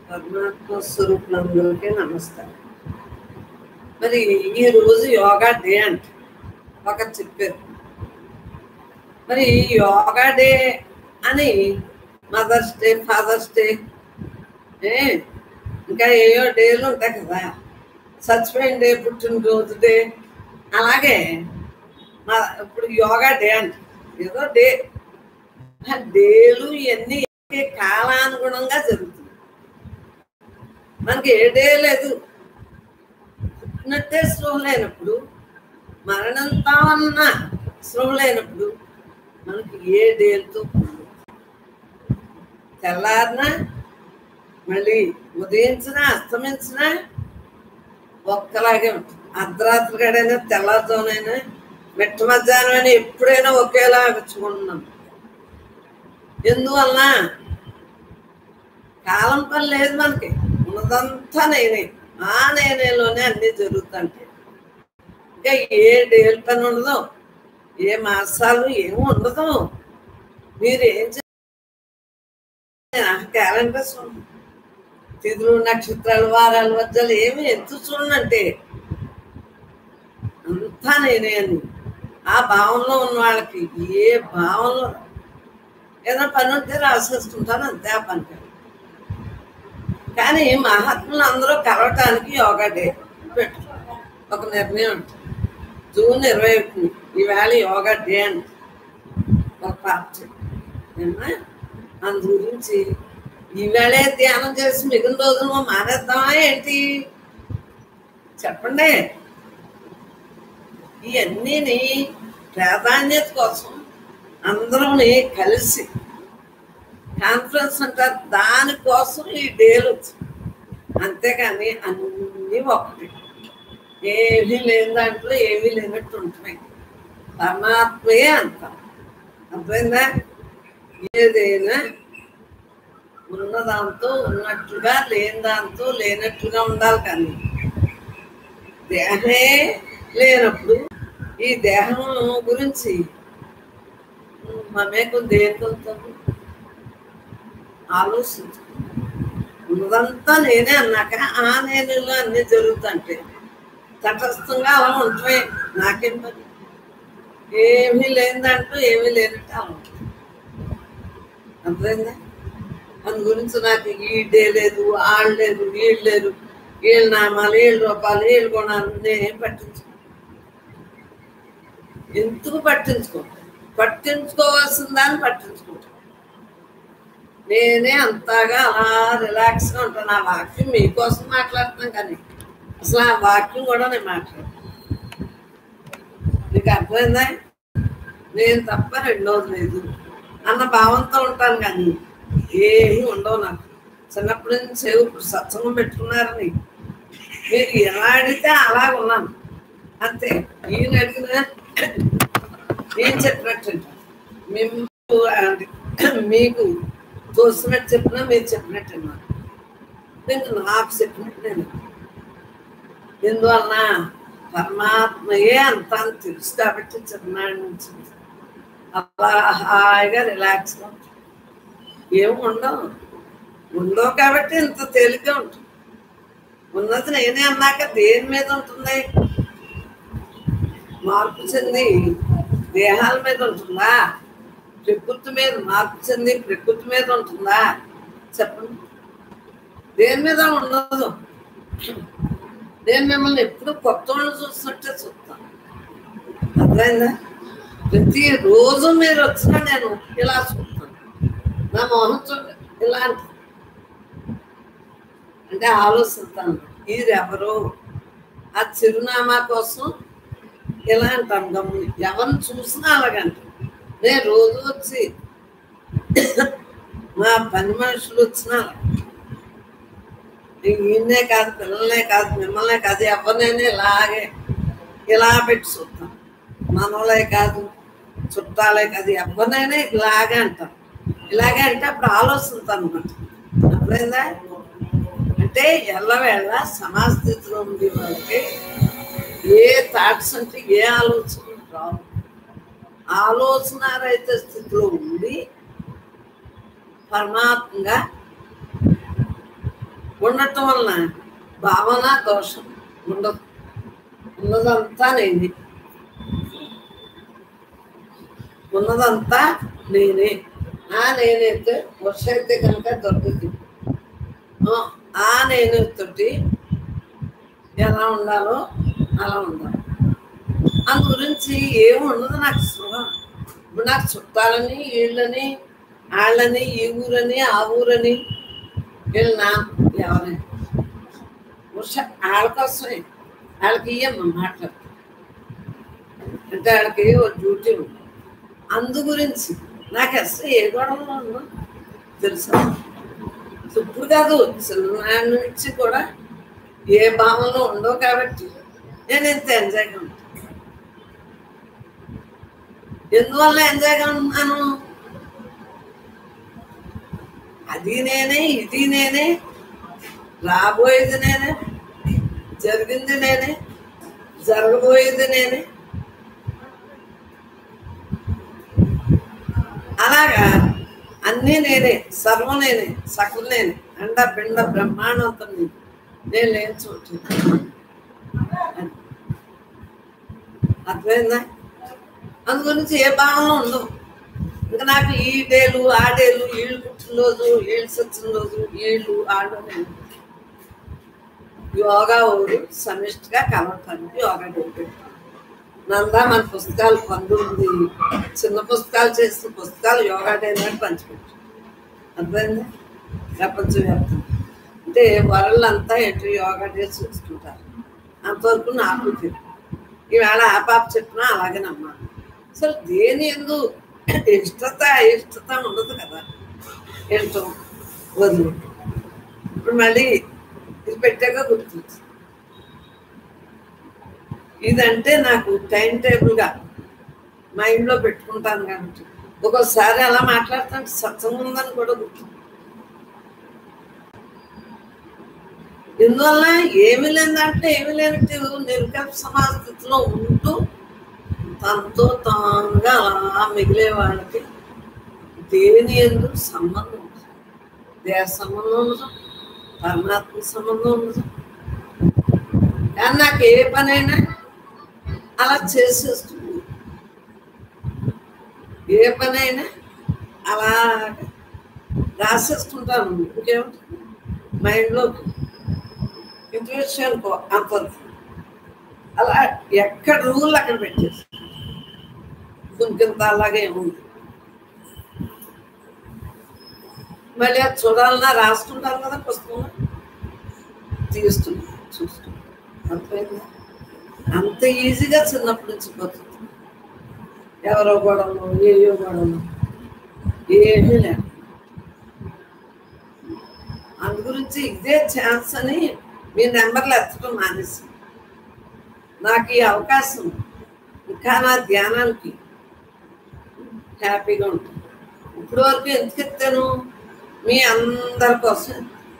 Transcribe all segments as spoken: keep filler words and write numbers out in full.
పరమాత్మ స్వరూపులందరికీ నమస్కారం. మరి ఈ రోజు యోగా డే అంటే ఒక చెప్పారు. మరి యోగా డే అని మదర్స్ డే, ఫాదర్స్ డే, ఇంకా ఏయో డేలు ఉంటాయి కదా, చచ్చిపోయిన డే, పుట్టినరోజు డే, అలాగే మా ఇప్పుడు యోగా డే అంటే ఏదో డే. డేలు ఇవన్నీ కాలానుగుణంగా జరుగుతుంది. మనకి ఏ డే లేదు. పుట్టినట్టే స్పృహ లేనప్పుడు, మరణంతో ఉన్న స్పృహ లేనప్పుడు మనకి ఏ డేలతో తెల్లారినా మళ్ళీ ఉదయించినా అస్తమించినా ఒక్కలాగే ఉంటుంది. అర్ధరాత్రి గడైనా తెల్లారితోనైనా మెట్ట మధ్యాహ్నం అయినా ఎప్పుడైనా ఒకేలా వచ్చుకుంటున్నాం. ఎందువల్ల కాలం పని లేదు మనకి. ఉన్నదంతా నేనే, ఆ నేనేలోనే అన్నీ జరుగుతుంటాయి. ఇంకా ఏ డేల పని ఉండదు, ఏ మాసాలు ఏమి ఉండదు. మీరు ఏం చేయాలి? క్యాలెండర్స్ తిథులు, నక్షత్రాలు, వారాలు, వజ్రాలు ఏమి ఎంత చూడంటే అంతా నేనే అని ఆ భావంలో ఉన్న వాళ్ళకి ఏ భావంలో ఏదైనా పని ఉంటే రాసేసుకుంటాను, అంతే ఆ పని. కానీ మహాత్ములు అందరూ కలవటానికి యోగా డే పెట్టు ఒక నిర్ణయం ఉంటుంది. జూన్ ఇరవై ఒకటి ఈవేళ యోగా డే అంటే ఒక పార్టీ. అందు గురించి ఈవేళే ధ్యానం చేసి మిగిలిన రోజులు మానేద్దామా ఏంటి చెప్పండి. ఇవన్నీ ప్రాధాన్యత కోసం అందరం కలిసి కాన్ఫరెన్స్ అంటారు, దానికోసం ఈ డేలు వచ్చింది. అంతేకాని అన్నీ ఒకటి, ఏమీ లేని దాంట్లో ఏమీ లేనట్టు ఉంటున్నాయి. పరమాత్మయే అంటాం. అర్థమైందా? ఏదైనా ఉన్నదాంతో ఉన్నట్లుగా, లేని దాంతో లేనట్లుగా ఉండాలి. కానీ దేహమే లేనప్పుడు ఈ దేహం గురించి మమేకం దేనితో ఆలోచించు. ఉన్నదంతా నేనే అన్నాక ఆ నేనులో అన్నీ జరుగుతుంటే తటస్థంగా అలా ఉంటున్నాయి. నాకేం పని? ఏమీ లేని దాంట్లో ఏమీ లేనట్టు అలా ఉంటుంది. అర్థమైందా? అందు గురించి నాకు ఈ డే లేదు, వాళ్ళు లేదు, వీళ్ళు లేరు, వీళ్ళ నామాలు, వీళ్ళ రూపాయలు, వీళ్ళు కొనాలి నేనేం పట్టించుకో. ఎందుకు పట్టించుకో? పట్టించుకోవాల్సిన దాన్ని పట్టించుకుంటా. నేనే అంతగా అలా రిలాక్స్గా ఉంటాను. ఆ వాక్యం మీకోసం మాట్లాడుతున్నాను, కానీ అసలు ఆ వాక్యం కూడా నేను మాట్లాడతాను. మీకు అర్థమైందా? నేను తప్ప రెండోది లేదు అన్న భావంతో ఉంటాను. కానీ ఏమీ ఉండవు నాకు. చిన్నప్పటి నుంచి ఇప్పుడు సత్సంగం పెట్టుకున్నారని మీరు ఎలా అడిగితే అలాగ ఉన్నాను, అంతే. ఈయన అడిగినా నేను చెప్పినట్టు మేము మీకు తోసినట్టు చెప్పినా మీరు చెప్పినట్టు అన్నారు. నేను నాకు చెప్పినట్టు నేను ఎందువలన పరమాత్మయే అంతా అని తెలుసు కాబట్టి చిన్ననాటి నుంచి అలా హాయిగా రిలాక్స్గా ఉంటుంది. ఏమి ఉండవు ఉండవు కాబట్టి ఇంత తేలిగ్గా ఉంటుంది. ఉన్నది నేనే అన్నాక దేని మీద ఉంటుంది? మార్పు చెంది దేహాల మీద ఉంటుందా? ప్రకృతి మీద మార్పు చెంది ప్రకృతి మీద ఉంటుందా? చెప్పండి. దేని మీద ఉండదు. నేను మిమ్మల్ని ఎప్పుడు కొత్త వాళ్ళు చూసినట్టే చూస్తాను. అర్థమైందా? ప్రతిరోజు మీరు వచ్చినా నేను ఇలా చూస్తాను. నా మొహం చూడండి ఇలాంటి అంటే ఆలోచిస్తాను. ఇది ఎవరు? ఆ చిరునామా కోసం ఇలా అంటాను. గమ్ముని ఎవరిని చూసినా అలాగంట. నేను రోజు వచ్చి మా పని మనుషులు వచ్చినా ఈయన్నే కాదు, పిల్లలనే కాదు, మిమ్మల్నే కాదు, ఎవరినైనా ఇలాగే ఇలా పెట్టి చూస్తాను. మనోళ్ళే కాదు, చుట్టాలే కాదు, ఎవరినైనా ఇలాగే అంటారు. ఇలాగే అంటే అప్పుడు ఆలోచిస్తాను అనమాట. అప్పుడైందా అంటే ఎల్లవేళ సమాస్థితిలో ఉండే వాళ్ళకి ఏ థాట్స్ అంటే ఏ ఆలోచనలు రావు. ఆలోచన రహిత స్థితిలో ఉండి పరమాత్మగా ఉండటం వలన భావన దోషం ఉండదు. ఉన్నదంతా నేనే, ఉన్నదంతా నేనే. ఆ నేనైతే వర్ష అయితే కనుక దొరుకుతుంది. ఆ నేను తోటి ఎలా ఉండాలో అలా ఉండాలి. అందు గురించి ఏమి ఉండదు నాకు స్పృహ. ఇప్పుడు నాకు చుట్టాలని, వీళ్ళని, వాళ్ళని, ఈ ఊరని, ఆ ఊరని, వీళ్ళు నా ఎవరైనా వర్ష వాళ్ళ కోసమే, వాళ్ళకి ఇయ్యమ్మ మాట్లాడతారు అంటే వాళ్ళకి ఓ డ్యూటీ ఉంది. అందు గురించి నాకు అసలు ఏ గొడవలో ఉన్నా తెలుసా, ఇప్పుడు కాదు చిన్ననాటి నుంచి కూడా ఏ భావంలో ఉండవు కాబట్టి నేను ఎంత ఎంజాయ్గా ఉంటాను. ఎందువల్ల ఎంజాయ్గా ఉన్నాను? అది నేనే, ఇది నేనే, రాబోయేది నేనే, జరిగింది నేనే, జరగబోయేది నేనే. అలాగా అన్నీ నేనే, సర్వం నేనే, సకలు నేనే, అండ పిండ బ్రహ్మాండంతో నేను లేని చోటు. అర్థమైందా? అందు గురించి ఏ భావనలో ఉండవు. ఇంకా నాకు ఈ డేలు, ఆ డేలు, వీళ్ళు పుట్టినరోజు, వీళ్ళు సచ్చిన రోజు, వీళ్ళు ఆడు నేను యోగా ఊరు సమిష్టిగా కలవటానికి యోగా డే పెట్టాను. నందా మన పుస్తకాలు పంతొమ్మిది చిన్న పుస్తకాలు చేసిన పుస్తకాలు యోగా డే నాటి పంచిపెట్టారు. అర్థమైందా? ప్రపంచవ్యాప్తం అంటే వరల్డంతా ఎటు యోగా డే చూసుకుంటారు. అంతవరకు నాకు తెలియదు. ఈవేళ ఆ పాప చెప్పినా అలాగే నమ్మాలి. అసలు దేని ఎందు ఇష్టత అయిష్టత ఉండదు కదా. ఏంటో వదిలి ఇప్పుడు మళ్ళీ ఇది పెట్టాక గుర్తుంది. ఇదంటే నాకు టైం టేబుల్గా మైండ్లో పెట్టుకుంటాను కాబట్టి ఒక్కోసారి అలా మాట్లాడుతుంటే సత్సంగం ఉందని కూడా గుర్తుంది. ఇందువల్ల ఏమి లేదంటే ఏమి లేనట్టు నిర్గమ సమాస్థితిలో ఉంటూ తనతో తానుగా అలా మిగిలే వాళ్ళకి దేని ఎందుకు సంబంధం ఉండదు. దేహ సంబంధం ఉండదు, పరమాత్మ సంబంధం ఉండదు. కానీ నాకు ఏ పనైనా అలా చేసేస్తుంది. ఏ పనైనా అలా రాసేసుకుంటాను. ఇంకేముంటుంది మైండ్లోకి ఇంట్యూషన్ అంతవరకు అలా ఎక్కడ రూల్ అక్కడ పెట్టేసి ఇంకింత అలాగే ఉంది. మళ్ళీ అది చూడాలన్నా రాసుకుంటాను కదా పుస్తకంలో, తీస్తున్నా చూస్తున్నా. అంతైందా? అంత ఈజీగా చిన్నప్పటి నుంచి పోతుంది. ఎవరో గొడవలు, ఏయో గొడవలు ఏమీ లేదు. అందు గురించి ఇదే ఛాన్స్ అని మీ నెంబర్లు ఎత్తడం మానేసి నాకు ఈ అవకాశం ఇంకా నా ధ్యానానికి హ్యాపీగా ఉంటుంది. ఇప్పుడు వరకు ఎందుకు ఎత్తాను? మీ అందరి కోసం.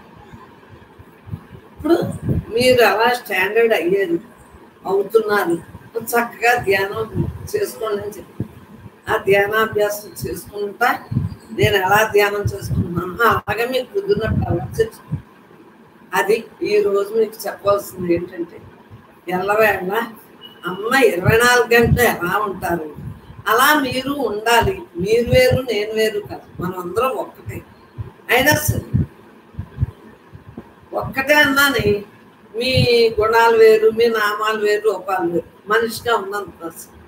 ఇప్పుడు మీరు అలా స్టాండర్డ్ అయ్యేది అవుతున్నారు. చక్కగా ధ్యానం చేసుకోండి అని చెప్పి ఆ ధ్యానాభ్యాసం చేసుకుంటా నేను ఎలా ధ్యానం చేసుకుంటున్నాను అలాగే మీకు కుదిరినట్టు అలా చేసుకో. అది ఈరోజు మీకు చెప్పవలసింది ఏంటంటే ఎల్లవేళ అమ్మ ఇరవై నాలుగు గంటలు ఎలా ఉంటారు అలా మీరు ఉండాలి. మీరు వేరు, నేను వేరు కాదు, మనం అందరం ఒక్కటే. అయినా సరే ఒక్కటే అన్నాని మీ గుణాలు వేరు, మీ నామాలు వేరు, రూపాలు వేరు. మనిషిగా ఉన్నంత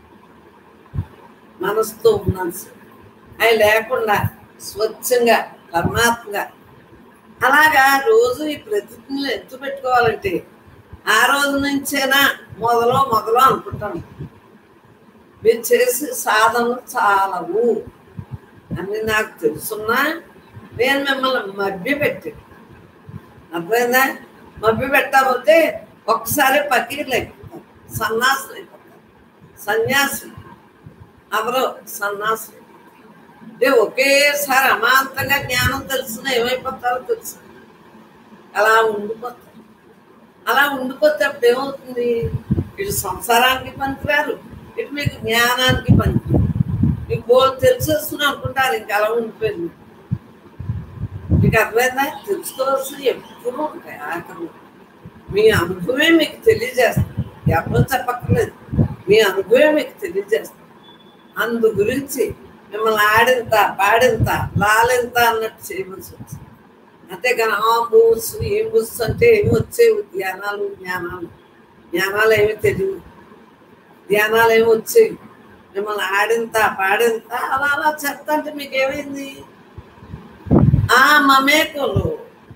మనసుతో ఉన్నంత అవి లేకుండా స్వచ్ఛంగా పరమాత్మగా అలాగా రోజు ఈ ప్రతిజ్ఞలు ఎత్తు పెట్టుకోవాలంటే ఆ రోజు నుంచేనా మొదలో మొదలో అనుకుంటాను. మీరు చేసే సాధనలు చాలవు అని నాకు తెలుసున్నా నేను మిమ్మల్ని మభ్య పెట్టాను. అర్థమైందా? మభ్య పెట్టకపోతే ఒక్కసారి పకీర్లు అయిపోతారు, సన్నాసులు అయిపోతారు. సన్యాసి ఎవరో సన్నాసి అంటే ఒకేసారి అమాంతంగా జ్ఞానం తెలిసిన ఏమైపోతారో తెలుసు. అలా ఉండిపోతారు. అలా ఉండిపోతే అప్పుడు ఏమవుతుంది? ఇటు సంసారానికి పనికిరారు, ఇటు మీకు జ్ఞానానికి పనికిరారు. మీకు బోల్ తెలిసేస్తున్నా అనుకుంటారు. ఇంకా అలా ఉండిపోయింది. మీకు అర్థమైందా? తెలుసుకోవాల్సింది ఎప్పుడూ ఉంటాయి. ఆఖరు మీ అనుభవమే మీకు తెలియజేస్తుంది, ఎవరో చెప్పక్కర్లేదు. మీ అనుభవమే మీకు తెలియజేస్తుంది. అందు గురించి మిమ్మల్ని ఆడింత పాడింత లాలింత అన్నట్టు చేయవలసి వచ్చింది. అంతేగాని ఆ బూస్ ఈ బూస్ అంటే ఏమి వచ్చేవి ధ్యానాలు జ్ఞానాలు జ్ఞానాలు ఏమి తెలియదు, ధ్యానాలు ఏమి వచ్చేవి. మిమ్మల్ని ఆడింత పాడింత అలా అలా చెప్తా అంటే మీకు ఏమైంది? ఆ మమేకులు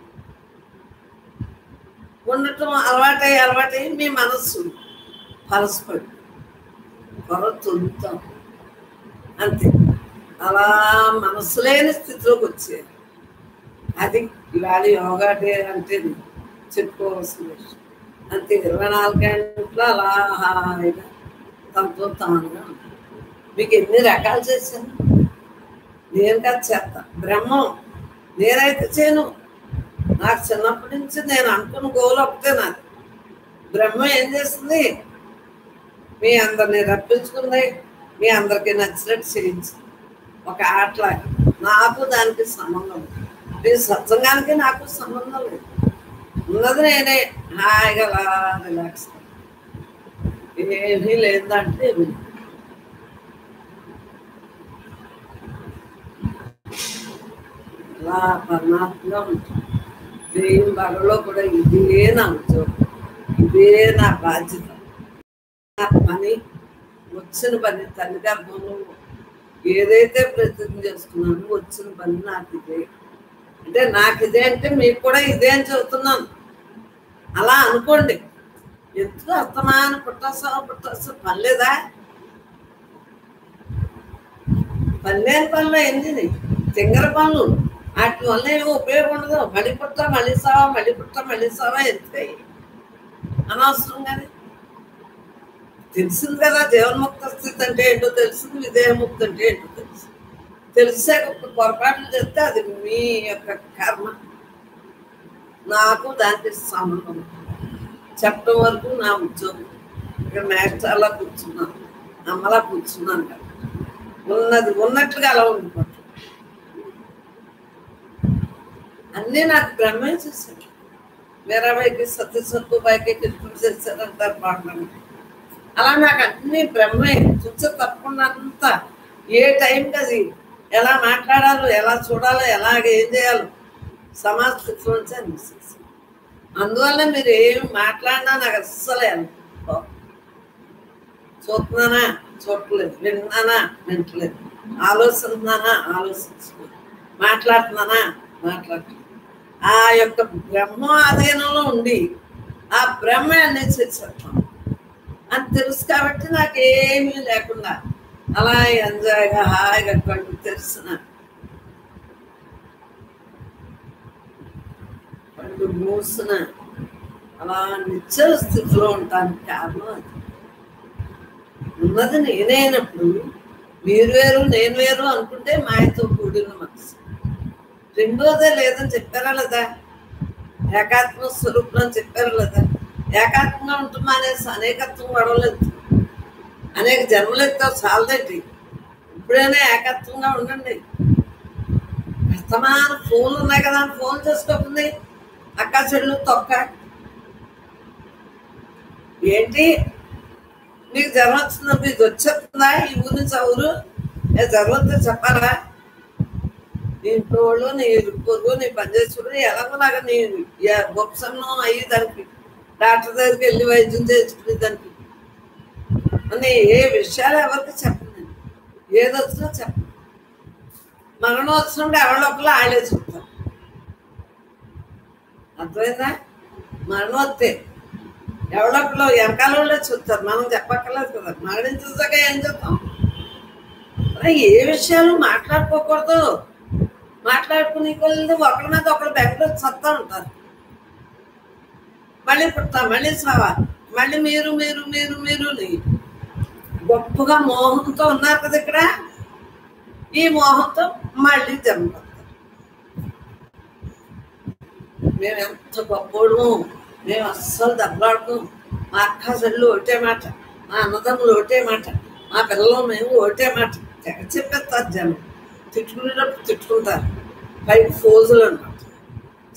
ఉండటం అలవాటై అలవాటై మీ మనస్సు పరస్పడి పొర తొలుతాం అంతే. అలా మనస్సు లేని స్థితిలోకి వచ్చేది. అది ఇవాళ యోగా డే అంటే చెప్పుకోవాల్సిన విషయం. అంతే. ఇరవై నాలుగు గంటలు అలా హాయిగా తనతో తానుగా ఉంటుంది. మీకు ఎన్ని రకాలు చేశాను నేను కాదు చేస్తా. బ్రహ్మం నేనైతే చేయను. నాకు చిన్నప్పటి నుంచి నేను అనుకున్న గోలు ఒకటే నాది. బ్రహ్మం ఏం చేస్తుంది? మీ అందరినీ రప్పించుకుంది, మీ అందరికీ నచ్చినట్టు చేయించింది. ఒక ఆటలాగా. నాకు దానికి సంబంధం లేదు. మీ సత్సంగానికి నాకు సంబంధం లేదు. ఉన్నది నేనే హాయిగా అలా రిలాక్స్. ఏమీ లేదంటే ఏమి అలా పరమాత్మగా ఉంటుంది. దేవుని బలలో కూడా ఇదే నా ఉద్యోగం, ఇదే నా బాధ్యత. నా పని వచ్చిన పని తల్లి గర్భంలో ఏదైతే ప్రతిజ్ఞ చేసుకున్నానో వచ్చిన పని నాకు ఇదే. అంటే నాకు ఇదే అంటే మీకు కూడా ఇదే అని చెబుతున్నాను. అలా అనుకోండి. ఎందుకు అర్థమాన పుట్టేస్తావు పుట్టేస్తావు పనిలేదా? పనిలేని పనులు ఎన్ని తింగర పనులు, వాటి వల్ల ఏమో ఉపయోగం ఉండదు. మళ్ళీ పుట్ట మళ్ళీ సావా మళ్ళీ పుట్ట మళ్ళీ సావా ఎందుకయి అనవసరం. కానీ తెలిసింది కదా జీవన్ముక్త స్థితి అంటే ఏంటో తెలిసింది, విదేహముక్తి అంటే ఏంటో తెలుసు. తెలిసాక పొరపాట్లు చేస్తే అది మీ యొక్క కర్మ. నాకు దానికి సంబంధం చెప్పడం వరకు నా ఉద్యోగం. ఇక్కడ మేస్టర్లా కూర్చున్నాను, అమ్మలా కూర్చున్నాను కదా. ఉన్నది ఉన్నట్లుగా అలా ఉండిపోతుంది. అన్నీ నాకు బ్రహ్మే చేశాను. వీరాబాయికి సత్యసత్తుబాయికి టిఫిన్ చేశారంటారు బాగున్నాను. అలా నాకు అన్నీ బ్రహ్మే చూసే తప్పకుండా అంతా ఏ టైంకి అది ఎలా మాట్లాడాలో, ఎలా చూడాలో, ఎలాగ ఏం చేయాలో సమాజ స్థితిలో నుంచి అనిపిస్తుంది. అందువల్ల మీరు ఏమి మాట్లాడినా నాకు అస్సలే అనుకో. చూస్తున్నానా చూడలేదు, విన్నానా వింటలేదు, ఆలోచిస్తున్నానా ఆలోచించలేదు, మాట్లాడుతున్నానా మాట్లాడలేదు. ఆ యొక్క బ్రహ్మ అధీనంలో ఉండి ఆ బ్రహ్మ అన్నీ చేసేస్తాం అని తెలుసు. కాబట్టి నాకేమీ లేకుండా అలా ఎంజాయ్గా హాయిగా కళ్ళు తెరిసిన కళ్ళు మూసిన అలా నిశ్చల స్థితిలో ఉండటానికి కారణం అది. ఉన్నది నేనైనప్పుడు మీరు వేరు నేను వేరు అనుకుంటే మాయతో కూడిన మనసు. రెండోదే లేదని చెప్పారా లేదా? ఏకాత్మ స్వరూపం అని చెప్పారా లేదా? ఏకాత్మంగా ఉంటున్నా అనేసి అనేకత్వం గొడవలేదు. అనేక జన్మలు ఎత్తావు చాలదండి. ఇప్పుడైనా ఏకత్వంగా ఉండండి. వర్తమాన ఫోన్లు ఉన్నాయి కదా అని ఫోన్ చేసుకోకుంది అక్క చెల్లు తొక్క ఏంటి? నీకు జ్వరం వచ్చిందంటే ఇది వచ్చేస్తుందా? ఈ ఊరి నుంచి ఆ ఊరు ఏ జ్వరం వస్తే చెప్పాలా? నీ ఇంట్లో వాళ్ళు నీ పొరుగు నీ పనిచేసుకుని ఎలాగోలాగా నీ ఉపశమనం అయ్యి దానికి డాక్టర్ దగ్గరికి వెళ్ళి వైద్యం చేసుకునే దానికి అని ఏ విషయాలు ఎవరికి చెప్పండి. ఏదొచ్చినా చెప్పండి. మరణం వచ్చినప్పుడు ఎవరిలోపల ఆడే చెప్తారు. అర్థమైందా? మరణం వస్తే ఎవరిలోపల వెనకాల వాళ్ళే చెప్తారు, మనం చెప్పక్కర్లేదు కదా. మరణం చూసాక ఏం చెప్తాం? ఏ విషయాలు మాట్లాడుకోకూడదు. మాట్లాడుకునే కొద్ది ఒకరి మీద ఒకరు బెంగళూరు సత్తా ఉంటారు. మళ్ళీ పుట్టా మళ్ళీ సావా మళ్ళీ మీరు మీరు మీరు మీరు గొప్పగా మోహంతో ఉన్నారు కదా ఇక్కడ. ఈ మోహంతో మళ్ళీ జన్మ. మేము ఎంత గొప్పోడు, మేము అస్సలు దెబ్బలాడుకోం. మా అక్క చెల్లు ఒకటే మాట, మా అన్నదమ్ములు ఒకటే మాట, మా పిల్లలు మేము ఒకటే మాట. తెగ చెప్పేస్తారు జనం. తిట్టుకునేటప్పుడు తిట్టుకుంటారు, పైకి ఫోజులు అన్నమాట.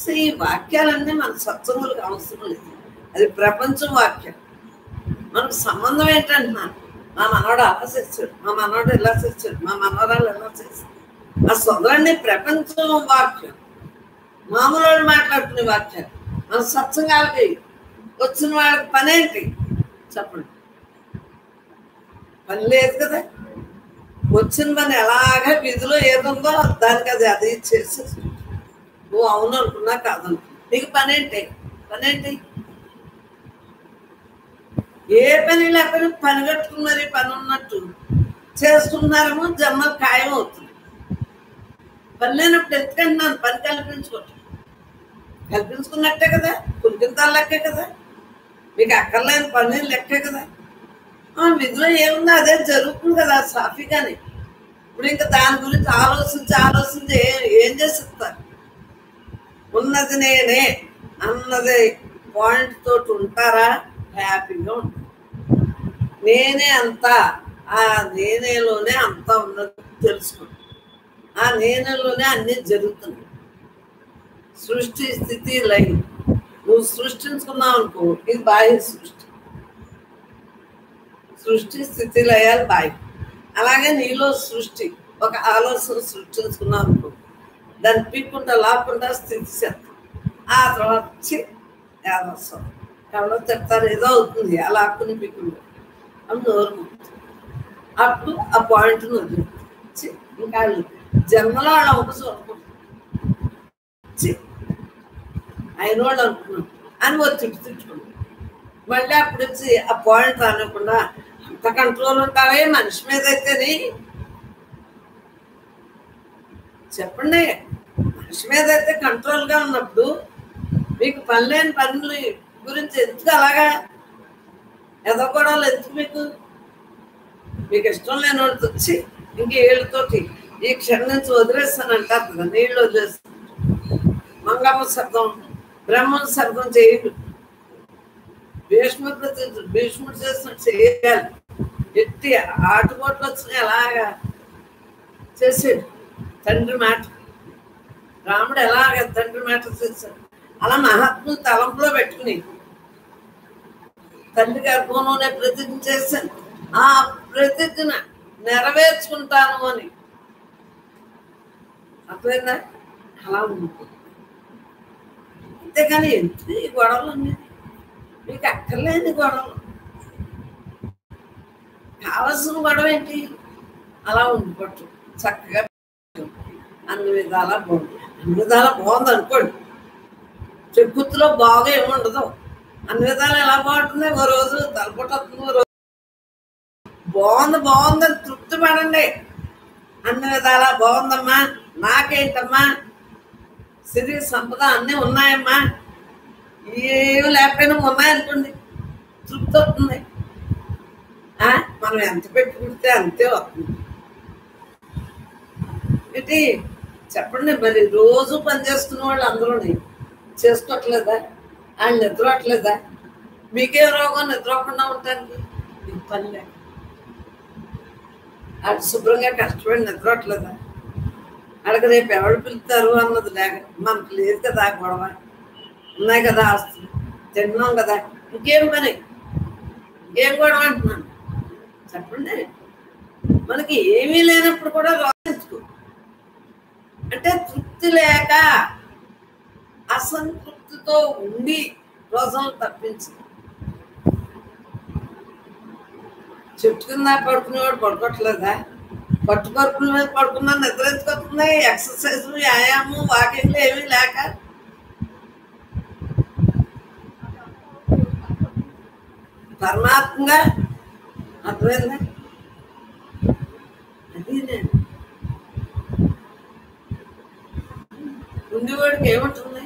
సో ఈ వాక్యాలన్నీ మన సత్సంగులకు అవసరం లేదు. అది ప్రపంచం వాక్యం. మనకు సంబంధం ఏంటంటున్నాను, మా మనవాడు అలా చేస్తాడు, మా మనవాడు ఎలా చేస్తాడు, మా మనవరాలు ఎలా చేస్తాడు. ఆ సొదలన్నీ ప్రపంచం వాక్యం, మామూలు వాళ్ళు మాట్లాడుకునే వాక్యాలు. మన సత్సంగాలకి వచ్చిన వాళ్ళకి పని ఏంటి చెప్పండి? పని లేదు కదా. వచ్చిన పని ఎలాగ విధిలో ఏదుందో దానికి అది అది చేసి నువ్వు అవును అనుకున్నా కాదనుకున్నా నీకు పని ఏంటి? పని ఏంటి? ఏ పని లేకపోయినా పని కట్టుకుని మరి పని ఉన్నట్టు చేసుకున్నారేమో జన్మ ఖాయం అవుతుంది. పని లేనప్పుడు ఎందుకంటున్నాను? పని కల్పించుకోవటం కల్పించుకున్నట్టే కదా, కులికింతాలు లెక్కే కదా, మీకు అక్కర్లేని పని లెక్కే కదా. విధిలో ఏముందో అదే జరుగుతుంది కదా సాఫీగానే. ఇప్పుడు ఇంకా దాని గురించి ఆలోచించి ఆలోచించి ఏం చేసిస్తారు? ఉన్నది నేనే అన్నది పాయింట్ తోటి ఉంటారా? హ్యాపీగా ఉంటారు. నేనే అంతా, ఆ నేనేలోనే అంతా ఉన్నది తెలుసుకోండి. ఆ నేనేలోనే అన్నీ జరుగుతున్నాయి. సృష్టి స్థితి లయం నువ్వు సృష్టించుకున్నావు అనుకో, ఇది బాహ్య సృష్టి. సృష్టి స్థితి లయాలు బాహ్యం. అలాగే నీలో సృష్టి ఒక ఆలోచన సృష్టించుకున్నావు అనుకో, దాన్ని పీక్కుంటా లాక్కుంటా స్థితి చేస్తాం. ఆ తర్వాత వచ్చి యాదవసం ఎవరో చెప్తారు ఏదో అవుతుంది అలా ఆకుని పీక్కుంటా అని నోరు. అప్పుడు ఆ పాయింట్ వచ్చి ఇంకా జన్మలో వాళ్ళు ఒక చూడకూడదు అయిన వాళ్ళు అనుకున్నాం అని వచ్చి తిట్టు తిట్టుకున్నాం. మళ్ళీ అప్పుడు వచ్చి ఆ పాయింట్ రానివ్వకుండా అంత కంట్రోల్ ఉంటావే మనిషి మీద అయితేనే చెప్పండి. మనిషి మీద అయితే కంట్రోల్గా ఉన్నప్పుడు మీకు పని లేని పనుల గురించి ఎందుకు అలాగా ఏదో గొడవలు ఎందుకు? మీకు మీకు ఇష్టం లేని వాళ్ళతో వచ్చి ఇంక ఏళ్ళతోటి ఈ క్షణం నుంచి వదిలేస్తానంటారు కదా, నీళ్ళు వదిలేస్తాను. మంగమ్మ శబ్దం బ్రహ్మం శబ్దం చేయడు. భీష్ముడు భీష్ముడు చేసినట్టు చేయాలి. ఎట్టి ఆటుపోట్లు వచ్చినాయి అలాగా చేసాడు తండ్రి మాట. రాముడు ఎలాగ తండ్రి మాట చేశాడు అలా మహాత్ములు తలంపులో పెట్టుకుని తండ్రి గర్భంలోనే ప్రతిజ్ఞ చేశాను, ఆ ప్రతిజ్ఞ నెరవేర్చుకుంటాను అని. అర్థమైందా? అలా ఉంటుంది. అంతేగాని ఎందుకు ఈ గొడవలు అన్నీ? మీకు అక్కర్లేని గొడవలు, కావలసిన గొడవ ఏంటి? అలా ఉండిపోవచ్చు చక్కగా. అన్ని విధాలా బాగుంది, అన్ని విధాలా బాగుంది అనుకోండి. చెక్కుతులో బాగా ఏముండదు. అన్ని విధాలు ఎలా బాగుంటుంది? ఓ రోజు తలపొట్టవుతుంది, ఓ రోజు బాగుంది బాగుందని తృప్తి పడండి. అన్ని విధాలా బాగుందమ్మా, నాకేంటమ్మా, సిరి సంపద అన్నీ ఉన్నాయమ్మా, ఏమి లేకపోయినా ఉన్నాయనుకోండి, తృప్తి వస్తుంది. మనం ఎంత పెట్టి కుడితే అంతే వస్తుంది. ఏంటి చెప్పండి? మరి రోజు పని చేసుకునే వాళ్ళు అందరూ చేసుకోవట్లేదా? వాళ్ళు నిద్రట్లేదా? మీకే రోగం నిద్రకుండా ఉంటానికి మీకు పని లేక వాళ్ళు శుభ్రంగా కష్టపడి నిద్రట్లేదా? వాళ్ళకి రేపు ఎవరు పిలుస్తారు అన్నది లేక మనకు లేదు కదా. గొడవ ఉన్నాయి కదా, ఆస్తులు తిన్నాం కదా, ఇంకేం పని, ఇంకేం గొడవ అంటున్నాను చెప్పండి. మనకి ఏమీ లేనప్పుడు కూడా రోగించుకో అంటే తృప్తి లేక అసంతృప్తితో ఉండి రోజులు తప్పించి చెట్టు కింద పడుకునేవాడు పడుకోవట్లేదా? పట్టుకొరుకుల మీద పడుకున్నా నిద్ర ఎందుకొస్తున్నాయి? ఎక్సర్సైజ్ వ్యాయామం వాకింగ్లు ఏమీ లేక పరమాత్మగా. అర్థమైందా? అది నేను ఉండేవాడికి ఏముంటుంది,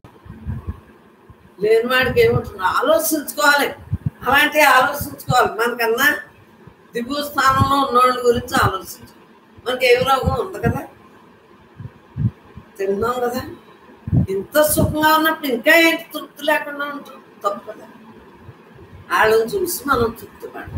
లేనివాడికి ఏముంటుంది? ఆలోచించుకోవాలి. అలాంటివి ఆలోచించుకోవాలి. మనకన్నా దిగువ స్థానంలో ఉన్నవాళ్ళ గురించి ఆలోచించు. మనకి ఏమి రోగం ఉంది కదా, తిన్నాం కదా, ఇంత సుఖంగా ఉన్నప్పుడు ఇంకా ఏంటి తృప్తి లేకుండా ఉంటుంది? తప్పు కదా. వాళ్ళని చూసి మనం తృప్తి పడాలి.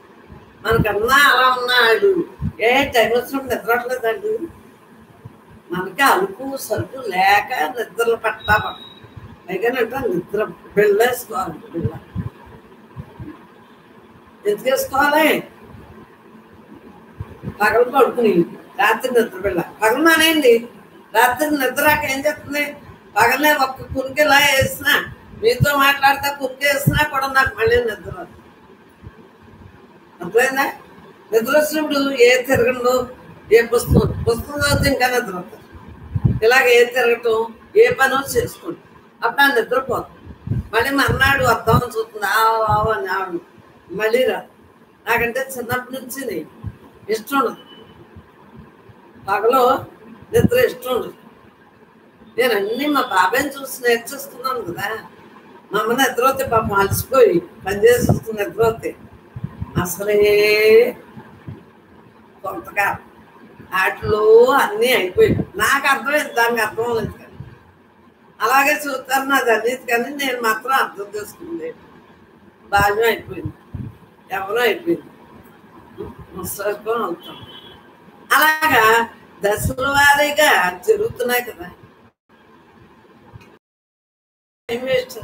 మనకన్నా అలా ఉన్నాడు ఏ టైం వచ్చినప్పుడు నిద్రట్లేదండి, మనకి అలుపు సరుకు లేక నిద్రలు పట్టా పట్ట పైగానంట నిద్ర బిళ్ళేసుకోవాలి. బిళ్ళ ఎందుకు వేసుకోవాలి? పగలు పడుకుని రాత్రి నిద్ర బిళ్ళ పగలు మానేయండి. రాత్రి నిద్రాక ఏం చెప్తుంది? పగలనే ఒక్క కురికిలా వేసినా, మీతో మాట్లాడితే కురికి వేసినా కూడా నాకు మళ్ళీ నిద్ర అర్థమైందా? నిద్ర వచ్చినప్పుడు ఏ తిరగండు, ఏ పుస్తకం పుస్తకం చదివితే ఇంకా నిద్ర వస్తుంది. ఇలాగ ఏ తిరగటం, ఏ పనో చేసుకోండి, అప్పుడు ఆ నిద్రపోతుంది. మళ్ళీ మర్నాడు వద్దామని చూస్తుంది, ఆవు అని ఆవిడ మళ్ళీ రా. నాకంటే చిన్నప్పటి నుంచి ఇష్టం ఉండదు, పగలో నిద్ర ఇష్టం ఉండదు. నేను అన్నీ మా బాబాయ్ని చూసి నేర్చేస్తున్నాను కదా. మా అమ్మ నిద్రపోతే పాపం అలసిపోయి పనిచేసి వస్తుంది. నిద్రపోతే అసలే కొంతగా వాటిలో అన్నీ అయిపోయింది. నాకు అర్థమైంది, దానికి అర్థం అవ్వలేదు. కానీ అలాగే చూస్తాను నాది అన్నిటి, కానీ నేను మాత్రం అర్థం చేసుకుంది. బాల్యం అయిపోయింది, ఎవరో అయిపోయింది, ముసలికొని అవుతాం. అలాగా దశల వారీగా జరుగుతున్నాయి కదా. టైం వేస్ట్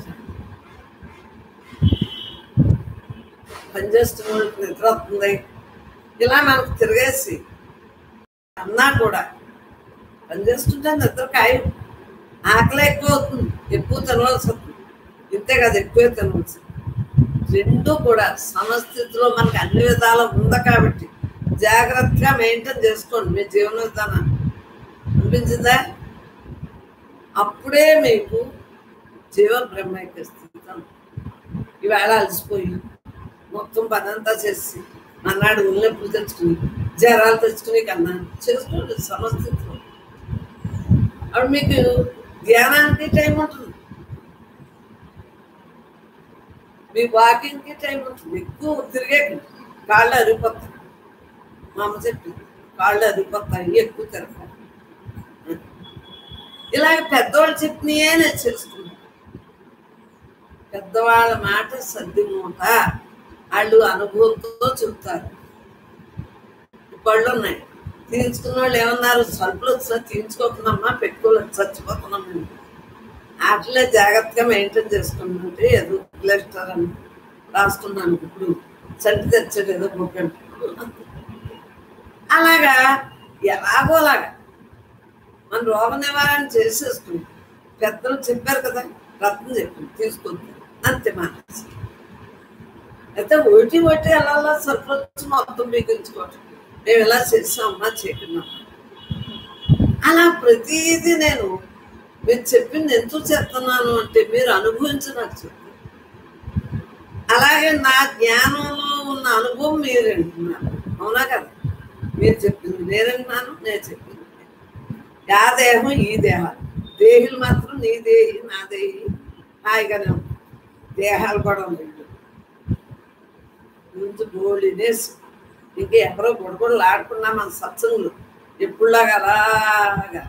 పనిచేస్తున్న వాళ్ళకి నిద్ర వస్తుంది. ఇలా మనకు తిరిగేసి అన్నా కూడా పనిచేస్తుంటే నిద్ర ఖాయం. ఆకలి ఎక్కువ అవుతుంది, ఎక్కువ తినవలసి వస్తుంది. ఇంతే కదా, ఎక్కువే తినవలసి. రెండు కూడా సమస్థితిలో మనకు అన్ని విధాలు ఉంది కాబట్టి జాగ్రత్తగా మెయింటైన్ చేసుకోండి మీ జీవన విధానాన్ని. అనిపించిందా? అప్పుడే మీకు జీవన బ్రహ్మైక్య స్థితి. ఈవేళ అలసిపోయి మొత్తం పనంతా చేసి అన్నాడు ఉల్లెప్పులు తెచ్చుకుని జ్వరాలు తెచ్చుకుని కన్నా చేసుకోండి సమస్థితిలో. అప్పుడు మీకు ధ్యానానికి టైం ఉంటుంది, మీ వాకింగ్కి టైం ఉంటుంది. ఎక్కువ తిరిగే కాళ్ళు అరిగిపోతాయి. మా అమ్మ చెప్పింది, కాళ్ళు అరిగిపోతాయి ఎక్కువ తిరగాలి. ఇలాగ పెద్దవాళ్ళు చెప్పినయే నేను చేసుకున్నాను. పెద్దవాళ్ళ మాట సర్ది మూట, వాళ్ళు అనుభవంతో చెప్తారు. పళ్ళు ఉన్నాయి, తీయించుకున్న వాళ్ళు ఏమన్నారు? సరుకులు వచ్చినా తీయించుకోకుందమ్మా, పెట్టుకోలేదు, చచ్చిపోతున్నాం మేము. వాటిలో జాగ్రత్తగా మెయింటైన్ చేసుకున్నట్టు ఏదో ప్లేస్టర్ అని రాసుకున్నాను. ఇప్పుడు చంటి తెచ్చాడు ఏదో బుక్. అలాగా ఎలాగోలాగా మన రోగ నివారణ చేసేసుకుని పెద్దలు చెప్పారు కదా, రత్నం చెప్పింది తీసుకుంది అంతే. మానేసి అయితే ఒకటి ఒకటి ఎలా అలా సరుకులు వచ్చి మొత్తం బిగించుకోవటం. మేము ఇలా చేసామమ్మా చేయకున్నాం. అలా ప్రతిదీ నేను మీరు చెప్పింది ఎందుకు చేస్తున్నాను అంటే మీరు అనుభవించి నాకు చెప్తారు. అలాగే నా జ్ఞానంలో ఉన్న అనుభవం మీరు వింటున్నారు, అవునా కదా? మీరు చెప్పింది నేను వింటున్నాను, నేను చెప్పింది. ఆ దేహం ఈ దేహాలు, దేహులు మాత్రం నీ దేహి నా దేహి హాయిగానే ఉంది. దేహాలు కూడా ఉన్నాయి ముందు గోళినేసి ఇంకా ఎవరో గొడగొడలు ఆడుకున్నా మన సత్సంగులు ఎప్పుడులాగా అలాగా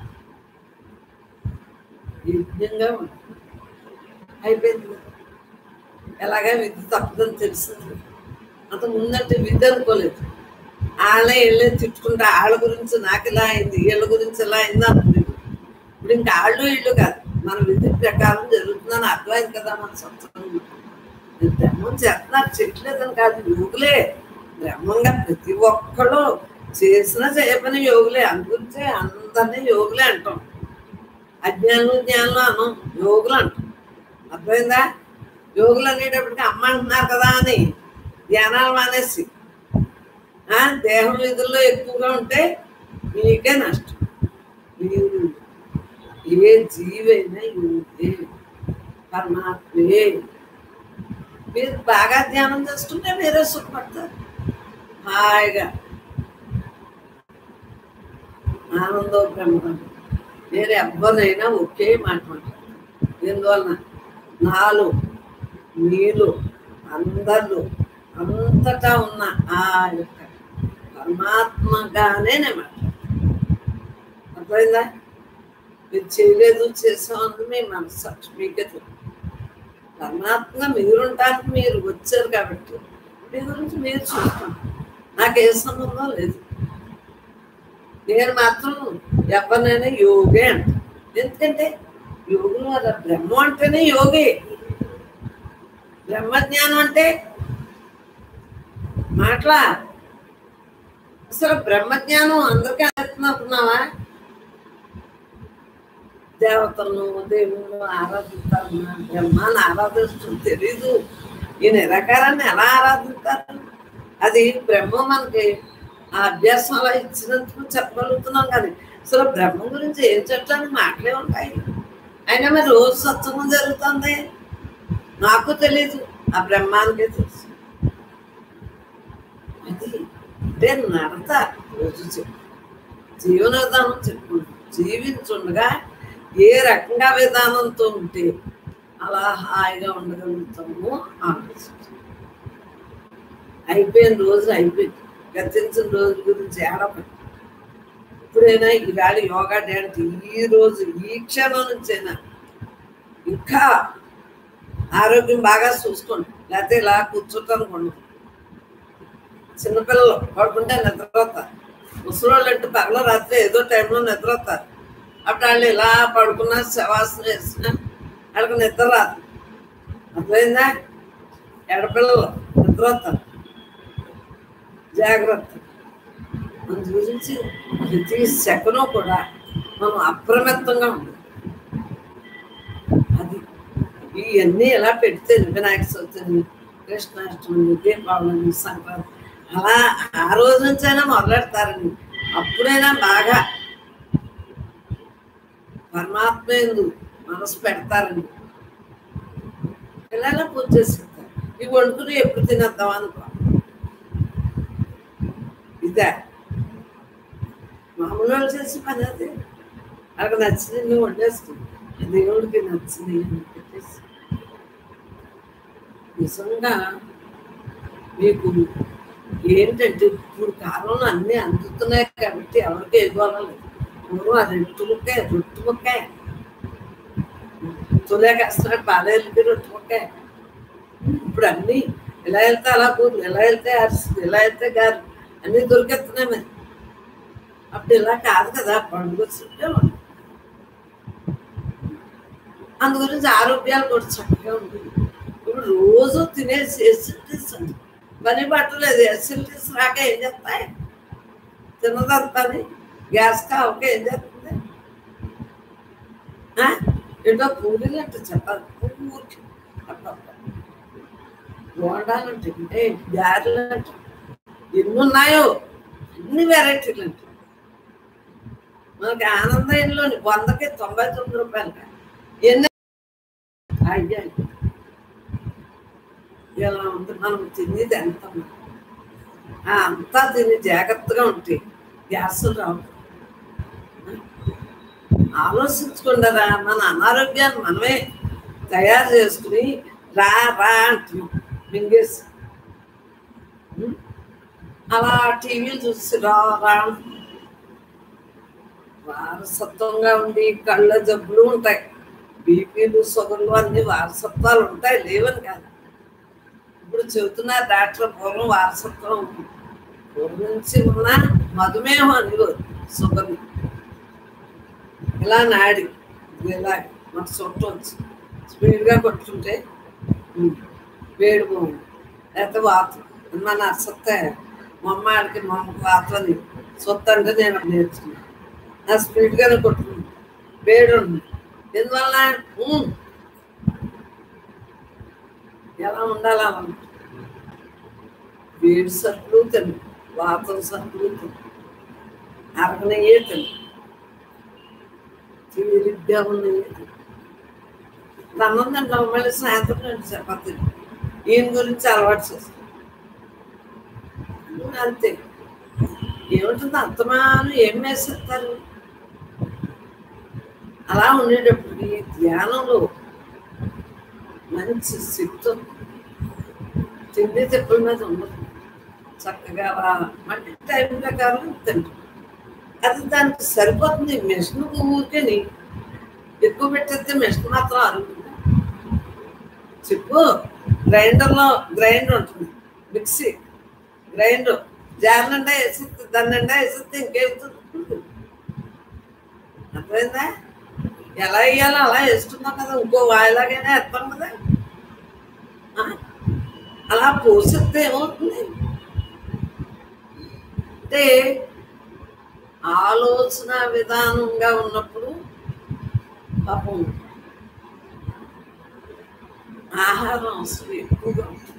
యజ్ఞంగా ఉంది. అయిపోయింది. ఎలాగా విద్య తప్పదని తెలిసింది. అంత ముందంటే విద్య అనుకోలేదు. వాళ్ళే వెళ్ళే తిట్టుకుంటే వాళ్ళ గురించి నాకు ఇలా అయింది, వీళ్ళ గురించి ఇలా అయింది అనుకునేది. ఇప్పుడు ఇంకా వాళ్ళు ఇళ్ళు కాదు, మన విధి ప్రకారం జరుగుతుందని అర్థమైంది కదా. మన సత్సంగం బ్రహ్మం చేస్తున్నారు, చెట్లేదని కాదు, యోగులే. బ్రహ్మంగా ప్రతి ఒక్కళ్ళు చేసినా చేయపని యోగులే. అందుగురించే అందరినీ యోగులే అంటాం. అజ్ఞానం జ్ఞానం అనం, యోగులు అంటాం. అర్థమైందా? యోగులు అనేటప్పటికి అమ్మ అంటున్నారు కదా అని ధ్యానాలు మానేసి దేహం విధుల్లో ఎక్కువగా ఉంటే మీకే నష్టం. మీరు ఏ జీవైనా యోగే, పరమాత్మే. మీరు బాగా ధ్యానం చేసుకుంటే మీరే సుఖపడతారు హాయిగా, ఆనందో బ్రహ్మ. నేను ఎవరినైనా ఒకే మాట మాట్లాడతాను. ఎందువలన నాలో మీలో అందరిలో అంతటా ఉన్న ఆ యొక్క పరమాత్మగానే నేను మాట్లాడతాను. అర్థమైందా? మీరు చేయలేదు చేసామని మీ మనసు మీకే తెలుసు. పరమాత్మగా మీరుంటానికి మీరు వచ్చారు కాబట్టి మీ గురించి మీరు చూస్తాం. నాకు ఏ సంబంధం లేదు. నేను మాత్రం ఎవరినైనా యోగే అంట. ఎందుకంటే యోగులు అలా బ్రహ్మ అంటేనే యోగి. బ్రహ్మజ్ఞానం అంటే మాట్లా అసలు బ్రహ్మజ్ఞానం అందరికీ అందుతున్నావా? దేవతలను దేవుళ్ళు ఆరాధిస్తారు, బ్రహ్మాన్ని ఆరాధిస్తూ తెలీదు. ఈ నిరాకారాన్ని ఎలా ఆరాధిస్తారు? అది బ్రహ్మ మనకి ఆ అభ్యాసం అలా ఇచ్చినందుకు చెప్పగలుగుతున్నాం. కానీ అసలు బ్రహ్మ గురించి ఏం చెప్పడానికి మాటలే ఉంటాయి. అయినా మరి రోజు సత్సంగం జరుగుతుంది, నాకు తెలీదు, ఆ బ్రహ్మానికే తెలుసు. అది అంటే నడత రోజు చెప్పు, జీవన విధానం చెప్పుకుంటు జీవించుండగా ఏ రకంగా విధానంతో ఉంటే అలా హాయిగా ఉండగలుగుతాము ఆలోచించు. అయిపోయిన రోజులు అయిపోయింది, గతించిన రోజుల గురించి ఏడపడి ఇప్పుడైనా ఈవేళ యోగా డే అంటే ఈ రోజు ఈ క్షణం నుంచైనా ఇంకా ఆరోగ్యం బాగా చూసుకోండి. లేకపోతే ఇలా కూర్చుంటాను కొండ. చిన్నపిల్లలు పడుకుంటే నిద్రపోతారు, ముసలోళ్ళు అంటే పగల రాత్రి ఏదో టైంలో నిద్రపోతారు. అప్పుడు వాళ్ళు ఇలా పడుకున్నా శవాసన వేసినా వాళ్ళకి నిద్ర రాదు. అర్థమైందా? ఎడపిల్లలు నిద్రపోతారు. జాగ్రత్త. మన గురించి ప్రతి సెకను కూడా మనం అప్రమత్తంగా ఉండాలి. అది ఇవన్నీ ఎలా పెడితే వినాయక చవితిని, కృష్ణాష్టమి, దీపావళి, సంక్రాంతి అలా ఆ రోజు నుంచైనా మొదలెడతారండి. అప్పుడైనా బాగా పరమాత్మ ఎందు మనసు పెడతారండి. పిల్లల పూజ చేసుకుంటారు. ఇవి వండుకుని ఎప్పుడు తినేద్దాం అనుకో. ఇదే మామూలు వాళ్ళు చేసి పని. అది వాళ్ళకి నచ్చింది నువ్వు వండేస్తుంది, దేవుడికి నచ్చింది అని పెట్టేసి. నిజంగా మీకు ఏంటంటే ఇప్పుడు కాలంలో అన్నీ అందుతున్నాయి కాబట్టి ఎవరికి ఎదుగోలేదు. పూర్వం అది రొట్టు ముక్కే రొట్టు ముక్కే తొలేక వస్తున్నాడు, పాలేళ్ళకి రొట్టు ముక్కే. ఇప్పుడు అన్నీ ఎలా వెళ్తే అలా పూర్లు, ఎలా వెళ్తే అరిసి, ఎలా వెళ్తే గారు అన్నీ దొరికెత్తున్నాయి. మరి అప్పుడు ఇలా కాదు కదా, పండుగ వచ్చినట్టే ఉంది. అందు గురించి ఆరోగ్యాలు కూడా చక్కగా ఉంటుంది. ఇప్పుడు రోజు తినేసి ఎసిడిటీస్ అండి, పని పట్టలేదు. ఎసిడిటీస్ రాక ఏం చేస్తాయి? తిన్నదంతా గ్యాస్ కావక ఏం చేస్తుంది? ఏంటో పూరీలు అంటే చెప్పాలి, ఊరికి బోండాలంటే అంటే గారెలు అంటే ఎన్ని ఉన్నాయో, అన్ని వెరైటీలు అంటే. మనకి ఆనందంలోని వందకి తొంభై తొమ్మిది రూపాయలు ఎన్ని అయ్యాయి. ఇలా ఉంది మనం తినేది ఎంత అంతా తిని జాగ్రత్తగా ఉంటే గ్యాసులు రావు. ఆలోచించుకుంటారా? మన అనారోగ్యాన్ని మనమే తయారు చేసుకుని రా రా అంటున్నాం మింగేసి. అలా టీవీలు చూసి రా రా వారసత్వంగా ఉండి కళ్ళ జబ్బులు ఉంటాయి, బీపీలు షుగర్లు అన్ని వారసత్వాలు ఉంటాయి, లేవని కాదు. ఇప్పుడు చెబుతున్నారు డాక్టర్, పూర్వం వారసత్వం పూర్వం నుంచి ఉన్న మధుమేహం అని షుగర్ ఇలా నాడి ఇలా మాకు చుట్టూ వచ్చి స్పీడ్గా కొట్టుకుంటే వేడి పోయింది, లేకపోతే వాతం మా నర్సత్తే మా అమ్మాయికి మా అమ్మకి వాతం అని సొత్త అంటే నేను నేర్చుకున్నాను. నా స్పీడ్గానే కొట్టుకుంది, వేడి ఉంది. ఎందువల్ల ఎలా ఉండాలి అలా వేడి సరుకులు తిను, వాతం సరుకులు తిను, అరగనయ్యే తిను, తీరిగ్గా ఉన్నాయి. అన్నం తింటాం, మళ్ళీ సాయంత్రం రెండు చపాతీ. ఈయన గురించి అలవాటు చేస్తాం అంతే. ఏముంటుంది అంతమాను ఏం వేసేస్తారు? అలా ఉండేటప్పుడు ఈ ధ్యానంలో మంచి శక్తి తిండి తిప్పుల మీద ఉండదు. చక్కగా మళ్ళీ టైం ప్రకారం తింటాం. అది దానికి సరిపోతుంది. మిషన్ ఊరికేని ఎక్కువ పెట్టేస్తే మిషన్ మాత్రం అరుగుతుంది. చెప్పు, గ్రైండర్లో గ్రైండర్ ఉంటుంది, మిక్సీ గ్రైండర్ జార్ నిండా వేసేస్తే దాని నిండా వేసేస్తే ఇంకేముతుంది? అర్థమైందా? ఎలా వేయాలో అలా వేస్తున్నాం కదా, ఇంకో వాయిలాగైనా వేస్తాం కదా. అలా పోషిస్తే ఏమవుతుంది అంటే ఆలోచన విధానంగా ఉన్నప్పుడు పాపం ఆహారం అవసరం ఎక్కువగా ఉంటుంది.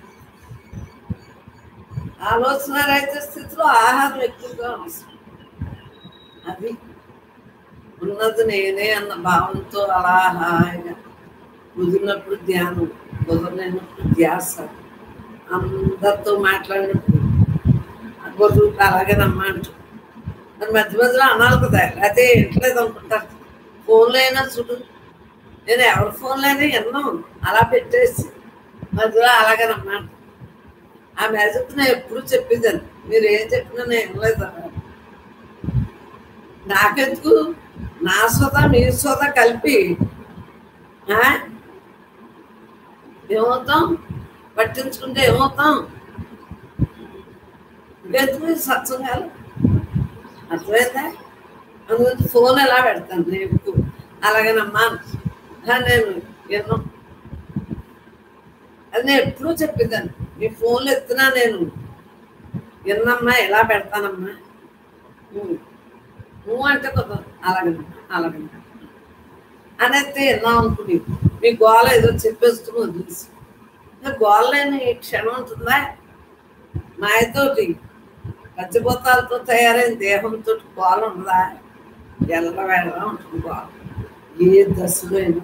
ఆలోచన రహిత స్థితిలో ఆహారం ఎక్కువగా అవసరం. అది ఉన్నది నేనే అన్న భావంతో అలా హాయిగా కుదిరినప్పుడు ధ్యానం, కుదరలేనప్పుడు ధ్యాస, అందరితో మాట్లాడినప్పుడు గొర్రెలు అలాగే నమ్మంటారు. మరి మధ్య మధ్యలో అనాలి కదా, లేకపోతే ఇంట్లేదు అనుకుంటారు. ఫోన్లో అయినా చూడు, నేను ఎవరి ఫోన్లో అయినా ఎన్నో అలా పెట్టేసి మధ్యలో అలాగే నమ్మంట. ఆ మ్యాజిక్ నేను ఎప్పుడు చెప్పేదాన్ని, మీరు ఏం చెప్పినా నేను వినలేదు అన్నారు. నాకెందుకు, నా సోదా మీ సోదా కలిపి ఏమవుతాం, పట్టించుకుంటే ఏమవుతాం, ఇంకెందుకు సత్సంగాలు. అర్థమైందా? అందుకని ఫోన్ ఎలా పెడతాను నేను ఎక్కువ, అలాగేనమ్మా నేను ఎన్నో అది నేను ఎప్పుడూ చెప్పేదాన్ని. మీ ఫోన్లు ఎత్తున్నా నేను ఎన్నమ్మా ఎలా పెడతానమ్మా, నువ్వు అంటే కొత్త అలాగనమ్మా అలాగనమ్మా అనేది ఎన్నా అనుకుని మీ గోళ ఏదో చెప్పేస్తూ వదిలేసి, గోళలేని క్షణం ఉంటుందా? మాయతోటి పచ్చిపోతాలతో తయారైన దేహంతో గోళ ఉండదా? ఎల్ల వేళగా ఉంటుంది గోళ, ఏ దశలో అయినా.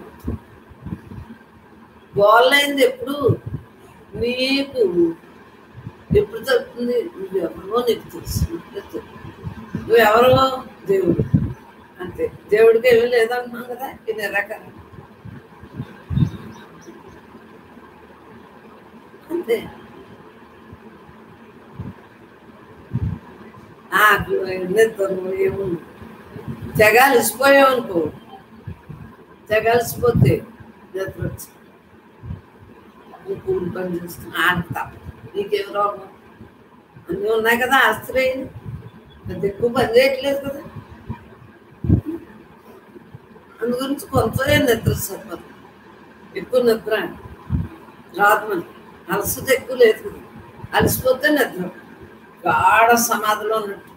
గోళ్ళైంది ఎప్పుడు నీకు ఎప్పుడు చెప్తుంది, నువ్వెవరో నీకు తెలుసు. నువ్వెవరో దేవుడు అంతే. దేవుడికి ఏమీ లేదంటున్నాం కదా, ఇది నిరాకరణ అంతే. ఏముంది, జగాలిసిపోయావు అనుకో, జగాలిసిపోతే నిద్ర వచ్చి నువ్వు కూలి పని చేస్తున్నా ఆడతా, నీకేం రోగం, అన్నీ ఉన్నాయి కదా. ఆస్తి పెద్ద ఎక్కువ పని చేయట్లేదు కదా, అందు గురించి కొంత నిద్ర సరిపోదు. ఎక్కువ నిద్ర రాదు, మనకి అలసట ఎక్కువ లేదు కదా. అలసిపోతే నిద్ర గాఢ సమాధిలో ఉన్నట్టు,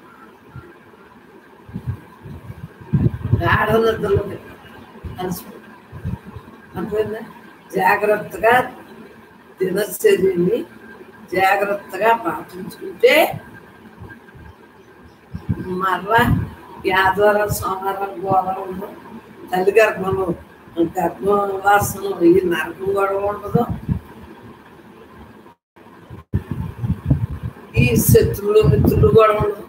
గాఢ నిద్రలో అలసిపోతుంది. అర్థమైందా? జాగ్రత్తగా దినచర్యని జాగ్రత్తగా పాటించుకుంటే మరలా ఈ ఆదివారం సోమవారం గోళం ఉండదు, తల్లి గర్భంలో గర్భవాసనలో ఈ నరకం గొడవ ఉండదు, ఈ శత్రువులు మిత్రులు గొడవ ఉండదు,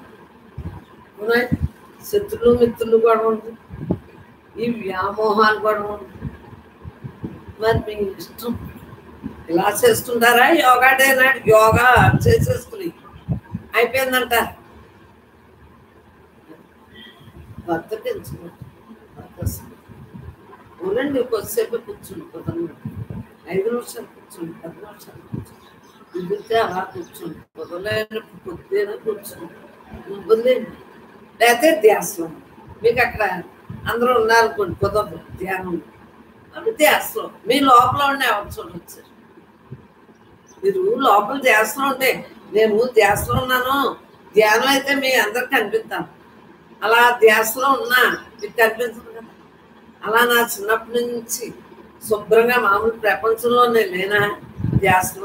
శత్రువులు మిత్రులు గొడవ ఉండదు, ఈ వ్యామోహాలు గొడవ ఉండదు. మరి మీ ఇష్టం. ఇలా చేస్తుంటారా? యోగా డే నాడు యోగా చేసేసుకుని అయిపోయిందంటారు. బద్దకించుకోండి, అవునండి. కొద్దిసేపు కూర్చుని కుదరదు, ఐదు నిమిషాలు కూర్చోండి, పది నిమిషాలు కూర్చోండి, కుదిరితే అలా కూర్చోండి, కుదరలేనప్పుడు కొద్దిగా కూర్చోండి, వదిలేండి. లేకపోతే ధ్యాసలో మీకు అక్కడ అందరూ ఉన్నారనుకోండి, కుదరదు ధ్యానం, అప్పుడు ధ్యాసలో మీ లోపల ఉండే ఎవరు చూడొచ్చారు. మీరు లోపల ధ్యాసలో ఉంటే, నేను ధ్యాసలో ఉన్నాను, ధ్యానం అయితే మీ అందరికి కనిపిస్తాను, అలా ధ్యాసలో ఉన్నా మీకు కనిపించదు కదా. అలా నా చిన్నప్పటి నుంచి శుభ్రంగా మామూలు ప్రపంచంలోనే లేనా ధ్యాసలో.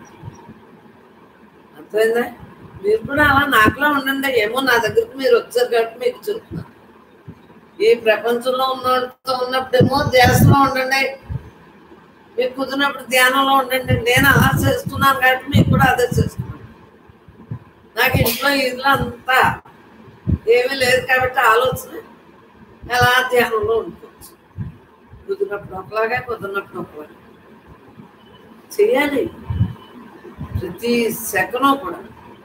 అర్థమైందా? మీరు కూడా అలా నాకులా ఉండండి. ఏమో నా దగ్గరికి మీరు వచ్చారు కాబట్టి మీకు చెప్తున్నాను. ఈ ప్రపంచంలో ఉన్నతో ఉన్నప్పుడేమో ధ్యాసలో ఉండండి, మీకు కుదిరినప్పుడు ధ్యానంలో ఉండండి. నేను అలా చేస్తున్నాను కాబట్టి మీకు కూడా అదే చేస్తున్నాను. నాకు ఇంట్లో ఇదిలో అంతా ఏమీ లేదు కాబట్టి ఆలోచన ఎలా ధ్యానంలో ఉండుకోవచ్చు. కుదిరినప్పుడు ఒకలాగా, కుదిరినప్పుడు ఒకలాగా చెయ్యాలి. ప్రతి సెకను కూడా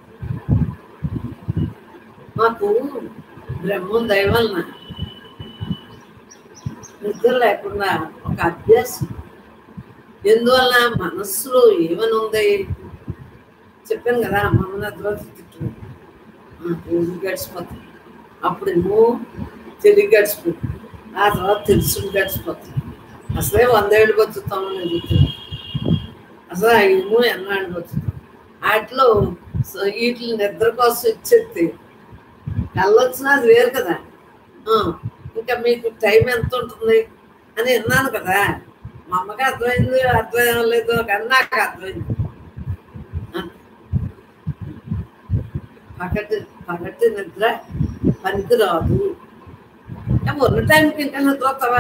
మాకు బ్రహ్మం దయవలన నిద్ర లేకుండా ఒక అభ్యాసం. ఎందువల్ల మనస్సులో ఏమని ఉంది చెప్పాను కదా, మన నిద్ర తిట్టు రోజు గడిచిపోతుంది. అప్పుడేమో తిరిగి గడిచిపోతుంది, ఆ తర్వాత తెలుసుని గడిచిపోతుంది. అసలే వందేళ్ళు బతుకుతామని ఎదుగుతుంది, అసలు ఏమో ఎన్నాళ్ళు బతుకుతాం. వాటిలో వీటిని నిద్ర కోసం ఇచ్చేస్తే కళ్ళొచ్చినా అది వేరు కదా. ఇంకా మీకు టైం ఎంత ఉంటుంది అని విన్నాను కదా. మా అమ్మకి అర్థమైంది, అర్థం లేదు కానీ నాకు అర్థమైంది. పగటి పగటి నిద్ర పనికి రాదు. ఉన్న టైంకి ఇంకా నిద్ర వస్తావా?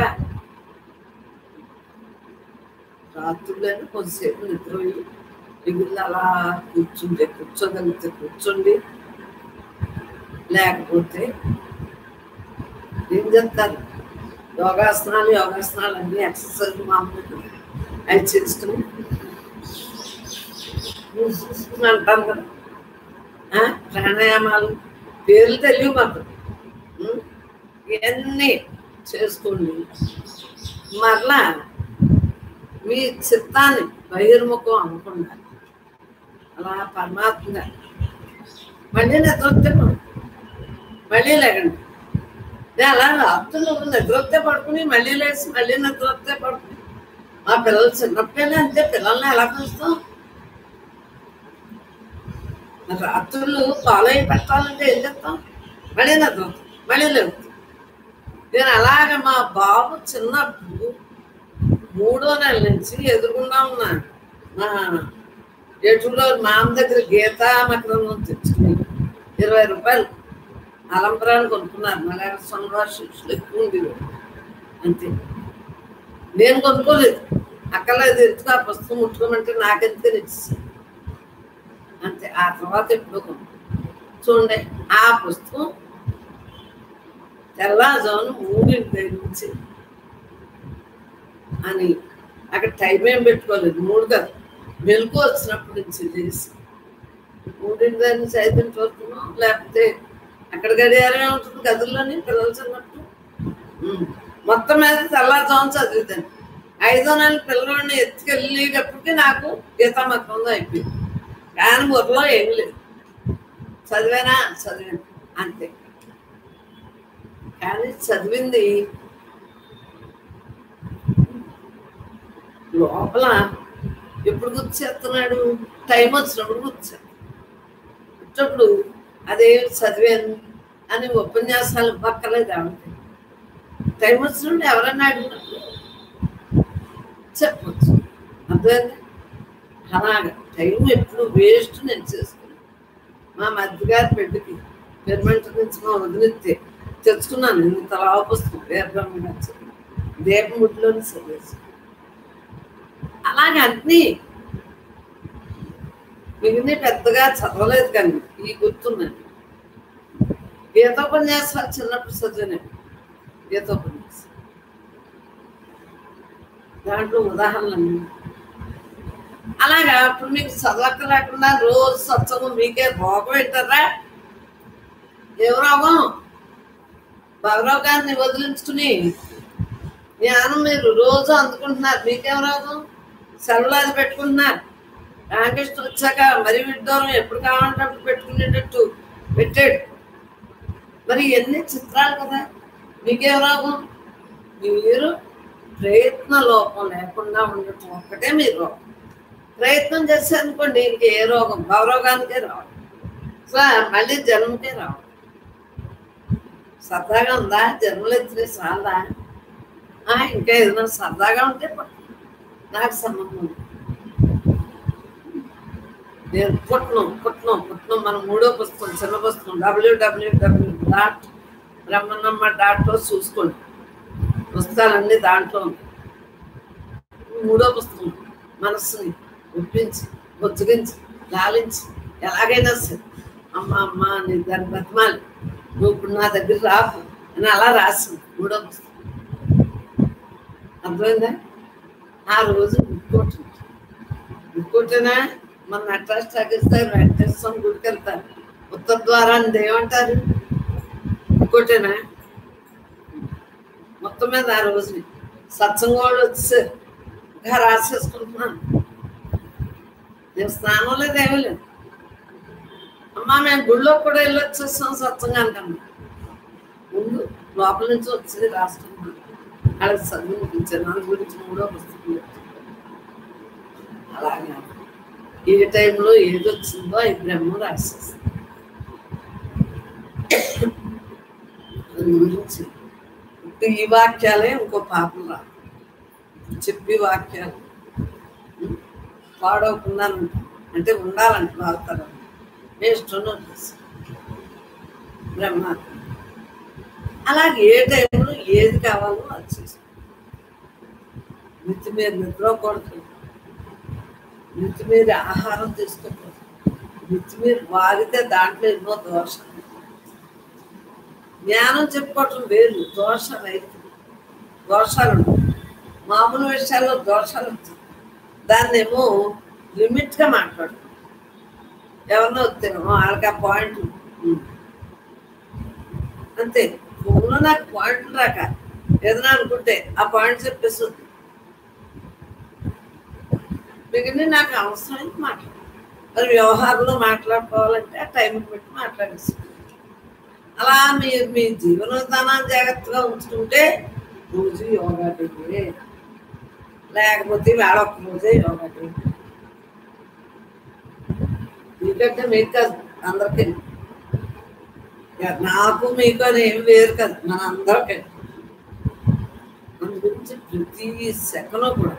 రాత్రులైనా కొంతసేపు నిద్ర మిగిలిన అలా కూర్చుంటే కూర్చోగలిగితే కూర్చోండి, లేకపోతే ఏం చేస్తారు? యోగాసనాలు యోగాసనాలు అన్నీ ఎక్సర్సైజ్ మామూలు అవి చేసుకుని అంటాం కదా. ప్రాణాయామాలు పేర్లు తెలియవు మాకు, ఇవన్నీ చేసుకోండి. మరలా మీ చిత్తాన్ని బహిర్ముఖం అనుకున్నా అలా పరమాత్మగా మళ్ళీ నిద్రొస్తే మళ్ళీ లేకండి. అలా రాత్రులు నిద్రొస్తే పడుకుని మళ్ళీ లేచి మళ్ళీ నిద్రొస్తే పడుకుని. మా పిల్లలు చిన్నప్పుడైనా అంతే, పిల్లల్ని ఎలా చూస్తాం? రాత్రులు ఫాలో అయి పెట్టాలంటే ఏం చేస్తాం? మళ్ళీ నిద్ర మళ్ళీ లేవుతాం. నేను అలాగ మా బాబు చిన్నప్పుడు మూడో నెల నుంచి ఎదురుకుండా ఉన్నా మా ఏటూరులో మా అమ్మ దగ్గర గీతా మకరం తెచ్చుకుని ఇరవై రూపాయలు అలంపరాన్ని కొనుక్కున్నారు. మలయాళ సోమవారం శిక్షలు ఎక్కువ ఉండేవి అంతే. నేను కొనుక్కోలేదు, అక్కర్లేదు, ఎందుకు ఆ పుస్తకం ముట్టుకోమంటే నాకెందుకని ఇచ్చేసాను అంతే. ఆ తర్వాత ఎప్పుడో కొనుక్కో చూడండి. ఆ పుస్తకం తెల్లవారుజామున మూడింటి దగ్గర నుంచి అని అక్కడ టైం ఏం పెట్టుకోలేదు, మూడు కాదు మెలకు వచ్చినప్పటి నుంచి చేసి మూడింటి దగ్గర నుంచి ఐదింటి వరకు, లేకపోతే అక్కడ గడియారమే ఉంటుంది గదుల్లోని పిల్లలు చిన్నప్పుడు. మొత్తం మీద తెల్లారుజామున చదివితాను. ఐదో నెలల పిల్లల్ని ఎత్తుకెళ్ళేటప్పటికి నాకు గీతామతంలో అయిపోయింది. కానీ ఊర్లో ఏం లేదు, చదివానా చదివాను అంతే. కానీ చదివింది లోపల ఎప్పుడు గుర్తుచేస్తున్నాడు? టైం వచ్చినప్పుడు గుర్తుచేస్తాడు. వచ్చేటప్పుడు అదే చదివాను అని ఉపన్యాసాలు పక్కలేదు. ఆవిడ టైం వచ్చినప్పుడు ఎవరన్నా అడిగినప్పుడు చెప్పవచ్చు. అర్థమైంది? అలాగా టైం ఎప్పుడు వేస్ట్ నేను చేసుకున్నాను. మా మధ్యగారి బిడ్డకి పెర్మెంట్ నుంచి మా వదిలితే తెచ్చుకున్నాను. ఇంత లావు పుస్తకం వేర్బ్రహ్మ దేవముడిలోని చదివేసి అలాగే అన్నీ మిగిలిన పెద్దగా చదవలేదు కానీ ఈ గుర్తున్నాను. గీతోపన్యాసాలు చిన్నప్పుడు చదివాను. గీతోపన్యాసం దాంట్లో ఉదాహరణలు అలాగా. అప్పుడు మీకు చదవక లేకుండా రోజు సత్సంగం మీకే రోగం పెట్టారా? ఏ రోగం? బాబురావు గారిని వదిలించుకుని జ్ఞానం మీరు రోజు అందుకుంటున్నారు, మీకేం రోగం? సెలవులు అది పెట్టుకుంటున్నారు. రామకృష్ణ వచ్చాక మరి విడ్డూరం ఎప్పుడు కావాలంటే అప్పుడు పెట్టుకునేటట్టు పెట్టాడు. మరి ఎన్ని చిత్రాలు కదా, మీకేం రోగం? మీరు ప్రయత్న లోపం లేకుండా ఉండటం ఒక్కటే మీ రోగం. ప్రయత్నం చేశారనుకోండి ఇంక ఏ రోగం భవరోగానికే రావాలి, సో మళ్ళీ జన్మకే రావాలి. సరదాగా ఉందా? జన్మలు ఎత్తిన చాలా ఇంకా ఏదైనా సరదాగా ఉంటే నాకు సంబంధం ఉంది. నేను పుట్నం పుట్నం పుట్నం మన మూడో పుస్తకం చిన్న పుస్తకం డబ్ల్యూడబ్ల్యూడబ్ల్యూ డాట్ బ్రహ్మన్నమ్మ డాట్లో చూసుకోండి, పుస్తకాలన్నీ దాంట్లో ఉంది. మూడో పుస్తకం మనస్సుని ఒప్పించి బొజ్జగించి లాలించి ఎలాగైనా సరే అమ్మ అమ్మ నీ దాన్ని బతిమాలి, నువ్వు ఇప్పుడు నా దగ్గర రాకు అని అలా రాసింది మూడో పుస్తకం. అర్థమైందా? ఆ రోజు ఇంకోటి ఇంకోటేనా మన నటరాజ్ తాగిస్తారు, వెంకటేశ్వర స్వామి గుడికి వెళ్తారు, ఉత్తర ద్వారాన్ని ఏమంటారు? ఇంకోటేనా? మొత్తం మీద ఆ రోజుని సత్సంగం వాళ్ళు వచ్చేసారు. ఇంకా రాసేసుకుంటున్నాను. నేను స్నానం లేదు ఏమీ లేదు. అమ్మా మేము గుళ్ళో కూడా వెళ్ళి వచ్చేస్తాం సత్సంగానికన్నా. ముందు లోపల నుంచి వచ్చేది రాష్ట్రం వాళ్ళకి చదివించారు. దాని గురించి మూడో పుస్తకం అలాగే ఏ టైంలో ఏది వచ్చిందో ఈ బ్రహ్మ రాసేస్తుంది. దాని గురించి ఈ వాక్యాలే ఇంకో పాపం రా చెప్పి వాక్యాలు పాడవకుండా అంటే ఉండాలంటే వాడతారు. వేస్ట్ బ్రహ్మ అలాగే ఏ టైంలో ఏది కావాలో అది చేస్తాం. మితి మీద నిద్రకూడదు, మితి మీద ఆహారం తీసుకోకూడదు, మితి మీద వారితే దాంట్లో ఎన్నో దోషాలు. జ్ఞానం చెప్పుకోవటం వేరు, దోషాలు అయితే దోషాలు మామూలు విషయాల్లో దోషాలు వచ్చాయి. దాన్ని ఏమో లిమిట్గా మాట్లాడుతాం. ఎవరినో వస్తేమో వాళ్ళకి ఆ పాయింట్ అంతే. ఫోన్లో నాకు పాయింట్లు రాక ఏదైనా అనుకుంటే ఆ పాయింట్ చెప్పేస్తుంది. మిగిలిన నాకు అవసరమైంది మాట్లాడు. మరి వ్యవహారంలో మాట్లాడుకోవాలంటే ఆ టైం పెట్టి మాట్లాడేస్తుంది. అలా మీరు మీ జీవన విధానాన్ని జాగ్రత్తగా ఉంచుకుంటే రోజు యోగా డే, లేకపోతే వేళ ఒక్క రోజే యోగా డే. మీకంటే మీకు కాదు, అందరికీ. నాకు మీకు అని ఏం వేరు కదా, మన అందరికీ. అందు గురించి ప్రతి సెకను కూడా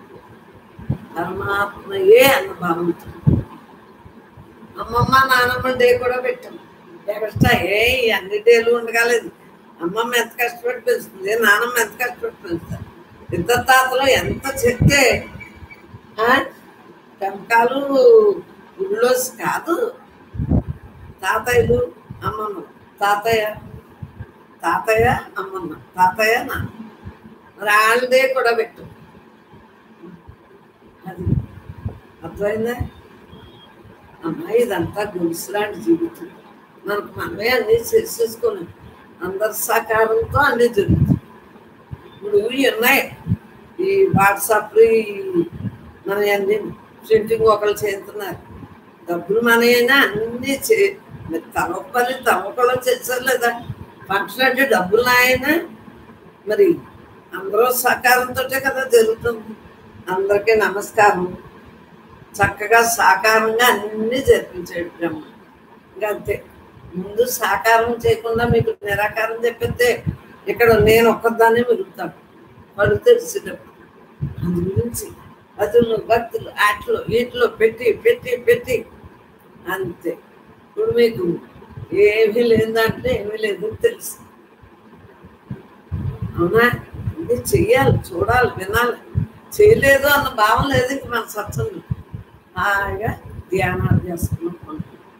పరమాత్మయే అన్న భావంతో అమ్మమ్మ నానమ్మ డే కూడా పెట్టాం. ఎక్స్ట్రా ఏ అన్ని డేలు ఉండగలేదు. అమ్మమ్మ ఎంత కష్టపడి పెంచుతుంది, నానమ్మ ఎంత కష్టపడి పెంచుతారు. ఇద్దరు తాతలు ఎంత చెప్తే పెంకాలు ఊళ్ళో కాదు. తాతయ్యలు అమ్మమ్మ, తాతయ్య తాతయ్య అమ్మమ్మ, తాతయ్య నాన్న, మరి వాళ్ళదే కూడా పెట్టు. అది అర్థమైందా అమ్మాయి? ఇదంతా గొలుసు లాంటి జీవితం. మనకు మనమే అన్నీ చేసేసుకున్నాం. అందరి సహకారంతో అన్నీ జరుగుతాయి. ఇప్పుడు ఇవి ఉన్నాయి, ఈ వాట్సాప్లు, ఈ మన అన్ని ప్రింటింగ్ ఒకళ్ళు చేస్తున్నారు. డబ్బులు మనైనా అన్నీ చే తలపని తలపలో చేస్తారు లేదా? ఫంక్షన్ అంటే డబ్బులు నాయనా మరి అందరూ సహకారంతో కదా జరుగుతుంది. అందరికీ నమస్కారం. చక్కగా సాకారంగా అన్నీ జరిపించాడు బ్రహ్మ. ఇంకా అంతే. ముందు సాకారం చేయకుండా మీకు నిరాకారం చెప్పితే ఇక్కడ నేను ఒక్కదాన్నే మిగులుతాను వాళ్ళు తెలిసేటప్పుడు. అందు గురించి అతులు భక్తులు ఆటలు వీటిలో పెట్టి పెట్టి పెట్టి అంతే. ఇప్పుడు మీకు ఏమీ లేదంటే ఏమీ లేదని తెలుసు. అవునా? ఇది చెయ్యాలి, చూడాలి, వినాలి. చేయలేదు అన్న భావం లేదు. ఇంక మన సత్సంగం హాయిగా ధ్యానాలు చేసుకున్నాం.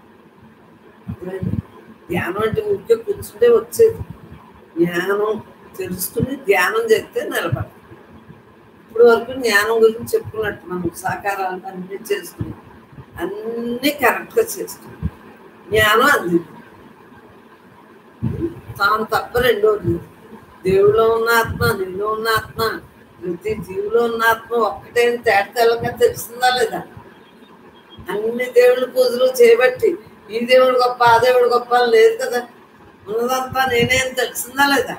ధ్యానం అంటే ఊరికే కూర్చుంటే వచ్చేది. జ్ఞానం తెలుసుకుని ధ్యానం చేస్తే నిలబడి. ఇప్పుడు వరకు జ్ఞానం గురించి చెప్పుకున్నట్టు మనం సాకారాలు అన్నీ చేసుకుని అన్నీ కరెక్ట్గా చేసుకున్నాం. జ్ఞానం అంది తాను తప్ప రెండోది. దేవుడిలో ఉన్న ఆత్మ, నీలో ఉన్న ఆత్మ, ప్రతి జీవిలో ఉన్న ఆత్మ ఒక్కటే తేటతెల్లంగా తెలుస్తుందా లేదా? అన్ని దేవుళ్ళు పూజలు చేయబట్టి ఈ దేవుడు గొప్ప ఆ దేవుడు గొప్ప అని లేదు కదా. ఉన్నదంతా నేనేం తెలిసిందా లేదా?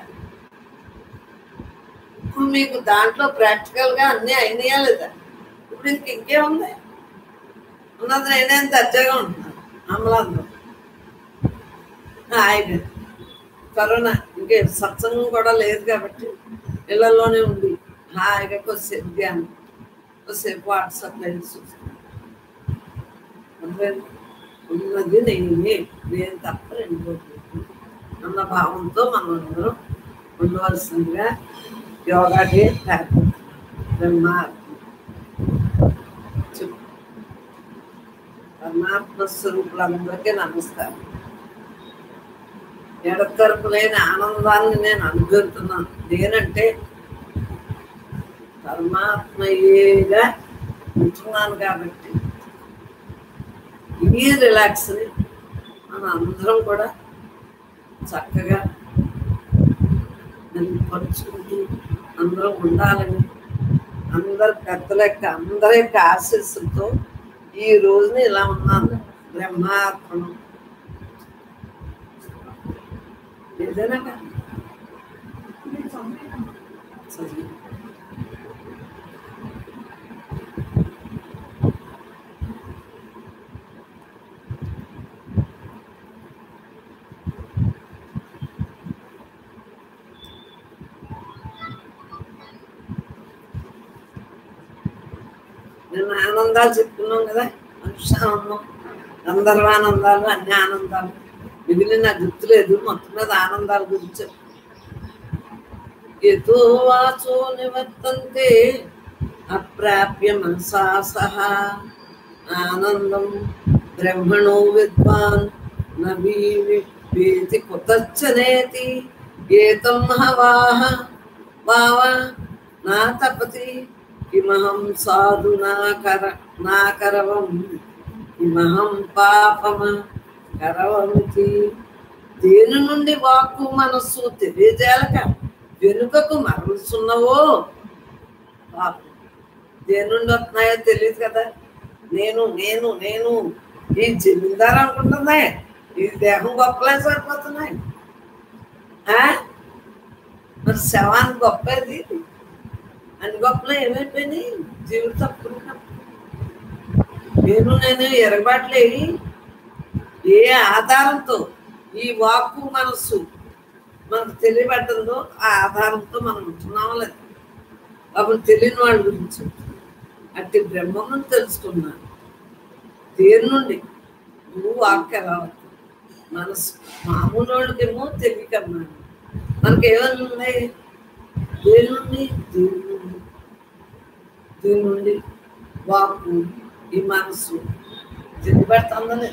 ఇప్పుడు మీకు దాంట్లో ప్రాక్టికల్గా అన్నీ అయినాయా లేదా? ఇప్పుడు ఇంక ఇంకేముంది? ఉన్నది నేనేం దర్జాగా ఉంటున్నాను. అమలందరూ హాయిగా కరోనా ఇంకే సత్సంగం కూడా లేదు కాబట్టి ఇళ్లలోనే ఉండి హాయిగా కొద్దిసేపు ధ్యానం, కొద్దిసేపు వాట్సాప్ లైవ్ చూస్తాను. ఉన్నది నేనే, నేను తప్ప రెండు అన్న భావంతో మనం అందరం ఉండవలసిందిగా యోగా డే బ్రహ్మాత్మ చెప్పు. పరమాత్మ స్వరూపులందరికీ నమస్కారం. ఎడతెరపు లేని ఆనందాన్ని నేను అనుభవిస్తున్నాను. నేనంటే పరమాత్మయేగా ఉంటున్నాను కాబట్టి ఈ రిలాక్స్ని మన అందరం కూడా చక్కగా దాన్ని పంచుకుంటూ అందరం ఉండాలని అందరి పెద్దల యొక్క అందరి యొక్క ఆశీస్సులతో ఈ రోజుని ఇలా ఉన్నాను. బ్రహ్మాత్మను ఏదైనా కానీ చదివి నేను ఆనందాలు చెప్పుకున్నాం కదా, మనుష్యానందం, గంధర్వానందాలు, అన్ని ఆనందాలు. మిగిలిన నాకు గుర్తులేదు, మొత్తం మీద ఆనందాల గురించి. ఎతో వాచో నివర్తంతే అప్రాప్య మనసా సహా ఆనందం బ్రహ్మణో విద్వాన్ నవీతి కుతచ్చనేతి ఏతం మహవాహ వావ నా తపతి కిమహం సాధు నాకర నాకరవం కిమహం పాపమ కరవమితి. దేని నుండి వాక్కు మనస్సు తెలియజేయక వెనుకకు మరలుచున్నవో పాపం. దేని నుండి వస్తున్నాయో తెలియదు కదా. నేను నేను నేను ఈ జమీందారు అనుకుంటున్నాయి, ఈ దేహం గొప్పలే సరిపోతున్నాయి. మరి శవానికి గొప్పది, అన్ని గొప్పలు ఏమైపోయినాయి జీవితం. నేను నేను ఎరగబాట్లే ఏ ఆధారంతో ఈ వాక్కు మనస్సు మనకు తెలియబడ్డంలో ఆ ఆధారంతో మనం ఉంటున్నామో లేదు. అప్పుడు తెలియని వాళ్ళ గురించి అట్టి బ్రహ్మను తెలుసుకున్నాను. దేని నుండి నువ్వు వాక్కు ఎలా అవుతుంది మనసు. మామూలు వాళ్ళకేమో తెలియకన్నాను, మనకేమన్నా ఉన్నాయి. దేని నుండి దేని నుండి దేని నుండి వాక్కు ఈ మనసు తెలియబడుతుందని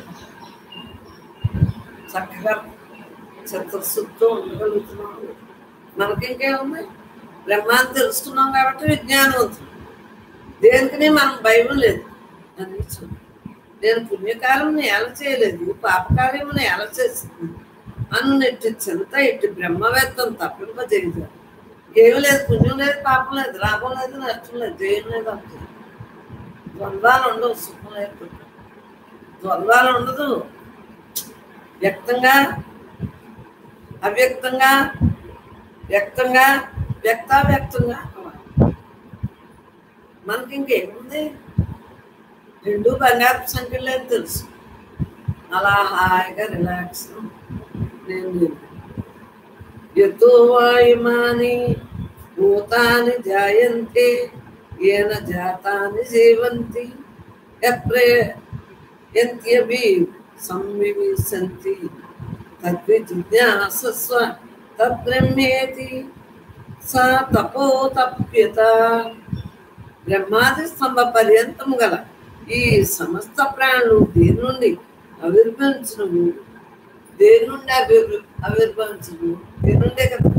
చక్కగా చిత్తశుద్ధితో ఉండగలుగుతున్నాం. మనకి ఇంకేముంది, బ్రహ్మాన్ని తెలుసుకున్నాం కాబట్టి విజ్ఞానం అవుతుంది. దేనికని మనం భయం లేదు అని. నేను పుణ్యకాలంని ఎలా చేయలేదు, పాపకార్యముని ఎలా చేస్తుంది అన్న ఇట్టి చింత ఇట్టి బ్రహ్మవేత్తం తప్పింపజేయదు. ఏమి లేదు, పుణ్యం లేదు, పాపం లేదు, లాభం లేదు, నష్టం లేదు, జయం లేదు. అంతే. ద్వంద్వాలు ఉండవు, సుఖం లేదు, ద్వంద్వాలు ఉండదు. వ్యక్తంగా అవ్యక్తంగా, వ్యక్తంగా వ్యక్తావ్యక్తంగా. మనకి ఇంకేముంది, రెండు బంగారు సంఖ్యలు అని తెలుసు. అలా హాయిగా రిలాక్స్. నేను యతో వాయుమాని భూతాని జాయంతే ఏన జాతాని జీవంతి యత్రయంత్యభి సంవిశంతి తద్విజిజ్ఞాసస్వ తద్బ్రహ్మేతి సా తపో తప్యత. బ్రహ్మాది స్తంభ పర్యంతం గల ఈ సమస్త ప్రాణులు దేని నుండి ఆవిర్భవించును, దేని నుండి ఆవిర్ ఆవిర్భవించును దేని నుండే కదా.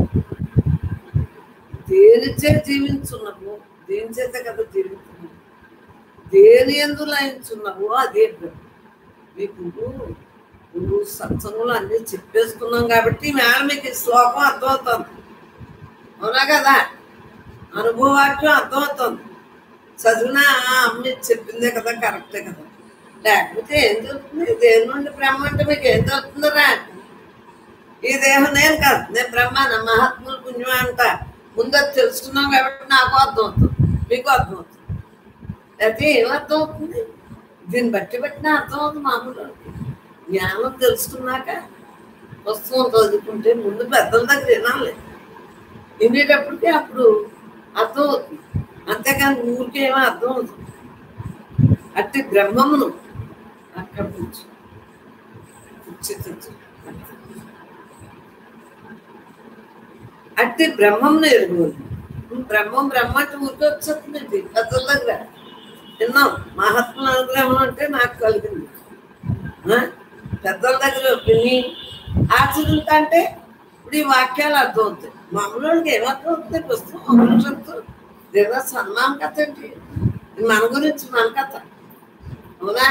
దేనిచే జీవించున్నావు, దేని చేత కదా జీవించున్నావు. దేని ఎందు లయించున్నావు అదే బ్రహ్మ. మీకు నువ్వు సత్సంగంలో అన్నీ చెప్పేసుకున్నాం కాబట్టి మేడ మీకు ఈ శ్లోకం అర్థమవుతుంది. అవునా కదా, అనుభవాక్యం అర్థమవుతుంది. చదివినా అమ్మ చెప్పిందే కదా, కరెక్టే కదా. లేకపోతే ఏం జరుగుతుంది, దేని నుండి బ్రహ్మ అంటే మీకు ఏం జరుగుతుందరా. ఈ దేహం నేను కాదు, నేను బ్రహ్మ, నా మహాత్ములు పుణ్యం అంట. ముందు అది తెలుసుకున్నాం కాబట్టి నాకు అర్థమవుతుంది, మీకు అర్థమవుతుంది. అయితే ఏమర్థం అవుతుంది, దీన్ని బట్టి బట్టిన అర్థమవుతుంది. మామూలు జ్ఞానం తెలుసుకున్నాక పుస్తకం చదువుకుంటే ముందు పెద్దల దగ్గర వినాలి. వినేటప్పటికీ అప్పుడు అర్థమవుతుంది, అంతేకాని ఊరికేమో అర్థం అవుతుంది. అట్టి బ్రహ్మమును అక్కడ కూర్చు కూర్చు అట్టి బ్రహ్మమును ఎరుగుతుంది. బ్రహ్మం బ్రహ్మ అంటే ఊరికే వచ్చేస్తుంది పెద్దల దగ్గర విన్నాం. మహాత్ముల అనుగ్రహం అంటే నాకు కలిగింది. పెద్దల దగ్గర విని ఆచరించా అంటే ఇప్పుడు ఈ వాక్యాలు అర్థమవుతాయి. మామూలు వాళ్ళకి ఏమర్థం అవుతుంది, పుస్తకం ఉపనిషత్తు లేదా సన్మాన కథ ఏంటి, మన గురించి మన కథ. అవునా,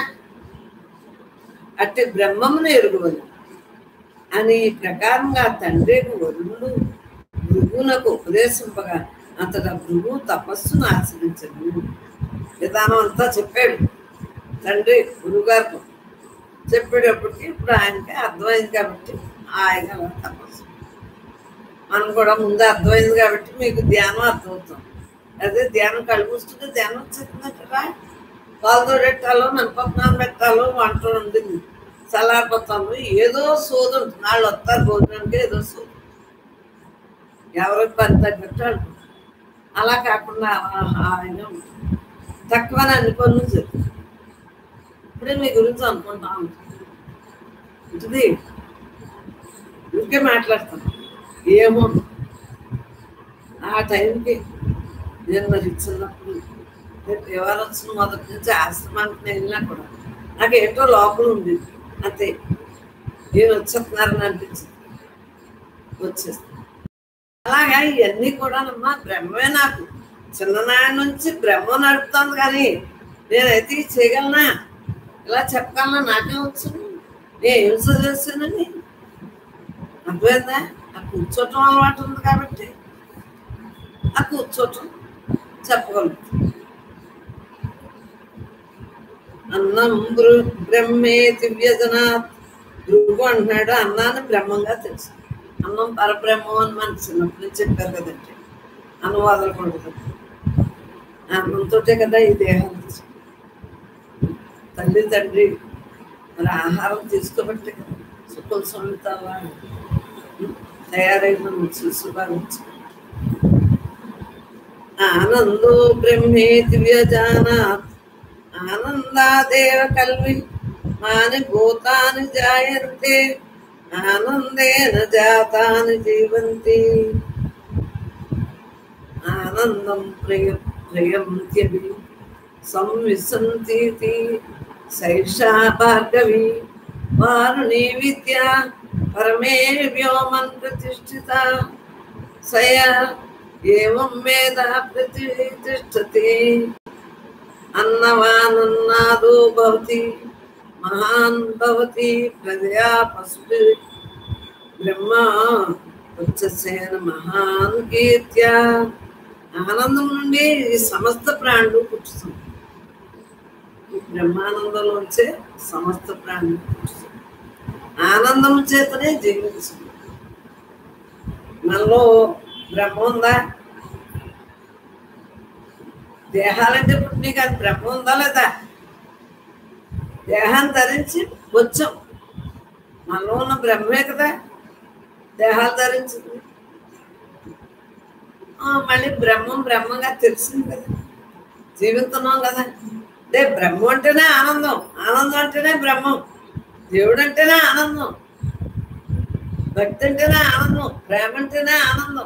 అట్టి బ్రహ్మమును ఎరుగువని అని ఈ ప్రకారంగా తండ్రికి వరుణుడు భృగునకు ఉపదేశింపగా అంతట భృగు తపస్సును ఆచరించడు. విధానం అంతా చెప్పాడు తండ్రి గురుగారు. చెప్పేటప్పటికి ఇప్పుడు ఆయనకి అర్థమైంది కాబట్టి ఆయన తపస్సు మనం కూడా ముందు అర్థమైంది కాబట్టి మీకు ధ్యానం అర్థమవుతాం. అదే ధ్యానం కళ్ళు మూసుకుంటే ధ్యానం వచ్చేస్తుందంటారా? పాలతో పెట్టాలో మినపప్పు పెట్టాలో వంట ఉండింది చల్లారిపోతాను, ఏదో సోదు ఉంటుంది. వాళ్ళు వస్తారు భోజనానికి, ఏదో సోదు, ఎవరికి పని తగ్గట్టు అనుకుంటారు. అలా కాకుండా హాయిగా ఉంటుంది. తక్కువని అన్ని పనులు చెప్తాను. ఇప్పుడే మీ గురించి అనుకుంటా ఉంటుంది, ఇంకే మాట్లాడతాను. ఏమో ఆ టైంకి నేను మరి చిన్నప్పుడు దేవాలయం వచ్చిన మొదటి నుంచి ఆశ్రమానికి నేను వెళ్ళినా కూడా నాకు ఏంటో లోపల ఉంది అంతే. నేను వచ్చేస్తున్నారని అనిపించింది, వచ్చేస్తాను. అలాగా ఇవన్నీ కూడానమ్మా బ్రహ్మే. నాకు చిన్ననాటి నుంచి బ్రహ్మ నడుపుతుంది, కానీ నేనైతే చేయగలనా, ఇలా చెప్పగలనా? నాకే వచ్చు, నేను ఏం చదివేసానని అర్థమైందా? ఆ కూర్చోటం అలవాటు ఉంది కాబట్టి ఆ కూర్చోటం చెప్పగలుగుతుంది. అన్నం బ్రహ్మే దివ్యజనాత్. గురువు అంటున్నాడు అన్నాన్ని బ్రహ్మంగా తెలుసు. అన్నం పరబ్రహ్మం అని మన చిన్నప్పటి నుంచి చెప్పారు కదండి. అన్నం వదలకూడదు, అన్నంతో కదా ఈ దేహం. తల్లి తండ్రి మరి ఆహారం తీసుకోబట్టే కదా సుఖం సొంతలా తయారై మనం చూసుకోవచ్చు. ఆనందో బ్రహ్మే దివ్యజానాత్. ఆనందాదేవ కల్వి మాని భూతాని జాయంతే. ఆనందేన జాతాని జీవంతి. ఆనందం ప్రియ ప్రియం త్యవి సంవిశంతీతి. శైషా భార్గవి వారుణీ విద్య పరమే వ్యోమన్ ప్రతిష్ఠిత. సయ ఏవం వేద ప్రతిష్టతి. అన్నవానన్నాదో భవతి మహాన్ భవతి ప్రజయా పశు బ్రహ్మ ఉచ్చసేన మహాన్ కీర్త్య. ఆనందం నుండి ఈ సమస్త ప్రాణులు పుట్టుతుంది. ఈ బ్రహ్మానందంలోంచే సమస్త ప్రాణులు పుట్టుతుంది. ఆనందం చేతనే జీవిస్తుంది. మనలో బ్రహ్మ ఉందా? దేహాలంటే పుట్టినాయి కానీ బ్రహ్మ ఉందా లేదా? దేహాన్ని ధరించి వచ్చాం, మనలో ఉన్న బ్రహ్మే కదా దేహాలు ధరించింది. మళ్ళీ బ్రహ్మం బ్రహ్మగా తెలిసింది కదా, జీవిస్తున్నాం కదా. అంటే బ్రహ్మం అంటేనే ఆనందం, ఆనందం అంటేనే బ్రహ్మం, దేవుడు అంటేనే ఆనందం, భక్తి అంటేనే ఆనందం, ప్రేమ అంటేనే ఆనందం.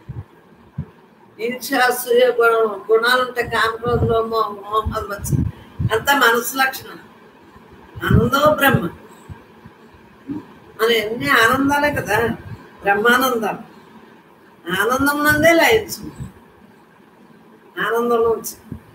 ఈర్ష్యాసూయ గుణాలు ఉంటాయి, కామక్రోధంలో మోహం వచ్చి అంతా మనసు లక్షణం. ఆనందం బ్రహ్మ, మన ఎన్ని ఆనందాలే కదా బ్రహ్మానందాలు. ఆనందం నందే లయించు. ఆనందంలోంచి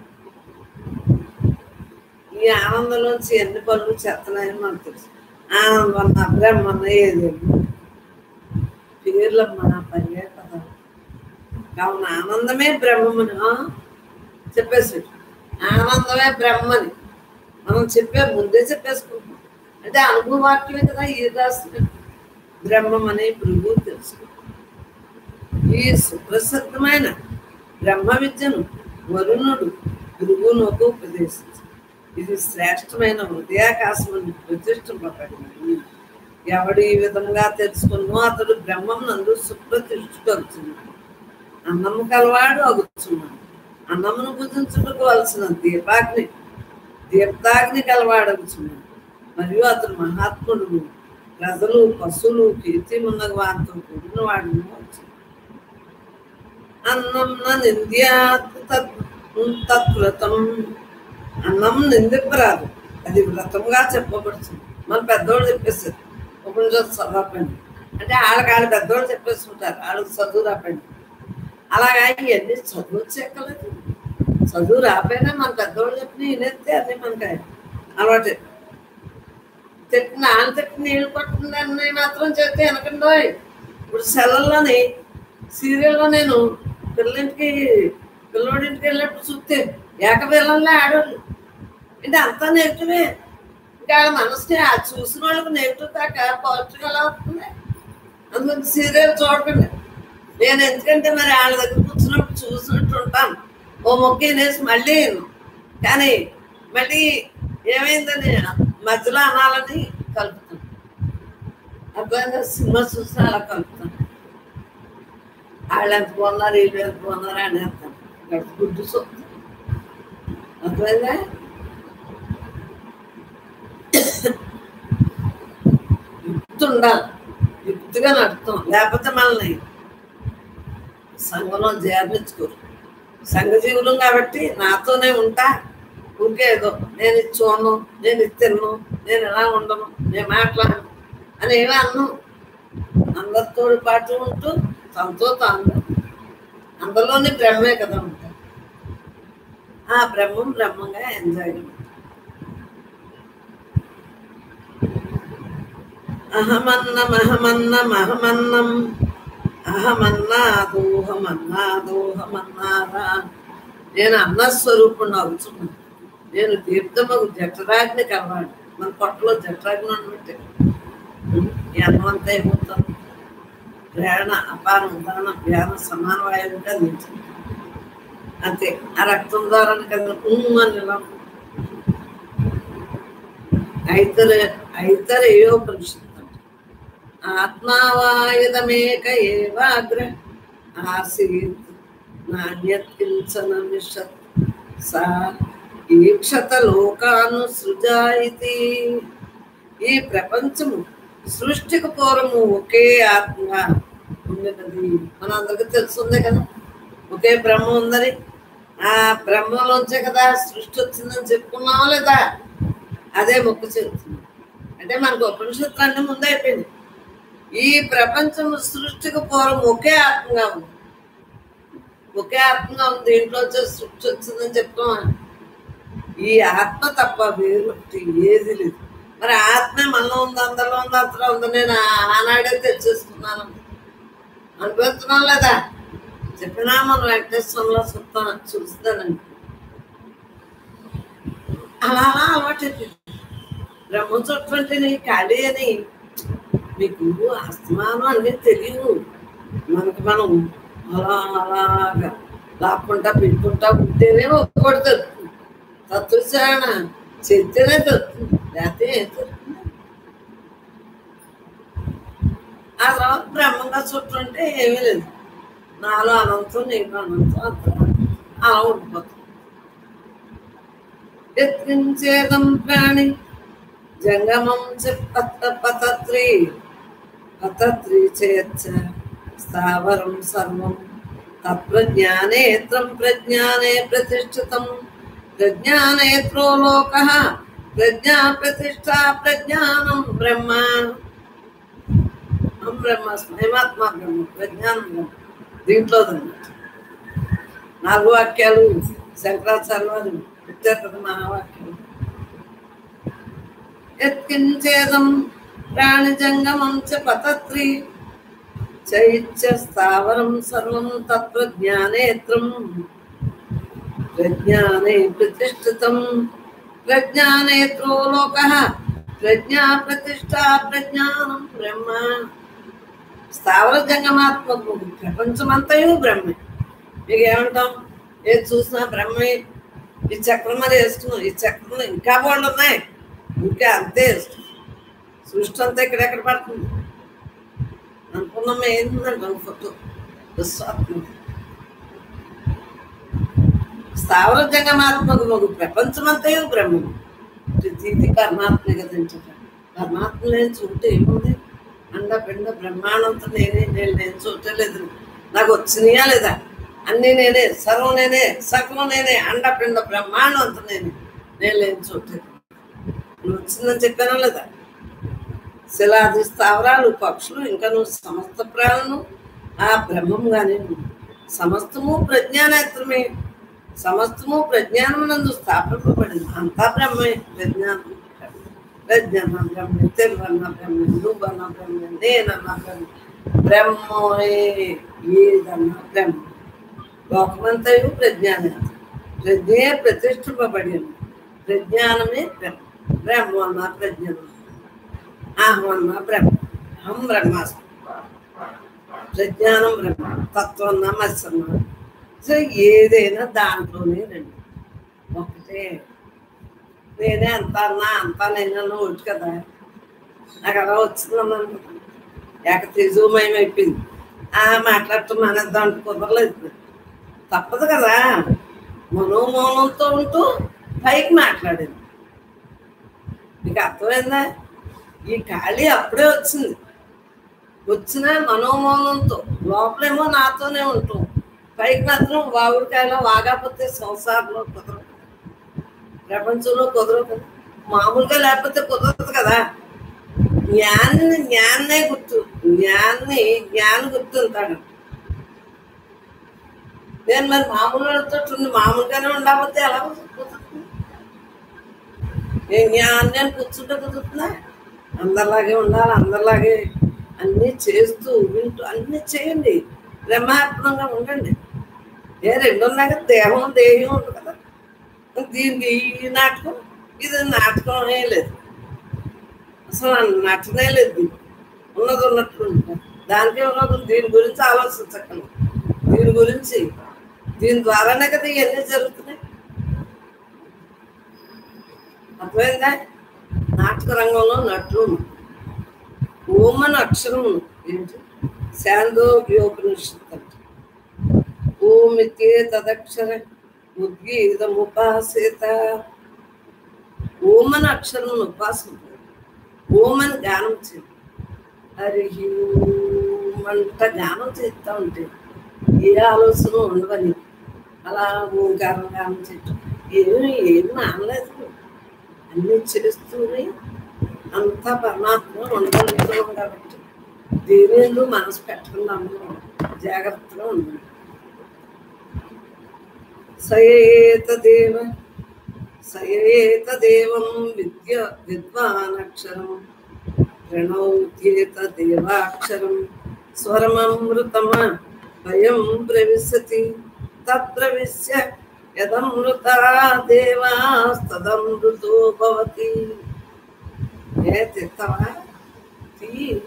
ఈ ఆనందంలోంచి ఎన్ని పనులు చేస్తున్నాయని మనకు తెలుసు. ఆనందం అన్న బ్రహ్మ అన్న ఏది పేర్లమ్మా పర్యాయ పదాలు. కావున ఆనందమే బ్రహ్మని చెప్పేసి, ఆనందమే బ్రహ్మని మనం చెప్పే ముందే చెప్పేసుకుంటాం. అంటే అనుభవాక్యమే కదా ఈ రాసిన బ్రహ్మం అనే భృగు తెలుసుకుంటాం. ఈ సుప్రసిద్ధమైన బ్రహ్మ విద్యను వరుణుడు భృగునకు ఉపదేశించాడు. ఇది శ్రేష్టమైన హృదయాకాశం ప్రతిష్ఠింపబడింది. ఎవడు ఈ విధంగా తెలుసుకున్నో అతడు బ్రహ్మం నందు సుప్రతిష్ఠితున్నాడు. అన్నము కలవాడు అగుతున్నాడు. అన్నమును భుజించుకోవలసిన దీపాగ్ని దీప్తాగ్ని కలవాడగుతున్నాడు. మరియు అతడు మహాత్ముడు, ప్రజలు పశువులు కీర్తి ఉన్న వారితో కూడిన వాడు. అన్నం నింద్యాత్ తత్వ్రతం. అన్నం నిందింపరాదు, అది వ్రతంగా చెప్పబడుతుంది. మన పెద్దవాళ్ళు చెప్పేస్తారు ఉపనిషత్తు చదవకండి అంటే వాళ్ళకి వాళ్ళు పెద్దవాళ్ళు చెప్పేసుకుంటారు, వాళ్ళకి చదువు రాపండి. అలాగా ఇవన్నీ చదువు వచ్చేక్కలేదు. చదువు రాపోయినా మన పెద్దవాళ్ళు చెప్పిన వినేస్తే అదే మనకి అలవాటు. తిట్టిన ఆయన తిట్టి నీళ్ళు పట్టిందని మాత్రం చెప్తే వెనకండో. ఇప్పుడు సెలవుల్లోని సీరియల్లో నేను పిల్లలింటికి పిల్లోడింటికి వెళ్ళినప్పుడు చూస్తే ఏకపిల్లలే ఆడవాళ్ళు అంటే అంతా నెగిటివే. ఇంకా మనసుని ఆ చూసిన వాళ్ళకి నెగిటివ్ కాక పాజిటివ్ ఎలా అవుతుంది. అందుకని సీరియల్ చూడకండి. నేను ఎందుకంటే మరి వాళ్ళ దగ్గర కూర్చున్నప్పుడు చూసినట్టు ఉంటాను, ఓ మొక్క వేసి మళ్ళీ కానీ మళ్ళీ ఏమైందని మధ్యలో అనాలని కలుపుతాను. అర్థమైందా? సినిమా చూసినా అలా కలుపుతాను. వాళ్ళు ఎంత బాగున్నారు, వీళ్ళు ఎంత బాగున్నారు అని అంటాను. గడిచి గుడ్డు చూస్తాను. అర్థమైందా? యుక్తి ఉండాలి, యుక్తిగా నడుస్తాం. లేకపోతే మనల్ని సంఘంలో చేర్పించుకోరు. సంఘజీవులం కాబట్టి నాతోనే ఉంటా, ఊరికే ఏదో నేను ఇది చూడను, నేను ఇది తిన్ను, నేను ఎలా ఉండను, నేను మాట్లాడను అని ఏమీ అన్ను. అందరితో పాటు ఉంటూ తనతో తాను అందులోనే బ్రహ్మే కదా ఉంటారు. ఆ బ్రహ్మం బ్రహ్మంగా ఎంజాయ్. అహమన్నం అహమన్నం అహమన్నం అహమన్నాదోహమన్నాదోహమన్నారా. నేను అన్నస్వరూపుణ్ణి అవుతున్నాను. నేను దీప్తమగు జఠరాగ్ని కలవాడు. మన పొట్టలో జఠరాగ్ని అనబట్టే ఈ అన్నం అంతా ఏమవుతాను. ప్రయాణ అపారం ఉదాహరణ వ్యాన సమాన వాయువుగా నిలిచింది అంతే. ఆ రక్తం ద్వారా కదా అని ఇలా ఐతర ఐతరేయోపనిషత్తు ఆత్మావాయుధమేక ఏవాగ్ర ఆసీత్ నాణ్యత్ కించన నిషత్ సా ఈక్షత లోకాను సృజాయితి. ఈ ప్రపంచము సృష్టికి పూర్వము ఒకే ఆత్మగా ఉన్నది. మన అందరికీ తెలుసుందే కదా, ఒకే బ్రహ్మ ఉందని. ఆ బ్రహ్మలోంచే కదా సృష్టి వచ్చిందని చెప్పుకున్నావా లేదా? అదే మొక్కు చెప్తుంది. అంటే మనకు ఉపనిషత్తులు అన్నీ ముందే అయిపోయింది. ఈ ప్రపంచం సృష్టికి పూర్వం ఒకే ఆత్మగా ఉంది, ఒకే ఆత్మగా ఉంది. దీంట్లో వచ్చే సృష్టి వచ్చిందని చెప్తామా? ఈ ఆత్మ తప్ప వేరు ఏది లేదు. మరి ఆత్మ మనలో ఉంది, అందరిలో ఉంది, అంతలో ఉంది. నేను ఆనాడే తెచ్చేసుకున్నాను అనుకుంటున్నాను లేదా? చెప్పినా మనం వెంకటేశ్వరంలో చూస్తాను చూస్తానండి. అలా అలా అలవాటు బ్రహ్మ చుట్టూ నీ ఖాళీ అని మీకు అస్తమానం అన్నీ తెలియదు. మనకి మనం అలా అలాగా లాక్కుంటా పెట్టుకుంటా ఉంటేనే ఒక్కటి దొరుకుతుంది. తత్వశారణ చెప్తేనే దొరుకుతుంది, లేకపోతే ఏం దొరుకుతుంది? ఆ తర్వాత బ్రహ్మంగా చుట్టూ ఏమీ లేదు. నాలో అనంతం, నేను అనంతం, అంత అలా ఉండిపోతుంది. ఎత్తించేదం ప్రాణి జంగమం పతత్రి పతత్రి చేయచ్చ స్థావరం సర్వం తత్ప్రజ్ఞానేత్రం ప్రజ్ఞానే ప్రతిష్ఠితం ప్రజ్ఞానేత్రో లోకః ప్రజ్ఞా ప్రతిష్ఠా ప్రజ్ఞానం బ్రహ్మ. బ్రహ్మాస్మి హేమాత్మ బ్రహ్మ ప్రజ్ఞానం బ్రహ్మ. దీంట్లో నాలుగు వాక్యాలు శంకరాచార్య వారు పెట్టారు కదా మహావాక్యాలు. యత్కించేదం ప్రాణిజంగమం చ పతత్రి చైత్య స్థావరం సర్వం తత్ప్రజ్ఞానేత్రం ప్రజ్ఞానే ప్రతిష్ఠితం ప్రజ్ఞానేత్రో లోకః ప్రజ్ఞా ప్రతిష్ఠా ప్రజ్ఞానం బ్రహ్మ. స్థావర జంగమాత్మకు ప్రపంచమంతయు బ్రహ్మే. మీకు ఏమంటాం? ఏది చూసినా బ్రహ్మే. ఈ చక్రం మరి వేసుకున్నాం, ఈ చక్రంలో ఇంకా వాళ్ళు ఉన్నాయి, ఇంకా అంతే సృష్టి అంతా ఇక్కడెక్కడ పడుతుంది అనుకున్నాం. ఏంటంటే ఫోటో విశ్వాత్మ స్థావర జంగమాత్మకు మగు ప్రపంచమంతయు బ్రహ్మము. ఇది పరమాత్మ కదంటే పరమాత్మ లేని చోటు ఏముంది? అండ పిండ బ్రహ్మాండంతో నేనే, నేను లేని చోటే లేదు. నాకు వచ్చినాయా లేదా? అన్నీ నేనే, సర్వం నేనే, సకలం నేనే, అండ పిండ బ్రహ్మాండం అంతా నేనే, నేను లేని చోటే. నువ్వు వచ్చిందని చెప్పానా లేదా? శిలాది స్థావరాలు, పక్షులు, ఇంకా నువ్వు సమస్త ప్రాణులు ఆ బ్రహ్మంగానే. సమస్తము ప్రజ్ఞానేత్రమే, సమస్తము ప్రజ్ఞానం నందు స్థాపింపబడింది. అంతా బ్రహ్మే. ప్రజ్ఞానం ప్రజ్ఞాన బ్రహ్మే, తెలివన్న బ్రహ్మే, నువ్వన్న బ్రహ్మే, నేనన్న బ్రహ్మే, బ్రహ్మే ఏదన్న బ్రహ్మ. లోకమంతయు ప్రజ్ఞానేత్రం. ప్రజ్ఞే ప్రతిష్ఠింపబడింది. ప్రజ్ఞానమే బ్రహ్మ. బ్రహ్మ అన్న ప్రజ్ఞానం, అహం అన్న బ్రహ్మ. అహం బ్రహ్మాస్మి. ప్రజ్ఞానం బ్రహ్మ, తత్వం మత్సన్న. సో ఏదైనా దాంట్లోనే రండి, ఒకటే. నేనే అంత అన్నా అంతా నేను ఒకటి కదా, నాకు అలా వచ్చిందన్నాను. ఏక తేజోమయం అయిపోయింది. ఆ మాట్లాడుతూ మానేద్దాం అంటే కుదరలేదు, తప్పదు కదా. మనోమౌనంతో ఉంటూ పైకి మాట్లాడింది. మీకు అర్థమైందా? ఈ ఖాళీ అప్పుడే వచ్చింది. వచ్చిన మనోమౌనంతో, లోపలేమో నాతోనే ఉంటాం, పైకి మాత్రం వాగుడికాయలో వాగాపోతే సంసారంలో కుదరదు, ప్రపంచంలో కుదరదు కదా. మామూలుగా లేకపోతే కుదరదు కదా. జ్ఞాన్ని జ్ఞాన్నే గుర్తు, జ్ఞాన్ని జ్ఞానం గుర్తుంటాడు. నేను మరి మామూలుతో మామూలుగానే ఉండకపోతే ఎలా కుదురుతుంది? నేను జ్ఞాన్ని అని కూర్చుంటే కుదురుతుందా? అందరిలాగే ఉండాలి, అందరిలాగే అన్నీ చేస్తూ వింటూ అన్నీ చేయండి, బ్రహ్మార్పణంగా ఉండండి. ఏ రెండు ఉన్నాయి కదా, దేహం దేహం ఉంది కదా. దీనికి ఈ నాటకం ఇది నాటకం ఏ లేదు, అసలు నటనే లేదు. దీనికి ఉన్నది ఉన్నట్లు ఉంటుంది, దానికే ఉన్నది. దీని గురించి ఆలోచించకండి, దీని గురించి, దీని ద్వారానే కదా ఇవన్నీ జరుగుతున్నాయి. అర్థమైందా? నాటక రంగంలో నట్లు ఓం అని అక్షరం ఏంటి? శాందోగ్యోపనిషత్తు అంటే ఓమితే తదక్షర ఉద్గీతముపాసేత. ఓం అని అక్షరం ఉపాసన, ఓం అని ధ్యానం చేయాలి. హరి అంట ధ్యానం చేస్తూ ఉంటే ఏ ఆలోచన ఉండవని అలా ఓంకారం ధ్యానం చేయటం ఏమి ఏమి మానలేదు. అన్నీ చేస్తూనే అంతా పరమాత్మ ఉండగలుగుతాం కాబట్టి దేనిలో మనసు పెట్టకుండా జాగ్రత్తగా ఉండాలి. సయేతదేవ సయేతదేవం విద్య విద్వానక్షరం ప్రణౌత్యేత దేవాక్షరం స్వరమమృతమ భయం ప్రవిశతి తత్ప్రవిశ్య యదమృతా దేవాస్తదమృతో భవతి. ఏ తిత్తవా తీ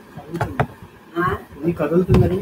కదులుతుందని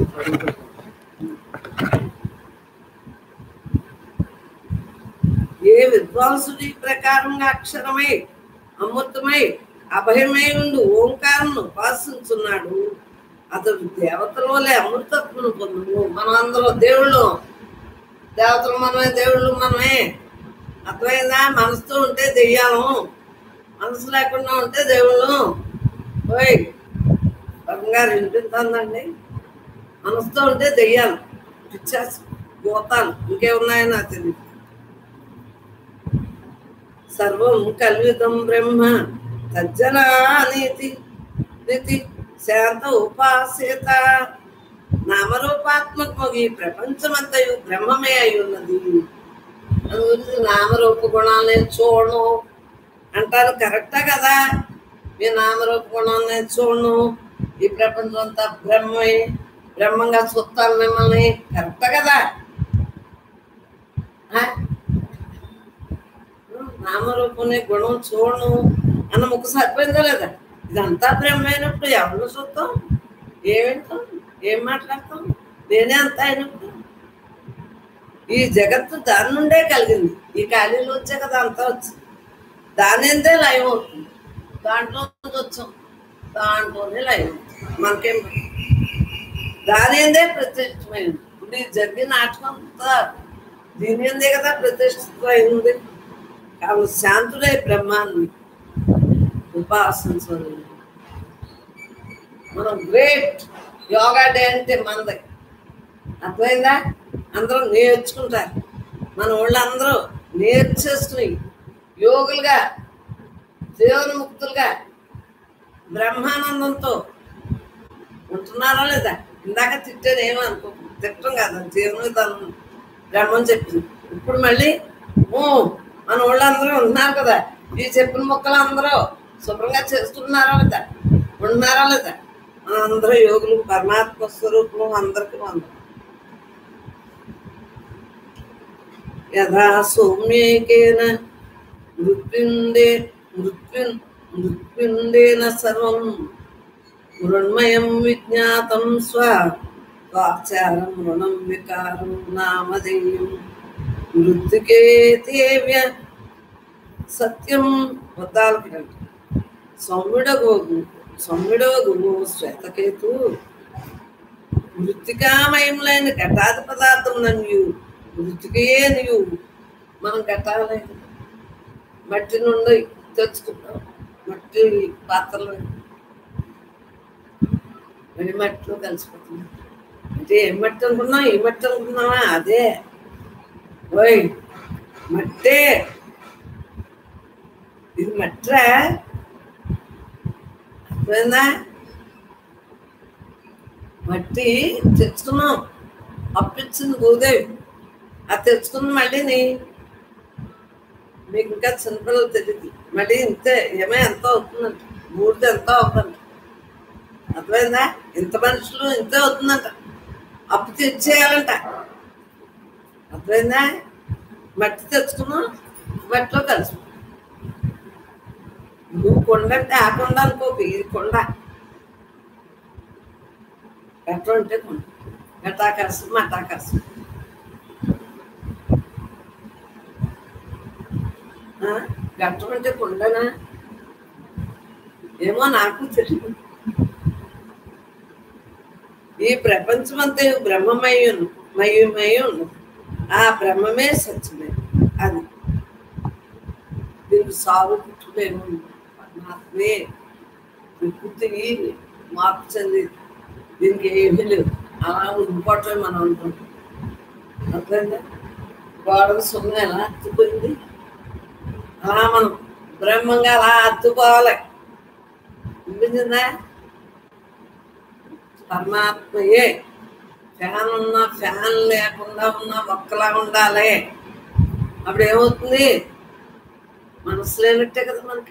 ఏ విద్వాంసుడి ప్రకారంగా అక్షరమై అమృతమై అభయమై ఉండి ఓంకారం ఉపాసించున్నాడు, అతడు దేవతలోలే అమృతత్వను పొందు. మనం అందరూ దేవుళ్ళు, దేవతలు మనమే, దేవుళ్ళు మనమే. అర్థమైందా? మనసుతో ఉంటే దెయ్యాము, మనసు లేకుండా ఉంటే దేవుళ్ళు. ఓయ్ గారు వినిపిస్తుందండి. మనసుతో ఉంటే దెయ్యాలు, పిచ్చాసు, గోతాలు, ఇంకేమున్నాయో నాకు తెలియదు. సర్వం కల్వితం బ్రహ్మ తజ్జనానీతి నీతి శాంత ఉపాసేత. నామరూపాత్మకము ఈ ప్రపంచమంతయు బ్రహ్మమే అయి ఉన్నది. అందుగురించి నామరూప గుణాలనే చూడను అంటారు, కరెక్టా కదా? మీ నామరూప గుణాలనే చూడను, ఈ ప్రపంచం అంతా బ్రహ్మే, బ్రహ్మంగా చూస్తాను మిమ్మల్ని, కరెక్టా కదా? నామరూపనే గుణం చూడను అన్న ముక్క సరిపోయిందా లేదా? ఇదంతా బ్రహ్మైనప్పుడు ఎవరు చూస్తాం, ఏమింటాం, ఏం మాట్లాడతాం? నేనే అంతా అయినప్పుడు ఈ జగత్తు దాని నుండే కలిగింది, ఈ ఖాళీలో వచ్చే కదా అంతా వచ్చింది. దానిందే లయం అవుతుంది, దాంట్లో వచ్చాం, దాంట్లోనే లయం అవుతుంది. మనకేం దానిందే ప్రతిష్ఠితమైంది. ఇప్పుడు ఈ జరిగిన నాటకం అంతా దీని అందే కదా ప్రతిష్ఠితమైంది. కాబట్టి శాంతుడే బ్రహ్మాన్ని ఉపాసించాలి. మనం గ్రేట్ యోగా డే అంటే మనది, అర్థమైందా? అందరూ నేర్చుకుంటారు, మన వాళ్ళందరూ నేర్చేసుకుని యోగులుగా, జీవన్ముక్తులుగా, బ్రహ్మానందంతో ఉంటున్నారా లేదా? ఇందాక తిట్టేది ఏమో అనుకో, తిట్టం కదా, జీవన తను బ్రహ్మం చెప్పింది. ఇప్పుడు మళ్ళీ ఓ మన వాళ్ళందరూ ఉంటున్నారు కదా, ఈ చెప్పిన మొక్కలు అందరూ శుభ్రంగా చేస్తున్నారా లేదా, ఉంటున్నారా లేదా? మన అందరూ యోగులు, పరమాత్మ స్వరూపం అందరికీ అందరూ. యథా సౌమ్యేకేన మృత్యుండే మృత్యు మృత్యుండేన సర్వం మృణ్మయం విజ్ఞాతం స్వ వాక్చారం రుణం వికారం నామధేయం మృత్యుకే తేవ్య సత్యం వద్దాలకి సౌమ్యుడగోగు సౌమ్యుడగోగు శ్వేతకేతు మృతికామయములైన ఘటాది పదార్థం నన్యు మృతికయే నీవు. మనం ఘటాలే మట్టి నుండి తెచ్చుకుంటాం, మట్టి పాత్రలు మళ్ళీ మట్టిలో కలిసిపోతున్నాం. అంటే ఏ మట్టి అనుకున్నాం, ఏ మట్టి అనుకున్నావా? అదే ఓయ్ మట్టే, ఇది మట్రా, అర్థమైందా? మట్టి తెచ్చుకున్నాం, అప్పించింది భూదేవి, అది తెచ్చుకున్న మళ్ళీని మీకు ఇంకా చిన్నపిల్లలు తెలియదు, మళ్ళీ ఇంతే ఏమో ఎంత అవుతుందంట, మూడిది ఎంత అవుతుందంట, అర్థమైందా? ఇంత మనుషులు ఇంతే అవుతుందంట, అప్పు తెచ్చేయాలంట, అర్థమైందా? మట్టి తెచ్చుకున్నాం, మట్టిలో కలిసి నువ్వు కొండ అంటే ఆ కొండ అనుకోకు, ఇది కొండ, ఘట్టం అంటే కొండ, ఘటాకాశం మఠాకాశం. ఘట్టం అంటే కొండనా ఏమో నాకు తెలియదు. ఈ ప్రపంచం అంతా బ్రహ్మమయ మయమై ఉన్నది, ఆ బ్రహ్మమే సత్యమే. అది దీనికి సాగు పుట్టులేము, పరమాత్మే ప్రకృతి మార్పు చెంది దీనికి ఏమీ లేదు, అలా ఉండిపోవటమే మనం అనుకుంటాం. అర్థమైందా? గోడకు సున్నా ఎలా అత్తుపోయింది, అలా మనం బ్రహ్మంగా అలా అత్తుకోవాలి. వినిపించిందా? పరమాత్మయే. ఫ్యాన్ ఉన్నా ఫ్యాన్ లేకుండా ఉన్నా ఒక్కలా ఉండాలి. అప్పుడు ఏమవుతుంది? మనసు లేనట్టే కదా మనకి.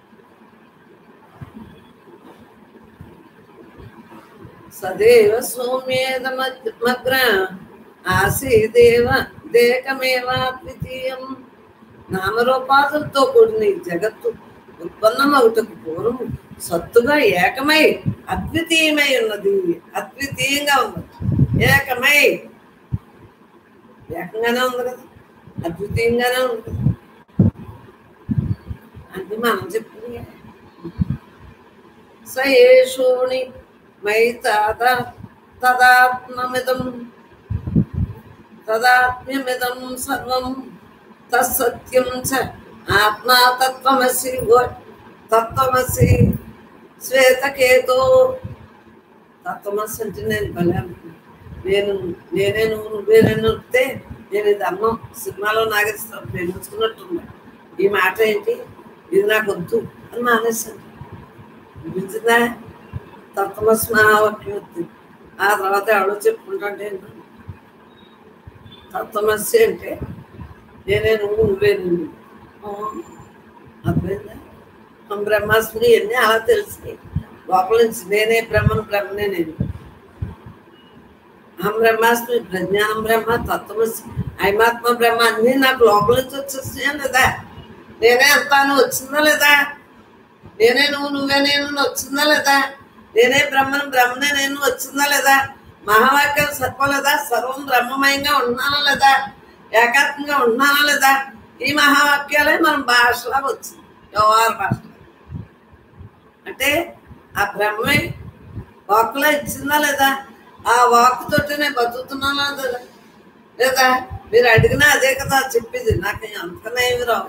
సదేవ సౌమ్యేద మగ్ర ఆసీదేవ దేకమేవా ద్వితీయం. నామరూపాదులతో కూడిన ఈ జగత్తు ఉత్పన్నమవుటకు పూర్వం సత్తుగా ఏకమై అద్వితీయమై ఉన్నది, అద్వితీయంగా ఉన్నది, ఏకమై ఏకంగానే ఉంది కదా, అద్వితీయంగానే ఉంది కదా. అంటే మనం చెప్తుంది సయేషోణి మై తాత తదాత్మమిదం తదాత్మ్యమిదం సర్వం తత్సత్యం చ ఆత్మా తత్వమసి తత్వమసి శ్వేతకేతో. తత్వమసి అంటే నేను భలే అనుకున్నాను, నేను నేనే నువ్వు నువ్వేనే నొప్పితే నేను ఇది అన్నం సినిమాలో నాగేశ్వరం ప్రేమించుకున్నట్టున్నా. ఈ మాట ఏంటి, ఇది నాకు వద్దు అని మానేశాను. వినిపించిందా? తత్వమసి మహావాక్యం వచ్చింది. ఆ తర్వాత ఎవడో చెప్పుకుంటాంటే తత్వమసి అంటే నేనే నువ్వు నువ్వే నువ్వు. అర్థమైందా? బ్రహ్మాస్మి అన్నీ అలా తెలిసినాయి లోపల నుంచి. నేనే బ్రహ్మను, బ్రహ్మనే నేను. అహం బ్రహ్మాస్మి, ప్రజ్ఞానం బ్రహ్మ, తత్వమసి, ఐమాత్మ బ్రహ్మ అన్నీ నాకు లోపల నుంచి వచ్చేస్తున్నాయా లేదా? నేనే అంతాను వచ్చిందా లేదా? నేనే నువ్వు నువ్వే నేను వచ్చిందా లేదా? నేనే బ్రహ్మను, బ్రహ్మనే నేను వచ్చిందా లేదా? మహావాక్యాలు సరిపోలేదా? సర్వం బ్రహ్మమయంగా ఉన్నానా లేదా? ఏకాత్మంగా ఉన్నానా లేదా? ఈ మహావాక్యాలే మన భాషలో వచ్చింది, వ్యవహార భాషలో. అంటే ఆ బ్రహ్మే వాక్కులో ఇచ్చిందా లేదా? ఆ వాక్కుతోటి నేను బతుకుతున్నానా లేదా? లేదా మీరు అడిగినా అదే కదా చెప్పేది. నాకు అంతకనే ఏమి రావు.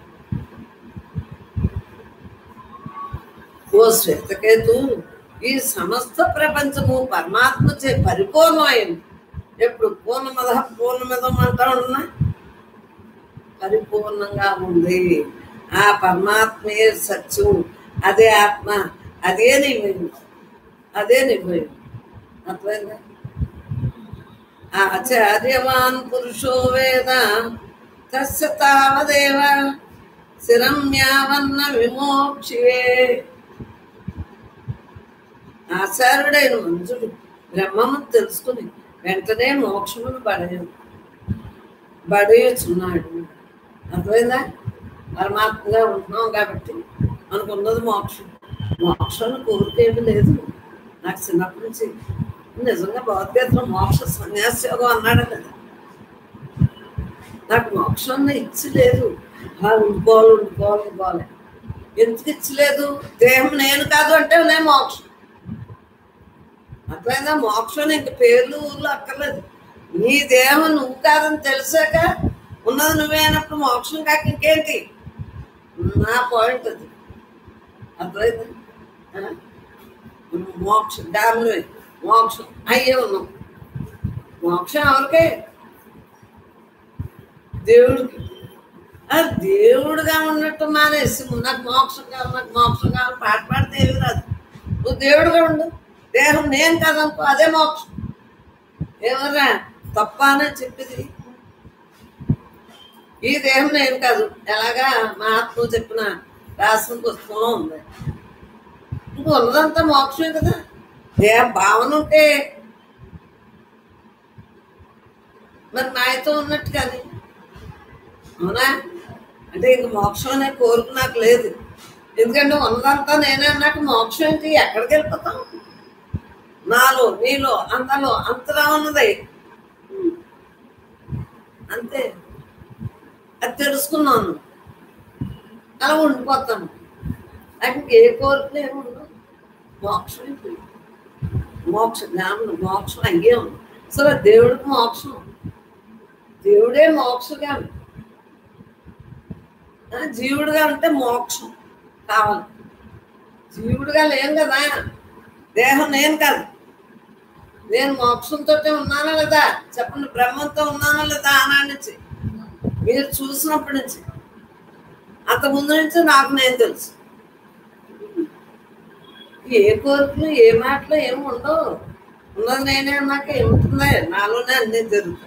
ఓ శ్వేతకేతు, ఈ సమస్త ప్రపంచము పరమాత్మచే పరిపూర్ణమైంది. ఎప్పుడు పూర్ణమద పూర్ణమిదం అంటా ఉన్నా పరిపూర్ణంగా ఉంది. ఆ పరమాత్మే సత్యం, అదే ఆత్మ, అదే నివ్వయం, అదే నివ్వయం. అర్థమైందా? ఆచార్యవాన్ పురుషో వేద తస్య తావదేవ శిరమ్యావన్న విమోక్షివే. ఆచార్యుడైన మంజుడు బ్రహ్మము తెలుసుకుని వెంటనే మోక్షమును బడయు బడయుచున్నాడు. అర్థమైందా? పరమాత్మగా ఉంటున్నాం కాబట్టి మనకు ఉన్నది మోక్షం. మోక్షం కోరికేమీ లేదు. నాకు చిన్నప్పటి నుంచి నిజంగా భగవద్గీతలో మోక్ష సన్యాస యోగం అన్నాడు కదా. నాకు మోక్షం ఇచ్చలేదు, అలా ఉండిపోవాలి ఉండిపోవాలి ఉండిపోవాలి. ఎందుకు ఇచ్చలేదు? దేహం నేను కాదు అంటే నేను మోక్షం. అట్లయినా మోక్షం ఇంక పేర్లు ఊర్లు అక్కర్లేదు. నీ దేహం నువ్వు కాదని తెలిసాక ఉన్నది నువ్వే అయినప్పుడు మోక్షం కాక ఇంకేంటి? నా పాయింట్ అది. అట్లయితే మోక్షం దాని మోక్షం అయ్యే ఉన్నాం. మోక్షం ఎవరికే? దేవుడికి. దేవుడుగా ఉన్నట్టు మానేసి నాకు మోక్షం కావాలి నాకు మోక్షం కావాలి పాట పాడితే ఏమి రాదు. నువ్వు దేవుడుగా ఉండు, దేహం నేను కాదనుకో, అదే మోక్షం. ఏమరా తప్ప అని చెప్పింది. ఈ దేహం నేను కాదు, ఎలాగా మహాత్ముడు చెప్పిన రాసిన పుస్తకంలో ఉంది. ఇంక ఉన్నదంతా మోక్షమే కదా. దేహ భావన ఉంటే మరి నాయతో ఉన్నట్టు కానీ, అవునా? అంటే ఇంక మోక్షం అనే కోరిక నాకు లేదు. ఎందుకంటే ఉన్నదంతా నేనే అన్నాక మోక్షం ఏంటి? ఎక్కడికి వెళ్ళిపోతాం? నాలో నీలో అందలో అంతలా ఉన్నది అంతే. అది తెలుసుకున్నాను, అలా ఉండిపోతాను. నాకు ఏ కోరికలు ఏమి ఉండవు. మోక్షం ఏంటి? మోక్ష జ్ఞానం మోక్షం అయ్యే ఉంది. అసలు దేవుడికి మోక్షం, దేవుడే మోక్షగా. జీవుడుగా ఉంటే మోక్షం కావాలి. జీవుడుగా లేం కదా, దేహం నేను కాదు. నేను మోక్షంతో ఉన్నానా లేదా చెప్పండి? బ్రహ్మంతో ఉన్నానా లేదా ఆనాటి నుంచి, మీరు చూసినప్పటి నుంచి, అంత ముందు నుంచి నాకు నేను తెలుసు. ఏ కోరికలు ఏ మాటలు ఏమి ఉండవు. ఉన్నది నేనే అన్నాక ఏముంటుందా? నాలోనే అన్నీ జరుగుతాయి.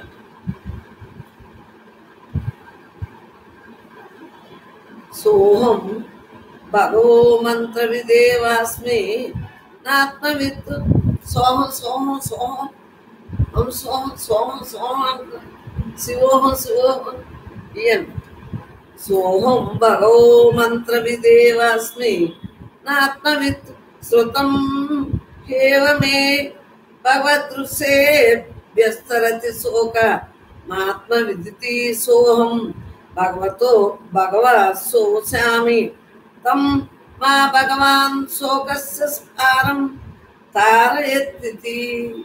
సోహం భగవో మంత్ర విదేవాస్మి నాత్మవిత్. సోహం సోహం సోహం ఓం సోహం సోహం సోహం అంట. శివోహం శివోహం ఇయన్. సోహం భగవో మంత్ర విదేవాస్మి నాత్మవిత్. శృతం హేవ మే భగవదృశే వ్యస్తరతి శోక మాత్మ విదితి. సోహం భగవతో భగవా శోచామి తం మా భగవాన్ శోకస్య స్ఫారం తారయత్తి.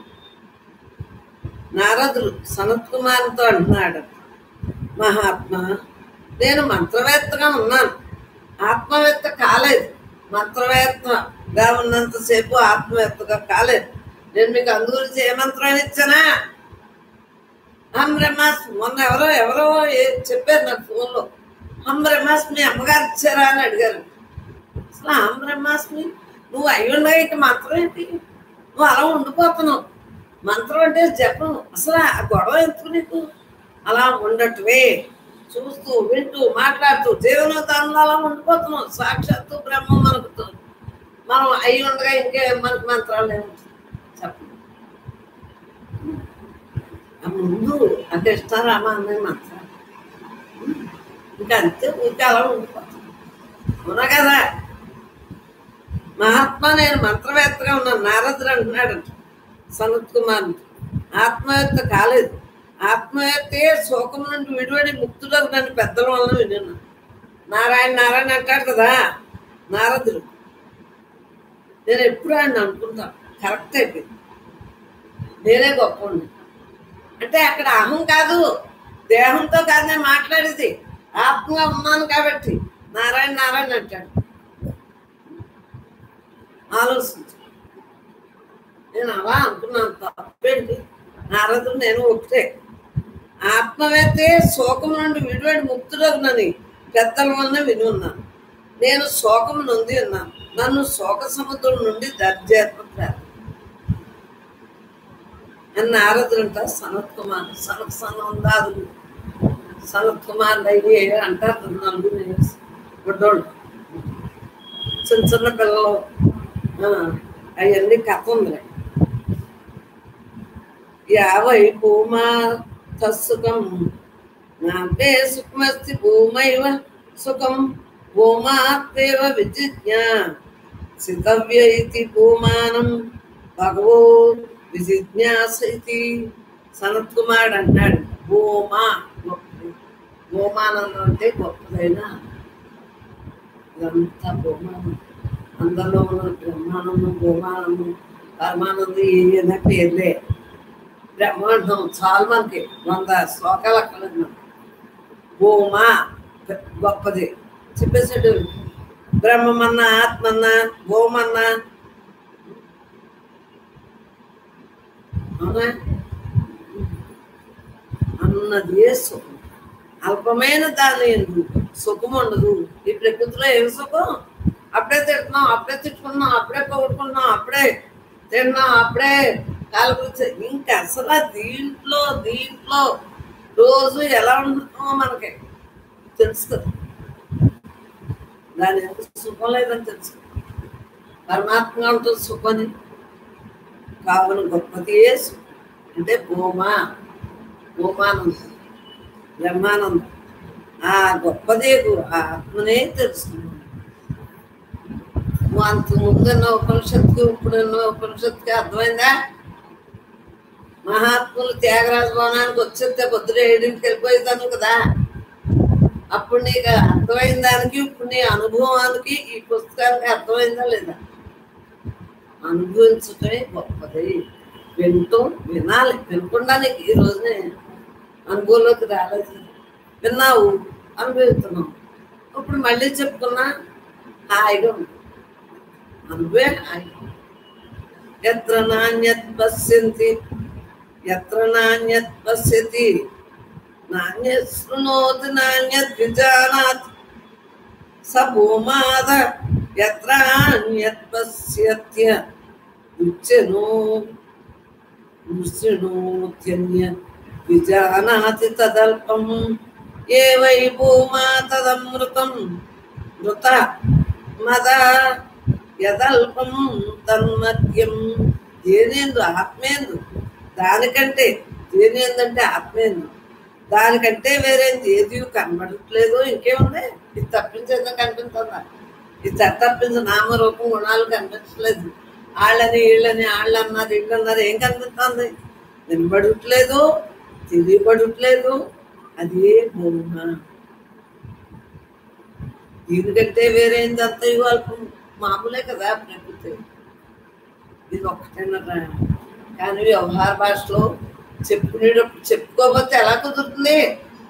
నారదుడు సనత్ కుమార్తో అంటున్నాడు, మహాత్మా నేను మంత్రవేత్తగా ఉన్నాను, ఆత్మవేత్త కాలేదు. మంత్రవేత్తగా ఉన్నంతసేపు ఆత్మవేత్తగా కాలేదు. నేను మీకు అందు గురించి ఏ మంత్రాన్ని ఇచ్చానా? హం బ్రహ్మాస్. మొన్న ఎవరో ఎవరో చెప్పారు నాకు ఫోన్లో, హం బ్రహ్మాస్ మీ అమ్మగారు ఇచ్చారా అని అడిగారు. అసలు హం బ్రహ్మాస్మి నువ్వు అయ్యుండగా ఇక మంత్రం ఏంటి? నువ్వు అలా ఉండిపోతున్నావు. మంత్రం అంటే జపం. అసలు ఆ గొడవ ఎందుకు నీకు? అలా ఉండటమే, చూస్తూ వింటూ మాట్లాడుతూ జీవనోదానంలో అలా ఉండిపోతున్నావు. సాక్షాత్తు బ్రహ్మం మనకు. మనం అయ్యి ఉండగా ఇంకే మనకు మంత్రాలు ఏముంటుంది చెప్పండి? ముందు అంటే ఇష్టారామా అనే మంత్రాలు ఇంకా అంతే, ఊరికే అలా ఉండిపోతాం. అవునా కదా? మహాత్మా నేను మంత్రవేత్తగా ఉన్నాను. నారదుడు అంటున్నాడు సనత్ కుమార్, ఆత్మవేత్త కాలేదు. ఆత్మవేత్తే శోకం నుండి విడివడి ముక్తులకు నన్ను పెద్దల వలన విన్నాను. నారాయణ నారాయణ అంటాడు కదా నారదుడు. నేను ఎప్పుడు ఆయన అనుకుంటాను కరెక్ట్ అయిపోయింది, నేనే గొప్ప. అంటే అక్కడ అహం కాదు, దేహంతో కాదు నేను మాట్లాడేది, ఆత్మగా ఉన్నాను కాబట్టి నారాయణ నారాయణ అంటాడు. ఆలోచించు. నేను అలా అనుకున్నాను, తప్పేంటి? నారదుడు నేను ఒకటే. ఆత్మవేత్తే శోకం నుండి విడివడి ముక్తుడగునని పెద్దల వలన విని ఉన్నాను. నేను శోకము నొంది ఉన్నాను, నన్ను శోక సముద్రం నుండి దర్జేత్మ అని నారదుడు అంటారు. సనత్ కుమార్ సనత్ సనందాదులు సనత్ కుమార్ అయ్యే అంటారు. నలుగురు గుడ్డోళ్ళు, చిన్న చిన్న పిల్లలు, అవన్నీ కథ ఉంది. యావై భూమా తస్సుకం నాపే సుఖమస్తి భూమైవ సుఖం భూమాత్వేవ విజిజ్ఞా సితవ్య ఇతి భూమానం భగవో విజిజ్ఞాసైతి. సనత్ కుమారుడు అంటాడు భూమా గొప్పది. భూమానందం అంటే గొప్పదైన ఇదంతా భూమానం. అందరిలో ఉన్న బ్రహ్మానందం, భూమానందం, పరమానందం ఏదైనా పేర్లే. బ్రహ్మాండం చాలు మనకి, వంద శ్లోకాలు అక్కర్లేదు మనకి. భూమా గొప్పది చెప్పేసాడు. బ్రహ్మమన్నా, ఆత్మన్నా, భూమన్నా, అవునా అన్నది సుఖం. అల్పమైన దాని ఎందుకు సుఖం ఉండదు. ఈ ప్రకృతిలో ఏమి సుఖం? అప్పుడే తింటున్నాం, అప్పుడే తిట్టుకున్నాం, అప్పుడే పొగుడుకున్నాం, అప్పుడే తిన్నాం, అప్పుడే కాలుకొచ్చి ఇంకా అసలు దీంట్లో దీంట్లో రోజు ఎలా ఉంటున్నామో మనకి తెలుసు కదా. దాని ఎంత సుఖం లేదని తెలుసు. పరమాత్మ ఉంటుంది సుఖని. కావున గొప్పది అంటే భూమా, భూమానందం, బ్రహ్మానందం. ఆ గొప్పదే ఆ ఆత్మనే తెలుసుకున్నాం. అంత ముందున్న ఉపనిషత్తుకి ఇప్పుడున్న ఉపనిషత్తుకి అర్థమైందా? మహాత్ములు త్యాగరాజ భవనానికి వచ్చేస్తే పొద్దున ఏడింటికి వెళ్ళిపోయేదాను కదా. అప్పుడు నీకు అర్థమైన దానికి ఇప్పుడు నీ అనుభవానికి ఈ పుస్తకానికి అర్థమైందా లేదా? అనుభవించటమే గొప్పది. వింటూ వినాలి. వినకుండా నీకు ఈ రోజునే అనుభవంలోకి రాలేదు. విన్నావు, అనుభవిస్తున్నావు. ఇప్పుడు మళ్ళీ చెప్పుకున్నా హాయిగా ఉంటుంది. అనుభవే హాయిగా. ఎత్ర నాణ్యత్ పశ్యంతి ఎత్ర నాణ్యత్ పశ్యతి నాణ్యత్ శృణోతి నాణ్యత్ విజానాతి స భూమాద ఎత్ర నాణ్యత్ పశ్యత్య ఉచ్యనో నృశృణోత్యన్య విజానాతి తదల్పం ఏ వై భూమా తదమృతం మృత మద యదల్పం తన్మద్యం. దేనేందు ఆత్మేందు, దానికంటే దేనేందంటే ఆత్మేందు, దానికంటే వేరేంది ఏది కనబడట్లేదు. ఇంకేముంది? ఇది తప్పించేదో కనిపిస్తుందా? ఇది తప్పించే నామరూపం గుణాలు కనిపించలేదు. వాళ్ళని వీళ్ళని వాళ్ళు అన్నారు వీళ్ళు అన్నారు ఏం కనిపిస్తుంది? వినబడట్లేదు, తెలియబడట్లేదు. అదే భూమ. దీనికంటే వేరేంది అంత ఇవ్వాలి మామూలే కదా ప్రకృతి. ఇది ఒక్కటేనరా. కానీ వ్యవహార భాషలో చెప్పుకునేటప్పుడు చెప్పుకోకపోతే ఎలా కుదురుతుంది?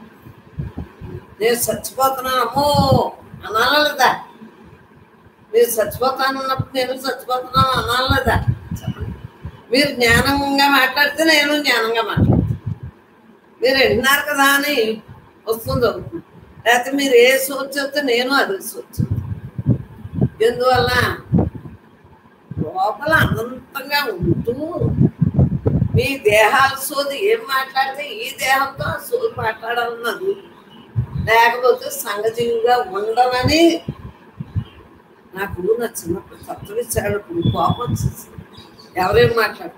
నేను చచ్చిపోతున్నాను అమ్మో అనాలా లేదా? మీరు చచ్చిపోతానన్నప్పుడు నేను చచ్చిపోతున్నాను అనాలా లేదా? చెప్పండి. మీరు జ్ఞానంగా మాట్లాడితే నేను జ్ఞానంగా మాట్లాడతాను. మీరు వింటున్నారు కదా అని వస్తుంది అవుతుంది. లేకపోతే మీరు ఏ సోచ్ చెప్తే నేను అది సోచ్. ఎందువల్ల లోపల అనంతంగా ఉంటూ మీ దేహాల సోది ఏం మాట్లాడితే ఈ దేహంతో ఆ సోది మాట్లాడాలన్నది. లేకపోతే సంగజీవిగా ఉండమని నాకు నా చిన్నప్పుడు తత్వవిచ్చాడప్పుడు కోపం వచ్చేసి ఎవరేం మాట్లాడు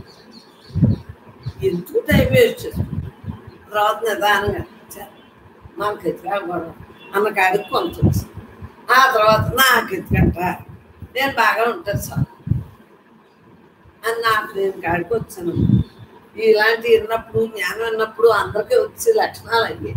ఎందుకు టైం వేస్ట్ చేసుకుంటారు. తర్వాత నిదానంగా మనకి ఎత్తుగా గొడవ అన్న కాడికి కొంత వచ్చింది. ఆ తర్వాత నాకు ఎత్తుకంట నేను బాగా ఉంటాను సార్ అని నాకు నేను కాడికి వచ్చాను. ఇలాంటి విన్నప్పుడు జ్ఞానం విన్నప్పుడు అందరికీ వచ్చే లక్షణాలు అయ్యాయి.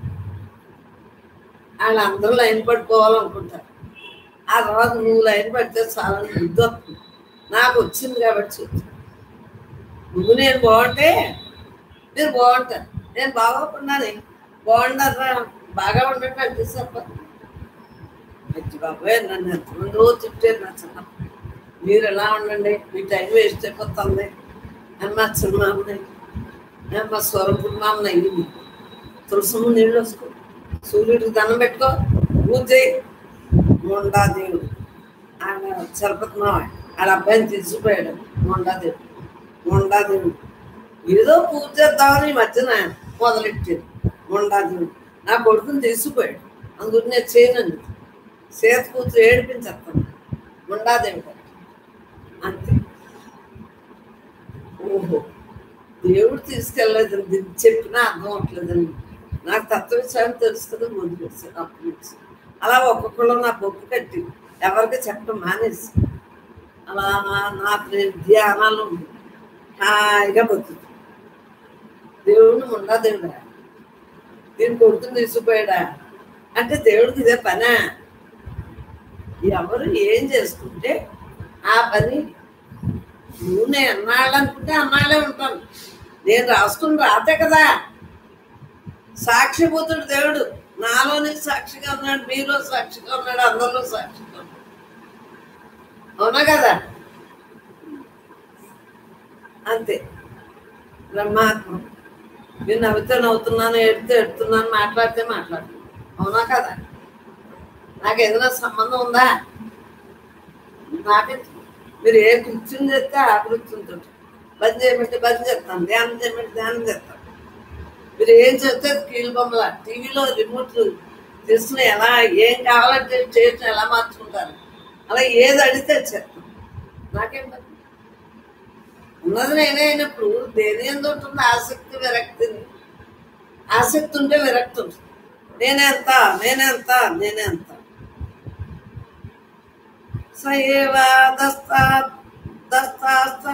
వాళ్ళందరూ లైన్ పడిపోవాలనుకుంటారు. ఆ తర్వాత నువ్వు లైన్ పడితే చాలా బుద్ధి వస్తుంది. నాకు వచ్చింది కాబట్టి చెప్తాను. నువ్వు నేను బాగుంటే మీరు బాగుంటారు, నేను బాగోకుండానే బాగుండరా బాగా ఉండటం అనిపిస్తప్ప. మంచి బాబాయ్ నన్ను ఎంతమంది రోజు తిట్టారు నా చిన్నప్పుడు. మీరు ఎలా ఉండండి, మీ టైం వేస్ట్ అయిపోతుంది అని మా చిన్నమామని మా స్వరూపుడు మామని అయ్యింది. తులసమ్మ నీళ్ళు వేసుకో, సూర్యుడికి దండం పెట్టుకో, పూజ చేయి. మొండాదేవుడు ఆయన చలపతి మావ వాళ్ళ అబ్బాయిని తీసుకుపోయాడు. మొండాదేవుడు మొండాదేవుడు ఏదో పూజ చేద్దామని ఈ మధ్యన మొదలెట్టాడు. మొండాదేవుడు నా కొడుకుని తీసుకుపోయాడు. అందుకు నేను చేయనండి. చేత కూతురు ఏడిపించేస్తాను మొండాదేవుడు అంతే. ఓహో దేవుడు తీసుకెళ్ళలేదండి, చెప్పినా అర్థం అవట్లేదండి. నాకు తత్వవిషయం తెలుసు కదా వదిలేసాను అప్పటి నుంచి. అలా ఒక్కొక్కళ్ళు నా బొప్పు కట్టి ఎవరికి చెప్పడం మానేసి అలా నాకు నేను ధ్యానాలు ఉంది. హాయిగా బతుకు. దేవుడిని ఉండా దేవుడా, దీని కొడుకుని తీసుకుపోయాడా అంటే దేవుడికి ఇదే పనా? ఎవరు ఏం చేసుకుంటే ఆ పని. నువ్వు నేను అన్నాళ్ళు అనుకుంటే అన్నాళ్ళే ఉంటాను. నేను రాసుకుని రాతే కదా. సాక్షిభూతుడు దేవుడు, నాలోనే సాక్షిగా ఉన్నాడు, మీలో సాక్షిగా ఉన్నాడు, అందరిలో సాక్షిగా ఉన్నాడు. అవునా కదా? అంతే. బ్రహ్మాత్మ. నేను నవ్వుతే నవ్వుతున్నాను, ఎడితే ఎడుతున్నాను, మాట్లాడితే మాట్లాడుతున్నాను. అవునా కదా? నాకు ఏదైనా సంబంధం ఉందా? నాకే. మీరు ఏ కృత్యం చేస్తే ఆ కృత్యంతో, బంద్ చేయమంటే బంద్ చేస్తాను, ధ్యానం చేయమంటే ధ్యానం చేస్తాను. మీరు ఏం చేస్తే కీలు బొమ్మల టీవీలో రిమోట్లు తీసుకుని ఎలా ఏం కావాలంటే చేయటం ఎలా మార్చుకుంటారు, అలా ఏది అడిగితే చేస్తాను. నాకేం పని? ఉన్నది నేనే అయినప్పుడు దేని ఎందు ఉంటుంది ఆసక్తి, విరక్తిని. ఆసక్తి ఉంటే విరక్తి ఉంటుంది. నేనెంత నేనెంత నేనెంత సయేవా దస్తా దస్తాస్త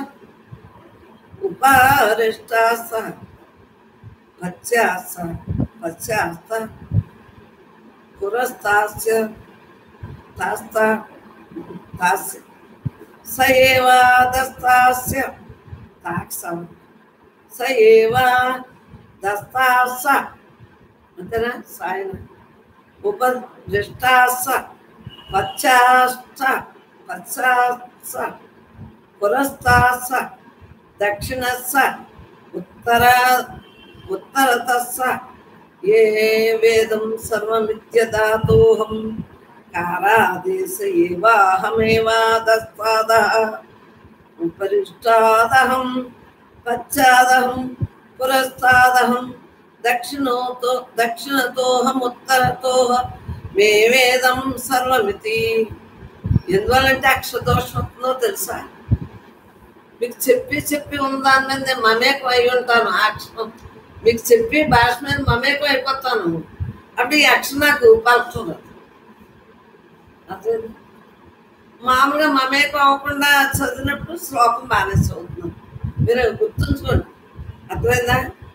ఉపరిష్టాస్త పశ్చాస్త పశ్చాస్త పురస్తాస్య తాస్త తాస్య సయేవా దస్తాస్య తాక్స సయేవా దస్తాస్స అంతేనా? సాయన ఉపరిష్టాస్స పశ్చాస్త పశ్చాస్త పురస్తాస్స దక్షిణస్స ఉత్తర ఉత్తరతస్స ఏ వేదం సర్వమిత్యదాతోహం కారాదేశ ఏవాహమేవాదస్తాదః ఉపరిష్టాదహం పశ్చాదహం పురస్తాదహం దక్షిణోతో దక్షిణతోహం ఉత్తరతోహ మే వేదం సర్వమితి. ఎందువల్లంటే అక్షరదోషం వస్తుందో తెలుసా? మీకు చెప్పి చెప్పి ఉన్నదాని మీద నేను మమేకం అయి ఉంటాను. ఆ అక్షరం మీకు చెప్పి భాష మీద మమేకం అయిపోతాను. అప్పుడు ఈ అక్షరం నాకు పలుకుతుంది. అదే మామూలుగా మమేకం అవ్వకుండా చదివినప్పుడు శ్లోకం బాగానే చదువుతున్నాను. మీరు గుర్తుంచుకోండి. అర్థమైందా?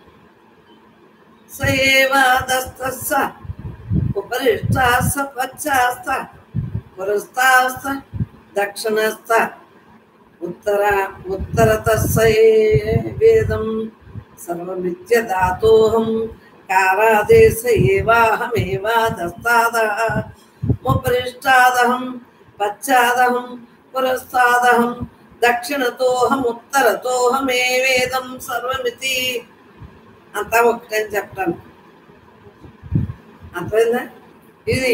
సయేవాదస్తస్స ఉపరిష్టాస్స పశ్చాస్త పురస్తాస్త దక్షిణస్థ ఉత్తర ఉత్తరతస్స వేదం సర్వమిత్యదాతోహం కారాదేశ ఏవాహమేవాదస్తాదః ఉపరిష్టాదహం పశ్చాదహం పురస్తాదహం దక్షిణతోహం ఉత్తరతోహమే వేదం సర్వమితి. అంతా ఒకటని చెప్తాను. అర్థమైందా? ఇది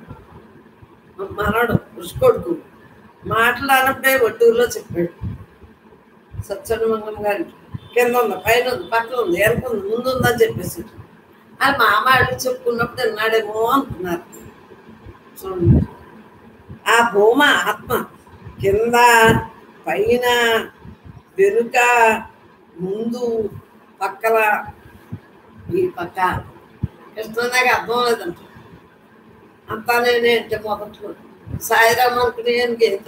మనడు ఋషికొడుకు మాట్లాడినప్పుడే వడ్డూరులో చెప్పాడు. సత్యమంగళం గారికి కింద ఉంది, పైన ఉంది, పక్కన ఉంది, వెనక ఉంది, ముందు ఉందని చెప్పేసి అది మా అమ్మ అడిగి చెప్పుకున్నప్పుడు విన్నాడేమో అనుకున్నారు. చూడండి, ఆ భూమ ఆత్మ కింద పైన వెనుక ముందు పక్కల ఈ పక్క కృష్ణనాకి అర్థం లేదంట. అంతా నేనే అంటే మొదట్లో సాయిరామ్ అనుకునే ఎంత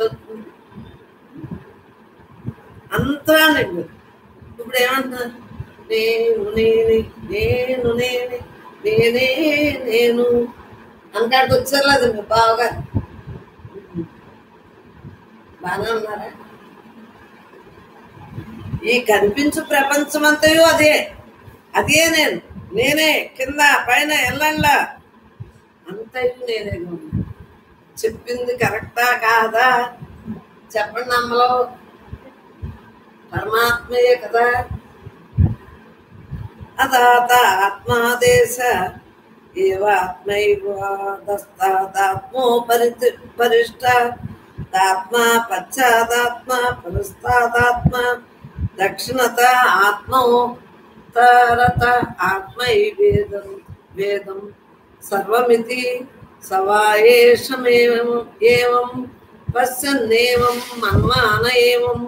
అంతా నేను. ఇప్పుడు ఏమంటున్నారు? నేను నేనే నేను నేనే నేనే నేను అంటాడికి వచ్చారు మీ బావగా. బాగానే ఉన్నారా? ఈ కనిపించు ప్రపంచం అంతయో అదే అదే నేను. నేనే కింద పైన ఎల్లండ్లా అంతయు నేనే. చెప్పింది కరెక్టా కాదా చెప్పండి. అమ్మలో పరమాత్మయే కదా. అదాత ఆత్మాదేశ ఏవాత్మైవాదస్తాదాత్మో పరితి పరిష్ట ఆత్మా పశ్చాదాత్మ పురస్తాదాత్మ దక్షిణత ఆత్మోత్తరత ఆత్మై వేదం వేదం సర్వమితి సవాయేషమేవం ఏవం పశ్యన్నేవం మన్మాన ఏవం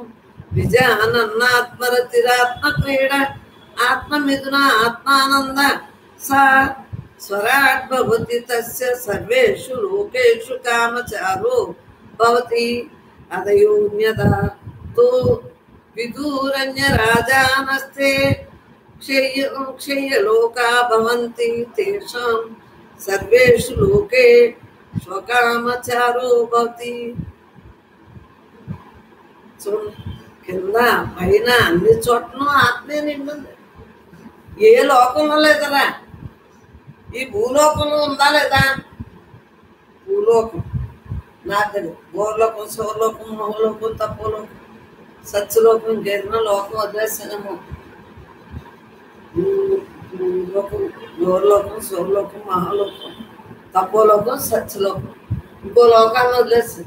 విజానన్నాత్మరతిరాత్మక్రీడ ఆత్మమిథున ఆత్మానంద సా స్వరాట్ భవతి తస్య సర్వేషు లోకేషు కామచారో భవతి అదయోన్యత తో విదూరణ్య రాజానస్తే క్షయ క్షయలోకా భవంతి తేషాం సర్వేషు లోకే స్వకామచారో భవతి. చూడు, కింద పైన అన్ని చోట్ల ఆత్మే నిండుంది. ఏ లోకంలో లేదరా, ఈ భూలోకంలో ఉందా లేదా? భూలోకం నాకు గోర్లోకం, శివలోకం, మహలోకం, తపోలోకం, సత్యలోకం, ఇంకేదైనా లోకం వదిలేసానేమో. భూలోకం, గోర్లోకం, శివలోకం, మహాలోకం, తపోలోకం, సత్యలోకం, ఇంకో లోకాన్ని వదిలేసాను.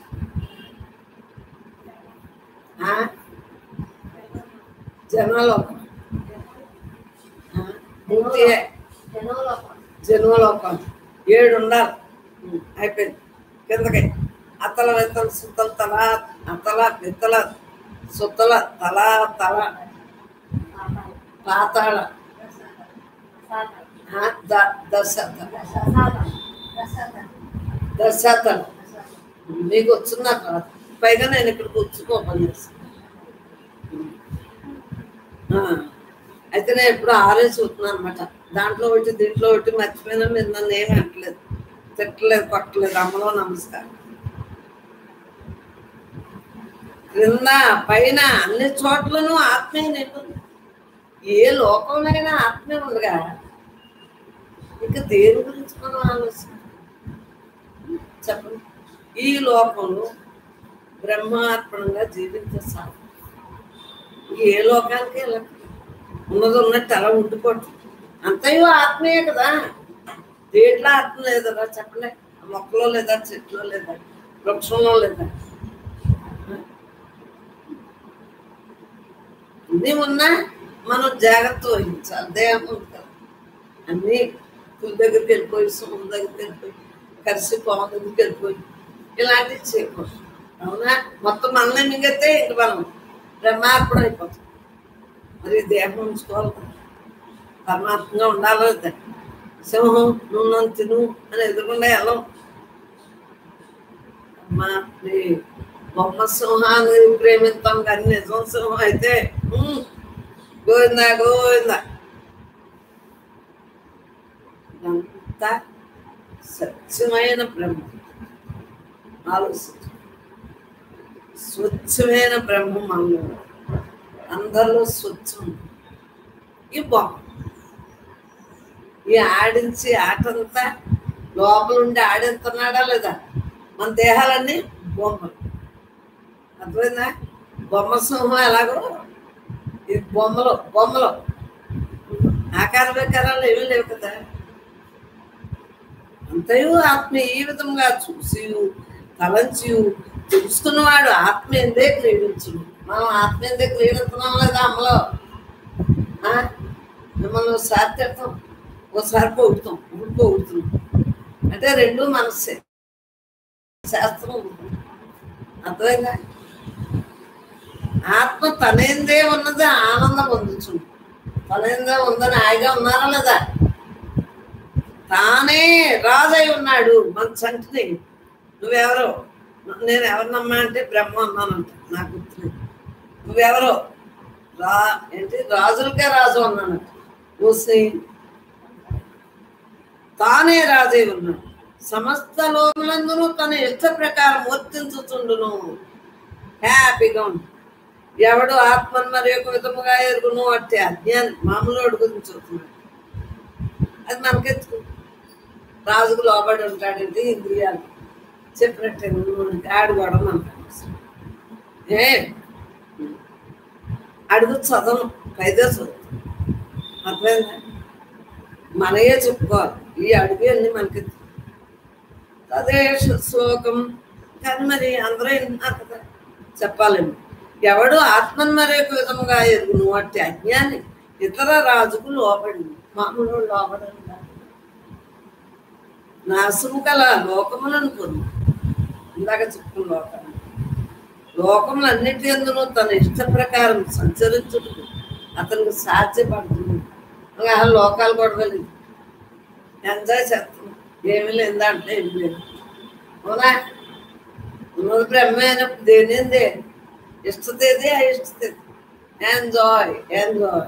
జనలోకం, జన్మలోకం ఏడు ఉండాలి. అయిపోయింది. కిందకి అతల విత్తల సుత్తల తల, అతల విత్తల సుత్తల తల తల పాతాళ దశతల దశతల మీకు వచ్చిందా కాదు. పైగా నేను ఇక్కడ కూర్చుని ఓపెన్ చేస్తాను. అయితే నేను ఎప్పుడు ఆరే చూస్తున్నాను అనమాట. దాంట్లో ఒకటి దీంట్లో ఒకటి మర్చిపోయినా మీరు నన్ను ఏమి అంటలేదు, తిట్టలేదు, కొట్టలేదు. అమ్మలో నమస్కారం. క్రింద పైన అన్ని చోట్లను ఆత్మే నిండుంది. ఏ లోకంలోనైనా ఆత్మే ఉండగా ఇంకా దేని గురించి మనం ఆలోచన చెప్పండి. ఈ లోకంలో బ్రహ్మార్పణంగా జీవించే సాగు ఏ లోకానికి వెళ్ళక ఉన్నది ఉన్నట్టు అలా ఉండిపోతుంది. అంతయో ఆత్మీయే కదా. దేంట్లో ఆత్మ లేదరా చెప్పలే. మొక్కలో లేదా, చెట్లో లేదా, వృక్షంలో లేదా, అన్నీ ఉన్నా మనం జాగ్రత్త వహించాలి. దేహం ఉంది కదా, అన్నీ పులి దగ్గరికి వెళ్ళిపోయి, సొమ్ము దగ్గరికి వెళ్ళిపోయి, కలిసి పొలం దగ్గరికి వెళ్ళిపోయి ఇలాంటివి చేయకూడదు. అవునా? మొత్తం మనల్ని మింగితే ఇంక మనం బ్రహ్మార్పణ అయిపోతుంది. మరి దేహం ఉంచుకోవాలి కదా, పరమాత్మగా ఉండాలి కదా. సింహం నువ్వు తిను అని ఎదురుకుండా వెళ్ళం. అమ్మా నీ బొమ్మ సింహాన్ని ప్రేమిస్తాం కానీ నిజం సింహం అయితే గోవిందా గోవిందా. ఇదంతా స్వచ్ఛమైన బ్రహ్మ. ఆలోచించు, స్వచ్ఛమైన బ్రహ్మ మనలో అందరిలో స్వచ్ఛం. ఈ బొమ్మ ఈ ఆడించి ఆటంతా లోపల ఉండి ఆడిస్తున్నాడా లేదా? మన దేహాలన్నీ బొమ్మలు. అర్థమైందా? బొమ్మ సింహం ఎలాగో ఈ బొమ్మలు బొమ్మలు ఆకార వికారాలు ఏమీ లేవు కదా. అంతయు ఆత్మ ఈ విధంగా చూసి తలంచి తెలుసుకున్నవాడు ఆత్మ ఎందే క్రీడించు. మనం ఆత్మ ఎందే క్రీడిస్తున్నాం లేదా? అమ్మలో మిమ్మల్ని ఒకసారి తిడతాం, ఒకసారి పొగుడుతాం, ఇప్పుడు పొగుడుతున్నాం అంటే రెండు మనస్సే, శాస్త్రం. అర్థమైందా? ఆత్మ తనేందే ఉన్నది ఆనందం పొందుతుంది. తనేందే ఉందని హాయిగా ఉన్నారా లేదా? తానే రాజై ఉన్నాడు మన చంటిని. నువ్వెవరో, నేను ఎవరినమ్మా అంటే బ్రహ్మ అన్నానంట, నాకు గుర్తులేదు. నువ్వెవరో రా ఏంటి రాజులకే రాజు అన్నానంట. చూసి తానే రాజై ఉన్నాడు. సమస్త లోకలందునూ తన ఇష్ట ప్రకారం వర్తించుతుండును. హ్యాపీగా ఉంది. ఎవడు ఆత్మను మరి ఒక విధముగా ఎరుగును అంటే అజ్ఞానం మామూలు గురించి చెప్తున్నాడు. అది మనకెత్తుకు రాజుకు లోబడి ఉంటాడంటే ఇంద్రియాలు చెప్పినట్టే ఆడు కూడా మనకు ఏ అడుగు చదవను, పైదే చదువు. అర్థమైందా? మనయే చెప్పుకోవాలి. ఈ అడుగు అన్ని మనకి అదే శ్లోకం. కానీ మరి అందరూ వింటున్నారు కదా, చెప్పాలేమో. ఎవడు ఆత్మను మరి ఒక విధముగా ఎరుగును అంటే అజ్ఞాని ఇతర రాజుకు లోబడి మామూలు లోబడి నాశము కల లోకములను పొంది. ఇందాక చెప్పుకున్న లోకాలు లోకములు అన్నిటి ఎందును తన ఇష్ట ప్రకారం సంచరించుటకు అతనికి సాధ్యపడుతుంది. లోకాలు కొడగలేదు, ఎంజాయ్ చేస్తున్నాం. ఏమీ లేదు దాంట్లో, ఏమి లేదు. అవునా? ఉన్నది బ్రహ్మైనప్పుడు దేనిందే ఇష్టతేది అయిష్టతేది ఎంజాయ్ ఎంజాయ్.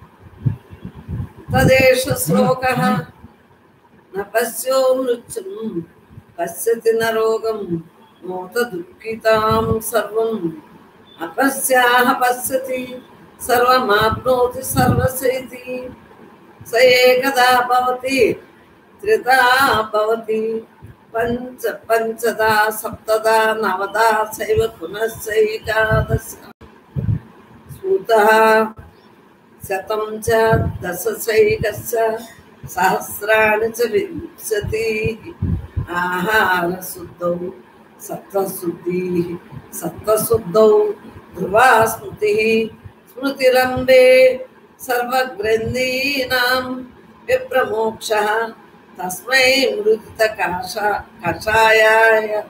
తదేష శ్లోకః న పశ్యో మృత్యుం పశ్యతి న రోగం మోత దుఃఖితాం సర్వం అపశ్యాః పశ్యతి సర్వమాప్నోతి సర్వస్యైతి. స ఏకదా భవతి త్రిదా భవతి పంచ పంచదా సప్తదా నవదా చైవ పునశ్చైకాదశ. స్మృతః శతం చ దశైకస్య సహస్రాణి చ వింశతిః. ఆహార శుద్ధౌ సత్వశుద్ధిః సత్వశుద్ధౌ ధ్రువా స్మృతిః. స్మృతిరంబే సర్వగ్రంథీనాం విప్రమోక్షః తస్మై మృదిత కషాయాయ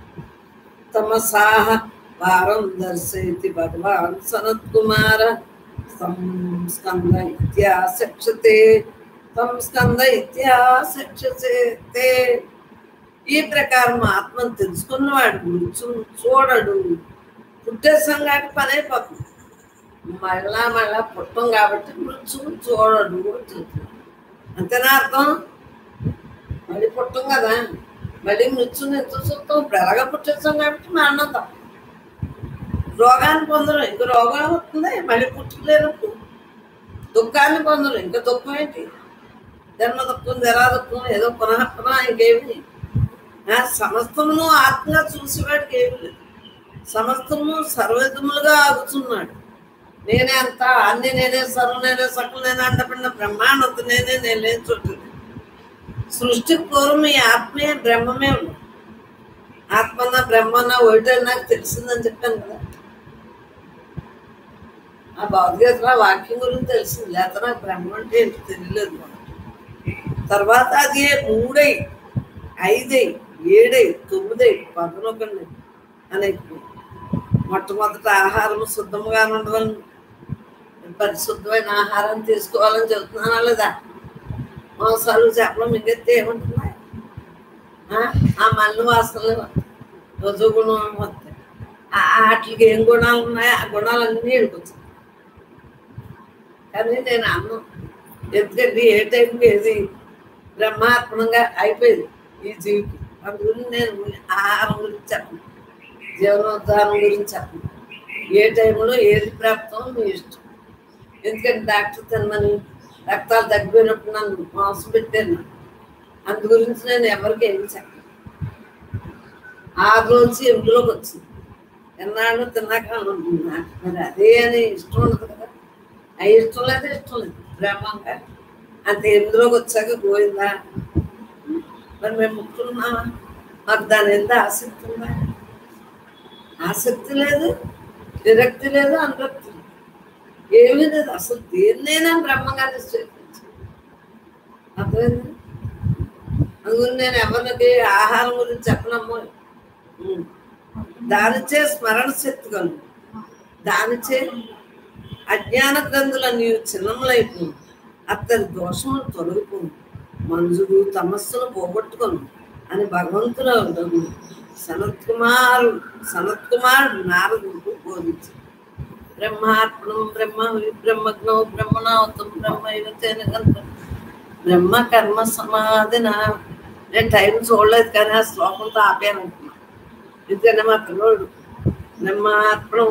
తమసాః వారం దర్శయతి భగవాన్ సనత్కుమార. తం స్కంద ఇత్యాశక్షతే తం స్కంద ఇత్యాశక్షతే. ఈ ప్రకారం ఆత్మను తెలుసుకున్నవాడు మృత్యుం చూడడు. పుట్టేసాం కాబట్టి పని అయిపోతుంది. మళ్ళా మళ్ళా పుట్టం కాబట్టి మృత్యుం చూడడు చెప్తుంది. అంతేనా అర్థం? మళ్ళీ పుట్టం కదా, మళ్ళీ మృత్యుని ఎంత చూస్తాం? ఇప్పుడు ఎలాగ పుట్టేస్తాం కాబట్టి మరణం తప్ప. రోగాన్ని పొందడం, ఇంక రోగం వస్తుంది. మళ్ళీ పుట్టలేనప్పుడు దుఃఖాన్ని పొందడం, ఇంకా దుఃఖం ఏంటి? జన్మ దుఃఖం, జరా దుఃఖం, ఏదో పునః పునః ఇంకేమి. సమస్తమును ఆత్మగా చూసేవాడికి ఏమి లేదు. సమస్తము సర్వవిధములుగా ఆగుతున్నాడు. నేనే అంత, అన్ని నేనే, సర్వ నేనే, సకల నేనే అంటపడిన బ్రహ్మాండంత నేనే, నేనే చూడలేదు. సృష్టికి పూర్వం ఈ ఆత్మే బ్రహ్మమే ఉంది. ఆత్మన్న బ్రహ్మన్న ఒకటే నాకు తెలిసిందని చెప్పాను కదా. ఆ భగవద్గీతలో వాక్యం గురించి తెలిసింది, లేకపోతే నాకు బ్రహ్మ అంటే ఏంటి తెలియలేదు. తర్వాత అది మూడై, ఐదై, ఏడై, తొమ్మిదై, పదనొకండి అనేది. మొట్టమొదట ఆహారం శుద్ధముగా ఉండవాలని, పరిశుద్ధమైన ఆహారం తీసుకోవాలని చెబుతున్నానా లేదా? మోసాలు చెప్పడం మిగతా ఏమంటున్నాయి? ఆ మన్ను వాసనలు రోజు గుణం వస్తాయి. వాటికి ఏం గుణాలు ఉన్నాయో ఆ గుణాలన్నీ వెళ్ళిపోతాయి. కానీ నేను అన్నం ఎందుకంటే ఏ టైంకి ఏది బ్రహ్మార్పణంగా అయిపోయింది ఈ జీవికి. అందుగురించి నేను ఆహారం గురించి చెప్పను, జీవనోద్ధారం గురించి చెప్పను. ఏ టైంలో ఏది ప్రాప్తం మీ ఇష్టం. ఎందుకంటే డాక్టర్ తినమని రక్తాలు తగ్గిపోయినప్పుడు నన్ను మోసం పెట్టాను. అందు గురించి నేను ఎవరికి ఏమి చెప్పను. ఆ రోజు ఎములోకి వచ్చింది. ఎన్నాళ్ళు తిన్నాక నాకు మరి అదే అని ఇష్టం ఉండదు కదా. అవి ఇష్టం లేదు, ఇష్టం లేదు బ్రహ్మంగా. అంత ఎములోకి వచ్చాక పోయిందా? మరి మేము ముట్టుకున్నామా? మాకు దాని ఎంత ఆసక్తి ఉందా? ఆసక్తి లేదు, విరక్తి లేదు, అనురక్తి లేదు, ఏమీ లేదు. అసలు దేన్నైనా బ్రహ్మంగానే స్వీకరించాను. అర్థమైంది? అందుకని నేను ఎవరికి ఆహారం గురించి చెప్పనమ్మో. దానిచే స్మరణ శక్తి కలుగు, దానిచే అజ్ఞాన గ్రంథులన్నీ చిన్నములైపోయి అతని దోషములు తొలగిపోను, మంజుడు తమస్సును పోగొట్టుకోను అని భగవంతుడు సనత్ కుమారు సనత్ కుమారుడు నారదుడు బోధించాడు. బ్రహ్మార్పణం బ్రహ్మ బ్రహ్మజ్ఞో బ్రహ్మణావతం బ్రహ్మ యువతేన గంతం బ్రహ్మ కర్మ సమాధిన. నేను టైం చూడలేదు కానీ ఆ శ్లోకంతో ఆపేయాలనుకున్నాను. ఎందుకంటే మా పిల్లోడు బ్రహ్మార్పణం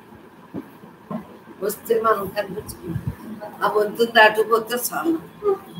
వస్తే మనం కనిపించుకున్నాం. ఆ వద్దు దాటిపోతే చాలు.